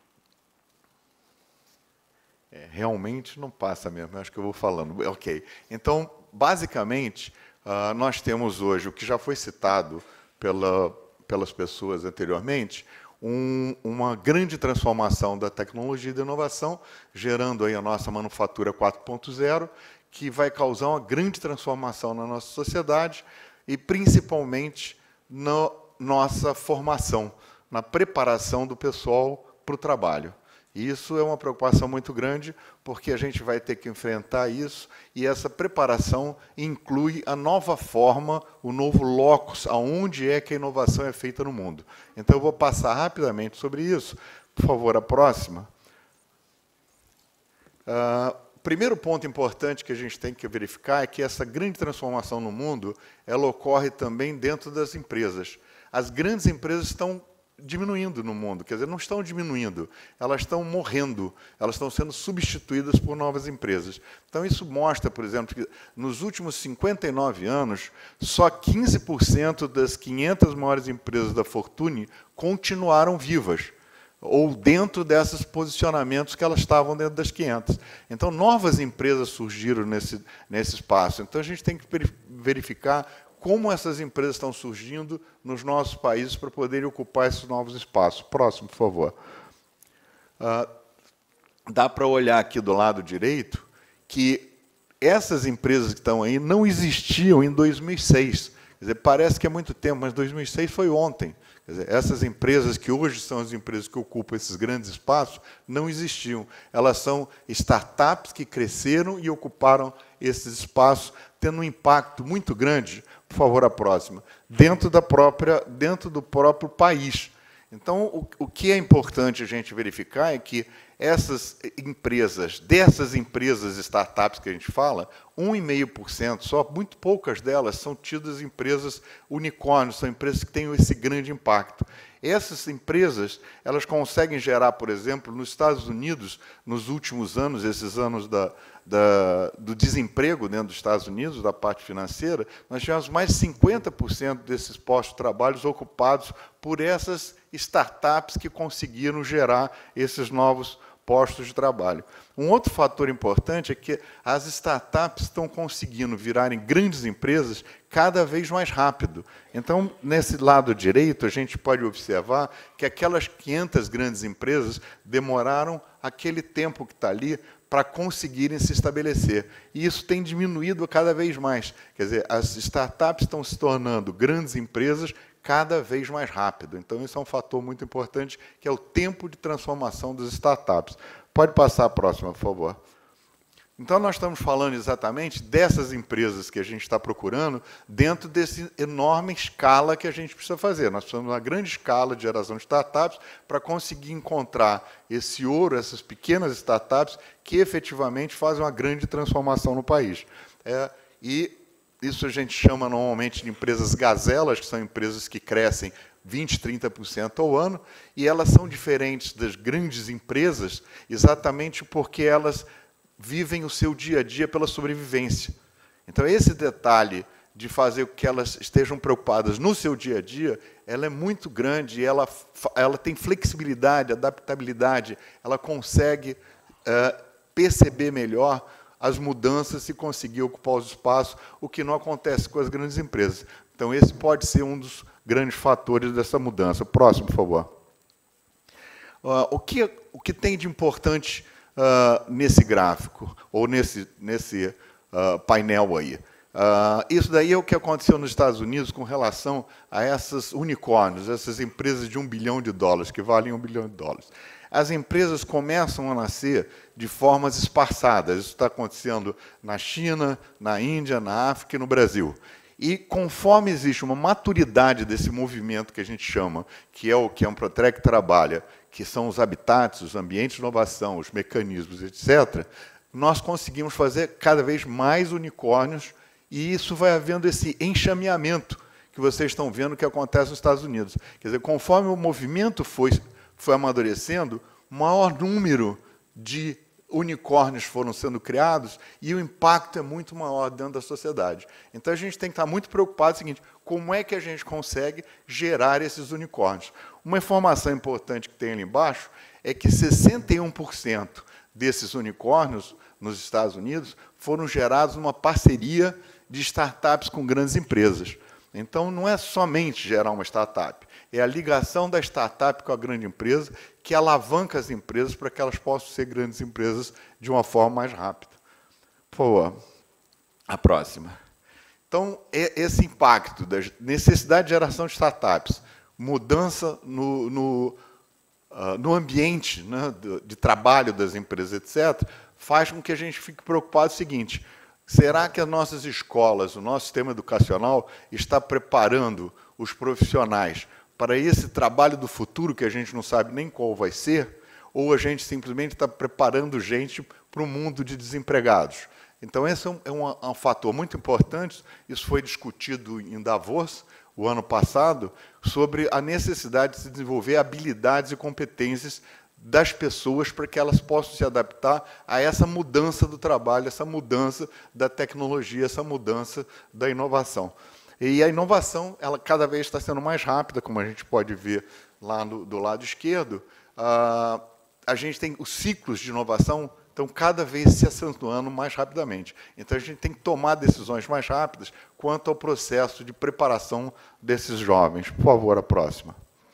é, realmente não passa mesmo, acho que eu vou falando. Ok. Então, basicamente, Uh, nós temos hoje, o que já foi citado pela, pelas pessoas anteriormente, um, uma grande transformação da tecnologia e da inovação, gerando aí a nossa manufatura quatro ponto zero, que vai causar uma grande transformação na nossa sociedade e, principalmente, na nossa formação, na preparação do pessoal para o trabalho. E isso é uma preocupação muito grande, porque a gente vai ter que enfrentar isso, e essa preparação inclui a nova forma, o novo locus, aonde é que a inovação é feita no mundo. Então, eu vou passar rapidamente sobre isso. Por favor, a próxima. Uh, o primeiro ponto importante que a gente tem que verificar é que essa grande transformação no mundo, ela ocorre também dentro das empresas. As grandes empresas estão diminuindo no mundo, quer dizer, não estão diminuindo, elas estão morrendo, elas estão sendo substituídas por novas empresas. Então, isso mostra, por exemplo, que nos últimos cinquenta e nove anos, só quinze por cento das quinhentas maiores empresas da Fortune continuaram vivas, ou dentro desses posicionamentos que elas estavam dentro das quinhentas. Então, novas empresas surgiram nesse, nesse espaço. Então, a gente tem que verificar como essas empresas estão surgindo nos nossos países para poderem ocupar esses novos espaços. Próximo, por favor. Uh, dá para olhar aqui do lado direito que essas empresas que estão aí não existiam em dois mil e seis. Quer dizer, parece que é muito tempo, mas dois mil e seis foi ontem. Quer dizer, essas empresas que hoje são as empresas que ocupam esses grandes espaços não existiam. Elas são startups que cresceram e ocuparam esses espaços, tendo um impacto muito grande. Por favor, a próxima. Dentro, da própria, dentro do próprio país. Então, o, o que é importante a gente verificar é que essas empresas, dessas empresas startups que a gente fala, um vírgula cinco por cento, só muito poucas delas são tidas empresas unicórnios, são empresas que têm esse grande impacto. Essas empresas, elas conseguem gerar, por exemplo, nos Estados Unidos, nos últimos anos, esses anos da, da, do desemprego dentro dos Estados Unidos, da parte financeira, nós tivemos mais de cinquenta por cento desses postos de trabalho ocupados por essas startups que conseguiram gerar esses novos postos de trabalho. Um outro fator importante é que as startups estão conseguindo virarem grandes empresas cada vez mais rápido. Então, nesse lado direito, a gente pode observar que aquelas quinhentas grandes empresas demoraram aquele tempo que está ali para conseguirem se estabelecer. E isso tem diminuído cada vez mais. Quer dizer, as startups estão se tornando grandes empresas cada vez mais rápido. Então, isso é um fator muito importante, que é o tempo de transformação das startups. Pode passar a próxima, por favor. Então, nós estamos falando exatamente dessas empresas que a gente está procurando dentro dessa enorme escala que a gente precisa fazer. Nós precisamos de uma grande escala de geração de startups para conseguir encontrar esse ouro, essas pequenas startups que efetivamente fazem uma grande transformação no país. É, e isso a gente chama normalmente de empresas gazelas, que são empresas que crescem vinte, trinta por cento ao ano, e elas são diferentes das grandes empresas exatamente porque elas vivem o seu dia a dia pela sobrevivência. Então, esse detalhe de fazer com que elas estejam preocupadas no seu dia a dia, ela é muito grande, e ela, ela tem flexibilidade, adaptabilidade, ela consegue uh, perceber melhor as mudanças e conseguir ocupar os espaços, o que não acontece com as grandes empresas. Então, esse pode ser um dos grandes fatores dessa mudança. Próximo, por favor. Uh, o, que, o que tem de importante uh, nesse gráfico, ou nesse, nesse uh, painel aí? Uh, isso daí é o que aconteceu nos Estados Unidos com relação a essas unicórnios, essas empresas de um bilhão de dólares, que valem um bilhão de dólares. As empresas começam a nascer de formas esparçadas. Isso está acontecendo na China, na Índia, na África e no Brasil. E, conforme existe uma maturidade desse movimento que a gente chama, que é o que a Amprotrec trabalha, que são os habitats, os ambientes de inovação, os mecanismos, etcétera, nós conseguimos fazer cada vez mais unicórnios, e isso vai havendo esse enxameamento que vocês estão vendo que acontece nos Estados Unidos. Quer dizer, conforme o movimento foi... foi amadurecendo, maior número de unicórnios foram sendo criados e o impacto é muito maior dentro da sociedade. Então, a gente tem que estar muito preocupado com o seguinte: como é que a gente consegue gerar esses unicórnios? Uma informação importante que tem ali embaixo é que sessenta e um por cento desses unicórnios nos Estados Unidos foram gerados numa parceria de startups com grandes empresas. Então, não é somente gerar uma startup, é a ligação da startup com a grande empresa que alavanca as empresas para que elas possam ser grandes empresas de uma forma mais rápida. Por favor, a próxima. Então, esse impacto da necessidade de geração de startups, mudança no, no, uh, no ambiente, né, de, de trabalho das empresas, etcétera, faz com que a gente fique preocupado com o seguinte: será que as nossas escolas, o nosso sistema educacional está preparando os profissionais para esse trabalho do futuro, que a gente não sabe nem qual vai ser, ou a gente simplesmente está preparando gente para um mundo de desempregados? Então, esse é um, é um, um fator muito importante. Isso foi discutido em Davos, o ano passado, sobre a necessidade de se desenvolver habilidades e competências das pessoas para que elas possam se adaptar a essa mudança do trabalho, essa mudança da tecnologia, essa mudança da inovação. E a inovação, ela cada vez está sendo mais rápida, como a gente pode ver lá no, do lado esquerdo. Ah, a gente tem os ciclos de inovação estão cada vez se acentuando mais rapidamente. Então, a gente tem que tomar decisões mais rápidas quanto ao processo de preparação desses jovens. Por favor, a próxima.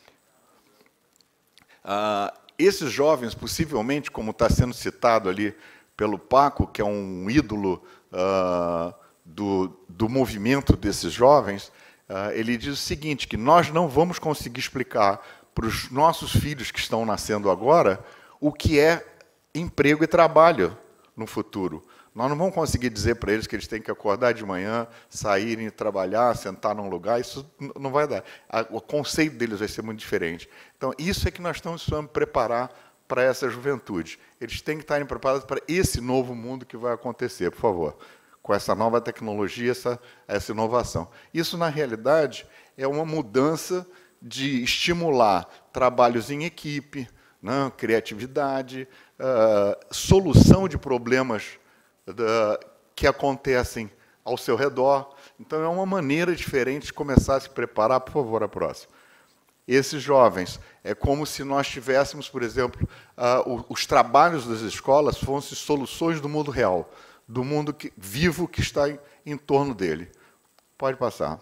Ah, esses jovens, possivelmente, como está sendo citado ali pelo Paco, que é um ídolo ah, do, do movimento desses jovens, uh, ele diz o seguinte, que nós não vamos conseguir explicar para os nossos filhos que estão nascendo agora o que é emprego e trabalho no futuro. Nós não vamos conseguir dizer para eles que eles têm que acordar de manhã, saírem, trabalhar, sentar num lugar, isso não vai dar. O conceito deles vai ser muito diferente. Então, isso é que nós estamos precisando preparar para essa juventude. Eles têm que estarem preparados para esse novo mundo que vai acontecer, por favor, com essa nova tecnologia, essa, essa inovação. Isso, na realidade, é uma mudança de estimular trabalhos em equipe, né, criatividade, uh, solução de problemas uh, que acontecem ao seu redor. Então, é uma maneira diferente de começar a se preparar. Por favor, a próxima. Esses jovens, é como se nós tivéssemos, por exemplo, uh, os trabalhos das escolas fossem soluções do mundo real, do mundo que, vivo que está em, em torno dele. Pode passar.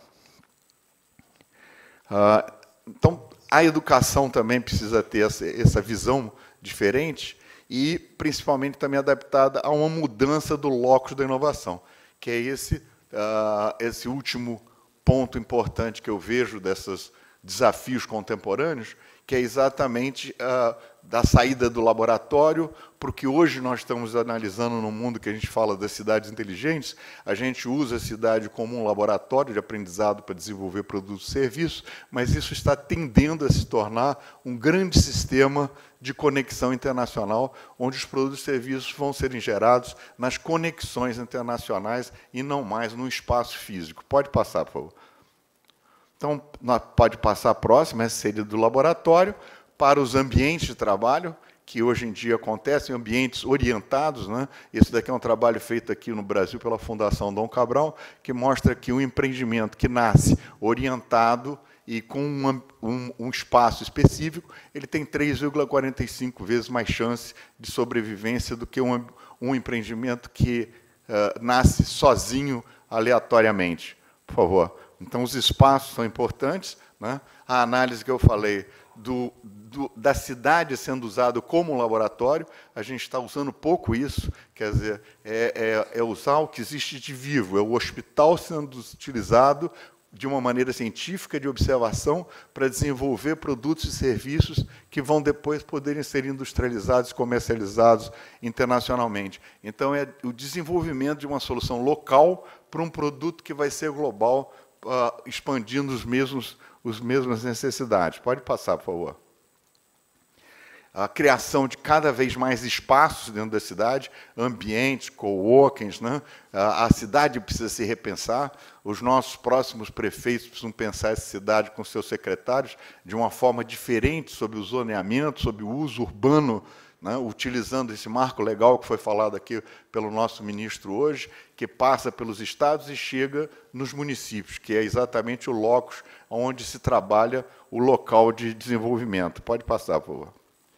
Uh, então, a educação também precisa ter essa, essa visão diferente e, principalmente, também adaptada a uma mudança do locus da inovação, que é esse, uh, esse último ponto importante que eu vejo desses desafios contemporâneos, que é exatamente uh, da saída do laboratório, porque hoje nós estamos analisando no mundo que a gente fala das cidades inteligentes, a gente usa a cidade como um laboratório de aprendizado para desenvolver produtos e serviços, mas isso está tendendo a se tornar um grande sistema de conexão internacional, onde os produtos e serviços vão serem gerados nas conexões internacionais e não mais no espaço físico. Pode passar, por favor. Então, pode passar a próxima, essa seria do laboratório, para os ambientes de trabalho, que hoje em dia acontecem, ambientes orientados. Né? Esse daqui é um trabalho feito aqui no Brasil pela Fundação Dom Cabral, que mostra que um empreendimento que nasce orientado e com um, um, um espaço específico, ele tem três vírgula quarenta e cinco vezes mais chance de sobrevivência do que um, um empreendimento que uh, nasce sozinho, aleatoriamente. Por favor. Então, os espaços são importantes. Né? A análise que eu falei do, do, da cidade sendo usado como um laboratório, a gente está usando pouco isso, quer dizer, é, é, é usar o que existe de vivo, é o hospital sendo utilizado de uma maneira científica, de observação, para desenvolver produtos e serviços que vão depois poderem ser industrializados e comercializados internacionalmente. Então, é o desenvolvimento de uma solução local para um produto que vai ser global, Uh, expandindo os mesmos, os mesmas necessidades. Pode passar, por favor. A criação de cada vez mais espaços dentro da cidade, ambientes, coworkings, né? A cidade precisa se repensar, os nossos próximos prefeitos precisam pensar essa cidade com seus secretários de uma forma diferente sobre o zoneamento, sobre o uso urbano, né, utilizando esse marco legal que foi falado aqui pelo nosso ministro hoje, que passa pelos estados e chega nos municípios, que é exatamente o locus onde se trabalha o local de desenvolvimento. Pode passar, por favor.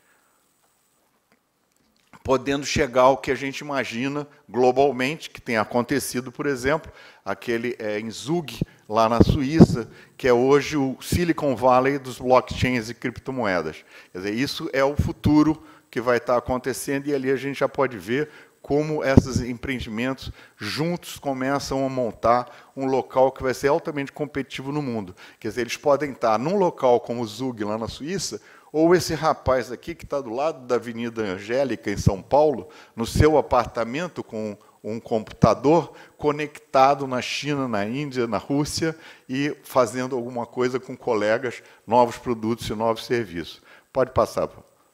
Podendo chegar ao que a gente imagina globalmente, que tem acontecido, por exemplo, aquele é, em Zug, lá na Suíça, que é hoje o Silicon Valley dos blockchains e criptomoedas. Quer dizer, isso é o futuro que vai estar acontecendo, e ali a gente já pode ver como esses empreendimentos juntos começam a montar um local que vai ser altamente competitivo no mundo. Quer dizer, eles podem estar num local como o Zug, lá na Suíça, ou esse rapaz aqui, que está do lado da Avenida Angélica, em São Paulo, no seu apartamento com um computador conectado na China, na Índia, na Rússia, e fazendo alguma coisa com colegas, novos produtos e novos serviços. Pode passar, por favor.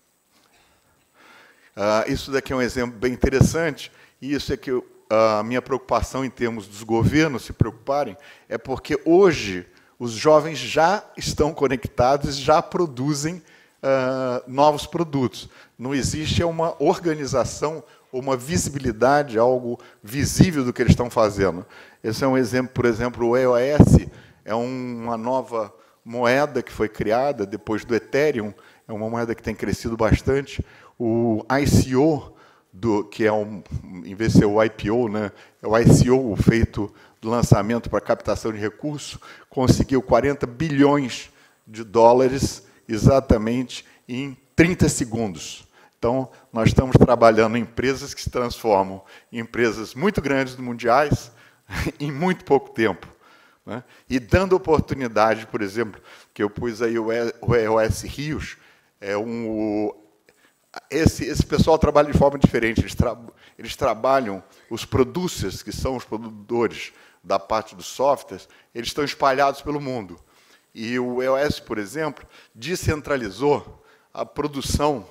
Uh, isso daqui é um exemplo bem interessante, e isso é que eu, a minha preocupação em termos dos governos se preocuparem, é porque hoje os jovens já estão conectados, já produzem uh, novos produtos. Não existe uma organização, uma visibilidade, algo visível do que eles estão fazendo. Esse é um exemplo, por exemplo, o E O S é uma nova moeda que foi criada depois do Ethereum, é uma moeda que tem crescido bastante. O I C O, do, que é um, em vez de ser o I P O, né, é o I C O, o feito do lançamento para captação de recursos, conseguiu quarenta bilhões de dólares exatamente em trinta segundos. Então, nós estamos trabalhando em empresas que se transformam em empresas muito grandes, mundiais, em muito pouco tempo. Né? E dando oportunidade, por exemplo, que eu pus aí o E O S Rios, é um... Esse, esse pessoal trabalha de forma diferente, eles, tra eles trabalham, os producers, que são os produtores da parte dos softwares, eles estão espalhados pelo mundo. E o E O S, por exemplo, descentralizou a produção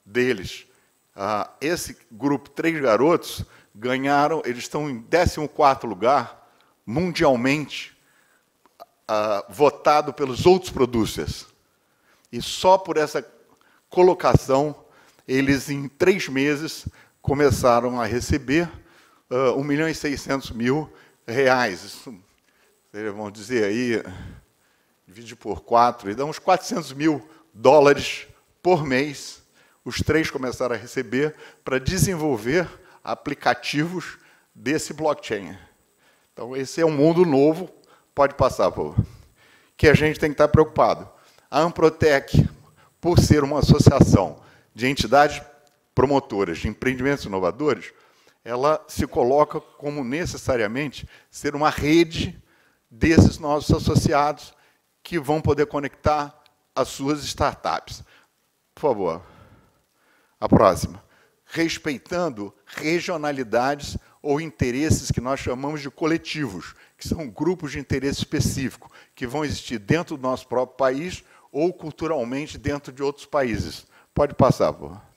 deles. Ah, esse grupo, três garotos, ganharam, eles estão em décimo quarto lugar, mundialmente, ah, votado pelos outros producers. E só por essa colocação, eles, em três meses, começaram a receber uh, um milhão e seiscentos mil reais. Isso, vamos dizer aí, divide por quatro, e dá uns quatrocentos mil dólares por mês. Os três começaram a receber para desenvolver aplicativos desse blockchain. Então, esse é um mundo novo, pode passar, por favor, que a gente tem que estar preocupado. A Amprotec, por ser uma associação de entidades promotoras de empreendimentos inovadores, ela se coloca como necessariamente ser uma rede desses nossos associados que vão poder conectar as suas startups. Por favor, a próxima. Respeitando regionalidades ou interesses que nós chamamos de coletivos, que são grupos de interesse específico, que vão existir dentro do nosso próprio país ou culturalmente dentro de outros países. Pode passar, por favor.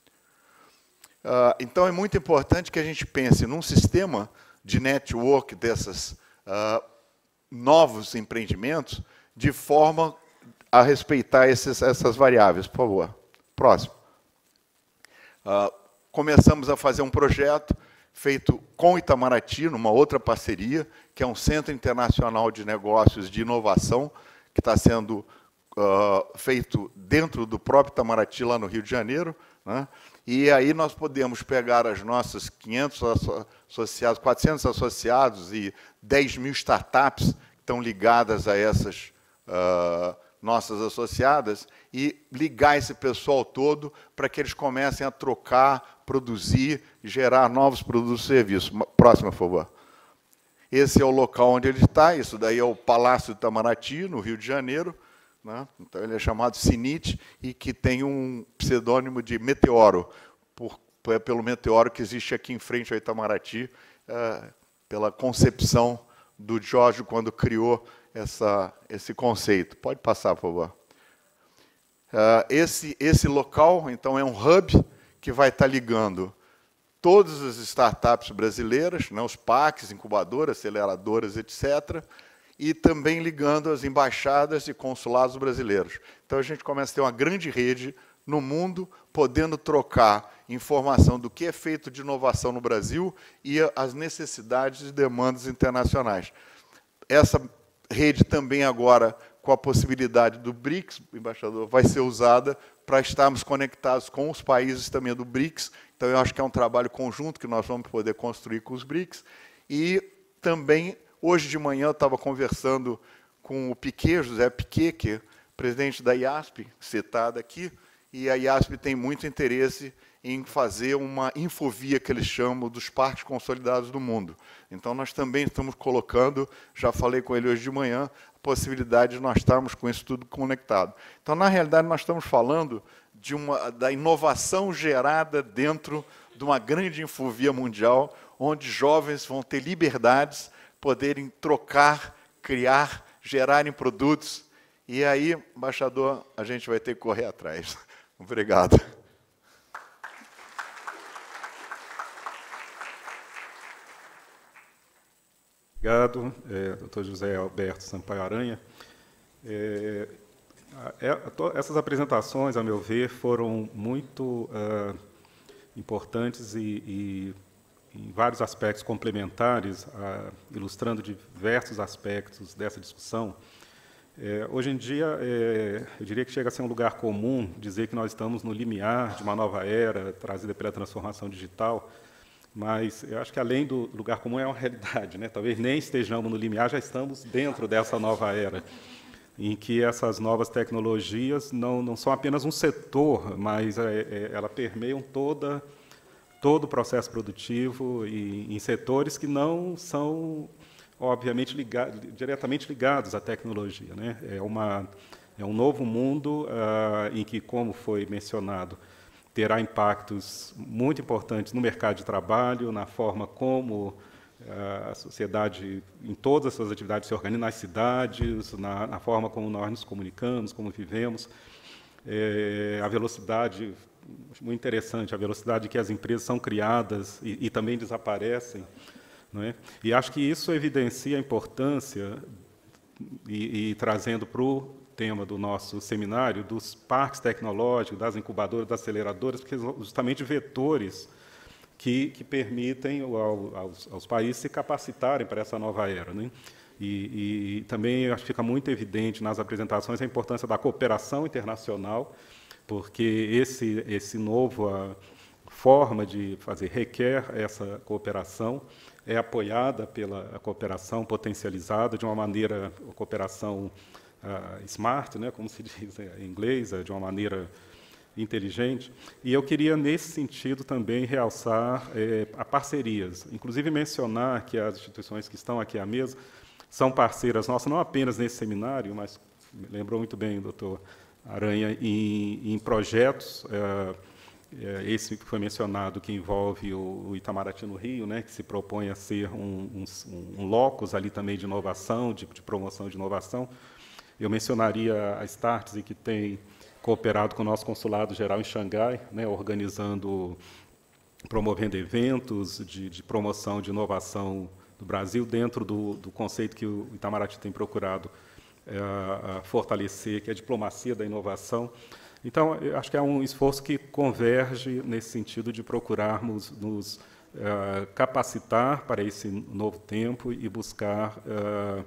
Uh, então, é muito importante que a gente pense num sistema de network desses uh, novos empreendimentos de forma a respeitar esses, essas variáveis. Por favor. Próximo. Uh, começamos a fazer um projeto feito com Itamaraty, numa outra parceria, que é um Centro Internacional de Negócios de Inovação, que está sendo uh, feito dentro do próprio Itamaraty, lá no Rio de Janeiro, né? E aí nós podemos pegar as nossas quinhentos associados, quatrocentos associados e dez mil startups que estão ligadas a essas uh, nossas associadas e ligar esse pessoal todo para que eles comecem a trocar, produzir, gerar novos produtos e serviços. Próxima, por favor. Esse é o local onde ele está, isso daí é o Palácio do Itamaraty, no Rio de Janeiro, né? Então, ele é chamado CINIT e que tem um pseudônimo de Meteoro, por, pelo meteoro que existe aqui em frente ao Itamaraty, é, pela concepção do Jorge quando criou essa, esse conceito. Pode passar, por favor. É, esse, esse local, então, é um hub que vai estar ligando todas as startups brasileiras, né, os P A Cs, incubadoras, aceleradoras, etcétera, e também ligando as embaixadas e consulados brasileiros. Então, a gente começa a ter uma grande rede no mundo, podendo trocar informação do que é feito de inovação no Brasil e as necessidades e demandas internacionais. Essa rede também agora, com a possibilidade do BRICS, embaixador, vai ser usada para estarmos conectados com os países também do BRICS. Então, eu acho que é um trabalho conjunto que nós vamos poder construir com os BRICS. E também, hoje de manhã, eu estava conversando com o Piquet, José Piquet, que é presidente da I A S P, citado aqui, e a I A S P tem muito interesse em fazer uma infovia, que eles chamam, dos parques consolidados do mundo. Então, nós também estamos colocando, já falei com ele hoje de manhã, a possibilidade de nós estarmos com isso tudo conectado. Então, na realidade, nós estamos falando de uma, da inovação gerada dentro de uma grande infovia mundial, onde jovens vão ter liberdades, poderem trocar, criar, gerarem produtos. E aí, embaixador, a gente vai ter que correr atrás. Obrigado. Obrigado, é, doutor José Alberto Sampaio Aranha. É, é, to, essas apresentações, a meu ver, foram muito uh, importantes e, e, em vários aspectos complementares, uh, ilustrando diversos aspectos dessa discussão. É, hoje em dia, é, eu diria que chega a ser um lugar comum dizer que nós estamos no limiar de uma nova era, trazida pela transformação digital, mas eu acho que, além do lugar comum, é uma realidade, né? Talvez nem estejamos no limiar, já estamos dentro dessa nova era, em que essas novas tecnologias não, não são apenas um setor, mas é, é, elas permeiam toda, todo o processo produtivo e em setores que não são, obviamente, ligado, diretamente ligados à tecnologia, né? É, uma, é um novo mundo uh, em que, como foi mencionado, terá impactos muito importantes no mercado de trabalho, na forma como uh, a sociedade, em todas as suas atividades, se organiza nas cidades, na, na forma como nós nos comunicamos, como vivemos. é, a velocidade, muito interessante, a velocidade que as empresas são criadas e, e também desaparecem, não é? E acho que isso evidencia a importância, e, e trazendo para o tema do nosso seminário, dos parques tecnológicos, das incubadoras, das aceleradoras, porque são justamente vetores que, que permitem ao, aos, aos países se capacitarem para essa nova era, né? E, e também acho que fica muito evidente nas apresentações a importância da cooperação internacional, porque esse, esse novo a forma de fazer requer essa cooperação, é apoiada pela cooperação potencializada de uma maneira, a cooperação uh, smart, né, como se diz em inglês, de uma maneira inteligente. E eu queria, nesse sentido, também realçar eh, a parcerias, inclusive mencionar que as instituições que estão aqui à mesa são parceiras nossas, não apenas nesse seminário, mas, lembrou muito bem o doutor Aranha, em, em projetos, eh, esse que foi mencionado, que envolve o Itamaraty no Rio, né, que se propõe a ser um, um, um locus ali também de inovação, de, de promoção de inovação. Eu mencionaria a Startse, que tem cooperado com o nosso consulado-geral em Xangai, né, organizando, promovendo eventos de, de promoção de inovação do Brasil, dentro do, do conceito que o Itamaraty tem procurado é, fortalecer, que é a diplomacia da inovação. Então, eu acho que é um esforço que converge nesse sentido de procurarmos nos uh, capacitar para esse novo tempo e buscar uh,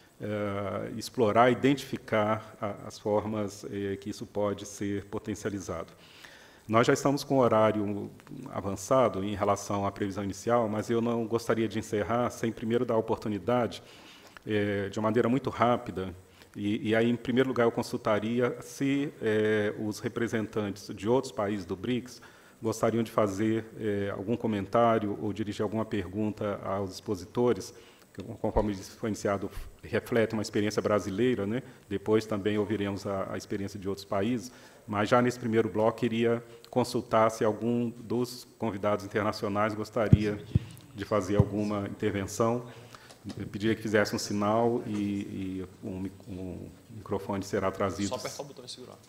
uh, explorar, identificar a, as formas eh, que isso pode ser potencializado. Nós já estamos com o horário avançado em relação à previsão inicial, mas eu não gostaria de encerrar sem primeiro dar a oportunidade, eh, de uma maneira muito rápida. E, e aí, em primeiro lugar, eu consultaria se eh, os representantes de outros países do BRICS gostariam de fazer eh, algum comentário ou dirigir alguma pergunta aos expositores, que, conforme foi iniciado, reflete uma experiência brasileira, né? Depois também ouviremos a, a experiência de outros países, mas já nesse primeiro bloco, queria consultar se algum dos convidados internacionais gostaria de fazer alguma intervenção. Eu pediria que fizesse um sinal e, e um, um microfone será trazido. Só apertar o botão e segurar.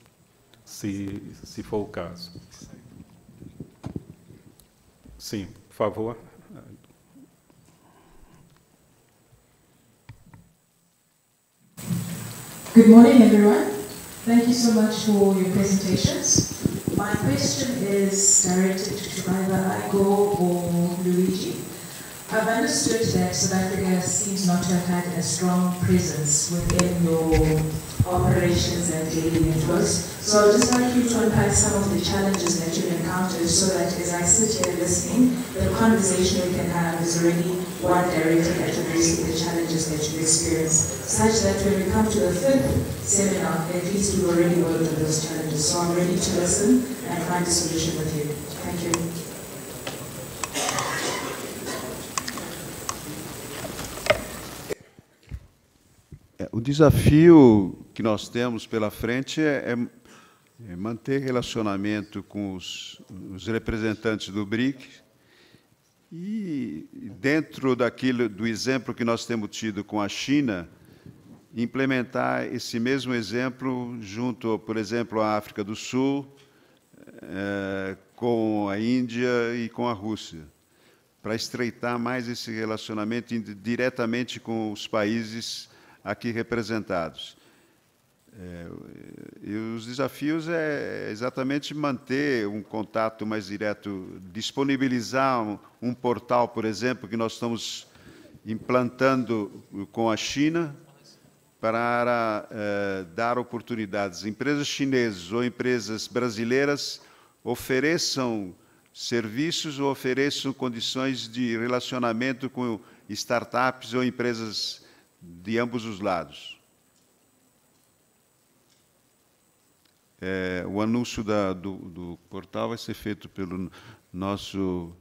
Se, se for o caso. Sim, por favor. Good morning, everyone. Thank you so much for your presentations. My question is directed to either Igor or Luigi. I've understood that South Africa seems not to have had a strong presence within your operations and daily networks. So I'd just like you to unpack some of the challenges that you've encountered so that as I sit here listening, the conversation we can have is already one directed at addressing the challenges that you've experienced, such that when we come to the fifth seminar, at least we've already worked on those challenges. So I'm ready to listen and find a solution with you. Thank you. O desafio que nós temos pela frente é, é manter relacionamento com os, os representantes do BRIC e, dentro daquilo, do exemplo que nós temos tido com a China, implementar esse mesmo exemplo junto, por exemplo, à África do Sul, é, com a Índia e com a Rússia, para estreitar mais esse relacionamento diretamente com os países aqui representados. É, e os desafios é exatamente manter um contato mais direto, disponibilizar um, um portal, por exemplo, que nós estamos implantando com a China para é, dar oportunidades. Empresas chinesas ou empresas brasileiras ofereçam serviços ou ofereçam condições de relacionamento com startups ou empresas de ambos os lados. É, o anúncio da, do, do portal vai ser feito pelo nosso...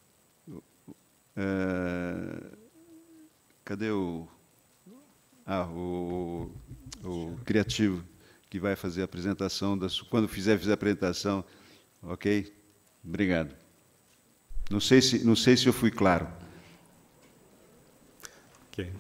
É, cadê o... Ah, o, o criativo, que vai fazer a apresentação, das, quando fizer, fizer a apresentação. Ok? Obrigado. Não sei se, não sei se eu fui claro. Ok.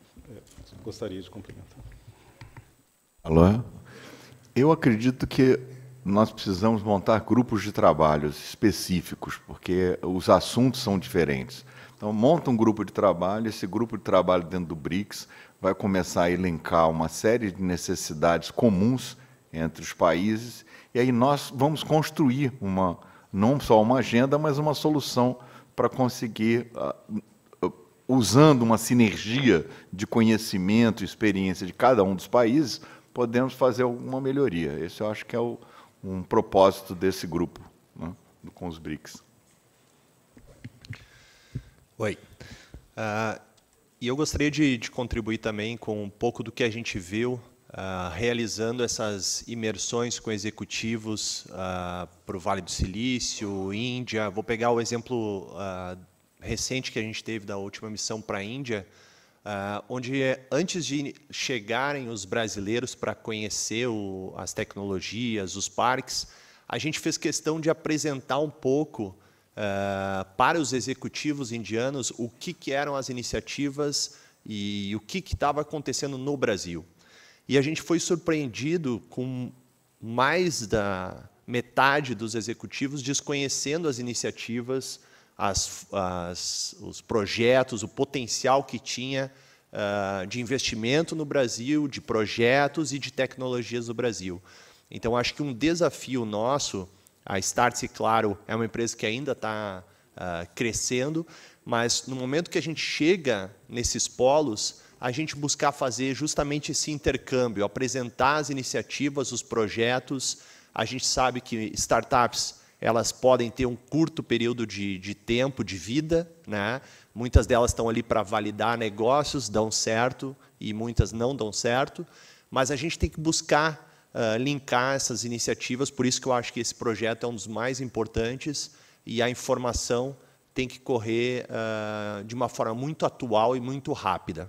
Gostaria de complementar. Alô? Eu acredito que nós precisamos montar grupos de trabalhos específicos, porque os assuntos são diferentes. Então, monta um grupo de trabalho, esse grupo de trabalho dentro do BRICS vai começar a elencar uma série de necessidades comuns entre os países, e aí nós vamos construir uma, não só uma agenda, mas uma solução para conseguir, usando uma sinergia de conhecimento e experiência de cada um dos países, podemos fazer alguma melhoria. Esse eu acho que é o, um propósito desse grupo, né, com os BRICS. Oi. Uh, e eu gostaria de, de contribuir também com um pouco do que a gente viu uh, realizando essas imersões com executivos uh, para o Vale do Silício, Índia. Vou pegar o exemplo uh, recente que a gente teve da última missão para a Índia, uh, onde antes de chegarem os brasileiros para conhecer o, as tecnologias, os parques, a gente fez questão de apresentar um pouco Uh, para os executivos indianos o que, que eram as iniciativas e o que estava acontecendo no Brasil. E a gente foi surpreendido com mais da metade dos executivos desconhecendo as iniciativas, as, as, os projetos, o potencial que tinha uh, de investimento no Brasil, de projetos e de tecnologias do Brasil. Então, acho que um desafio nosso... A Startse, claro, é uma empresa que ainda está uh, crescendo, mas no momento que a gente chega nesses polos, a gente buscar fazer justamente esse intercâmbio, apresentar as iniciativas, os projetos. A gente sabe que startups elas podem ter um curto período de, de tempo, de vida, né? Muitas delas estão ali para validar negócios, dão certo, e muitas não dão certo, mas a gente tem que buscar Uh, linkar essas iniciativas, por isso que eu acho que esse projeto é um dos mais importantes e a informação tem que correr uh, de uma forma muito atual e muito rápida.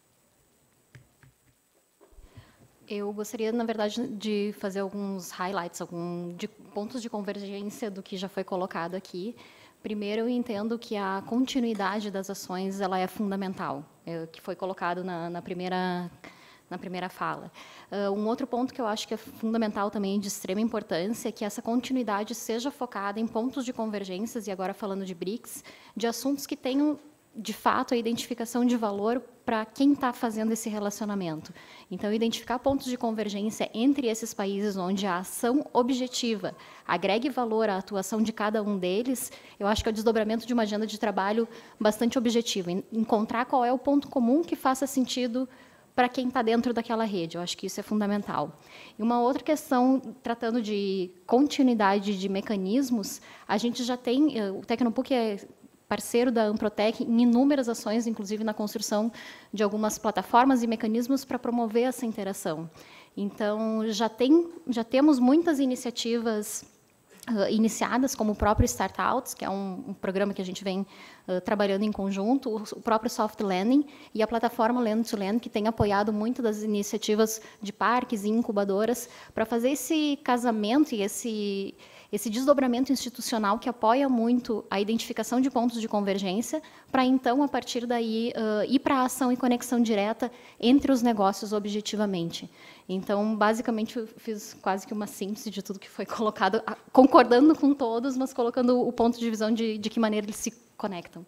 Eu gostaria, na verdade, de fazer alguns highlights, alguns de pontos de convergência do que já foi colocado aqui. Primeiro, eu entendo que a continuidade das ações ela é fundamental, é, que foi colocado na, na primeira... na primeira fala. Uh, um outro ponto que eu acho que é fundamental também, de extrema importância, é que essa continuidade seja focada em pontos de convergências, e agora falando de BRICS, de assuntos que tenham, de fato, a identificação de valor para quem está fazendo esse relacionamento. Então, identificar pontos de convergência entre esses países onde a ação objetiva agregue valor à atuação de cada um deles, eu acho que é o desdobramento de uma agenda de trabalho bastante objetiva, encontrar qual é o ponto comum que faça sentido para quem está dentro daquela rede. Eu acho que isso é fundamental. E uma outra questão, tratando de continuidade de mecanismos, a gente já tem, o Tecnopuc é parceiro da Amprotec em inúmeras ações, inclusive na construção de algumas plataformas e mecanismos para promover essa interação. Então, já, tem, já temos muitas iniciativas Uh, iniciadas, como o próprio Startouts, que é um, um programa que a gente vem uh, trabalhando em conjunto, o, o próprio Soft Landing e a plataforma Land to Land, que tem apoiado muito das iniciativas de parques e incubadoras para fazer esse casamento e esse, esse desdobramento institucional que apoia muito a identificação de pontos de convergência, para então, a partir daí, uh, ir para a ação e conexão direta entre os negócios objetivamente. Então, basicamente, eu fiz quase que uma síntese de tudo que foi colocado, concordando com todos, mas colocando o ponto de visão de, de que maneira eles se conectam.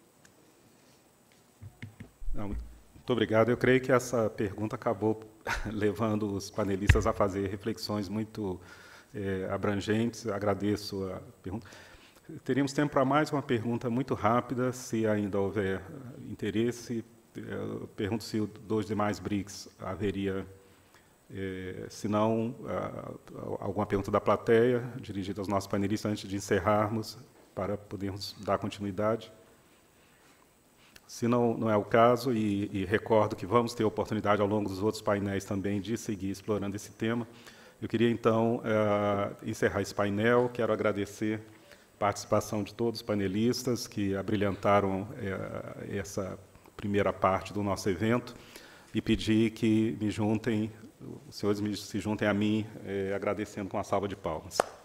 Não, muito obrigado. Eu creio que essa pergunta acabou levando os panelistas a fazer reflexões muito é, abrangentes. Eu agradeço a pergunta. Teríamos tempo para mais uma pergunta muito rápida, se ainda houver interesse. Eu pergunto se os dois demais BRICS haveria... Eh, se não, ah, alguma pergunta da plateia, dirigida aos nossos panelistas, antes de encerrarmos, para podermos dar continuidade. Se não, não é o caso, e, e recordo que vamos ter oportunidade, ao longo dos outros painéis também, de seguir explorando esse tema, eu queria, então, ah, encerrar esse painel. Quero agradecer a participação de todos os panelistas que abrilhantaram eh, essa primeira parte do nosso evento, e pedir que me juntem, os senhores me, se juntem a mim, eh, agradecendo com uma salva de palmas.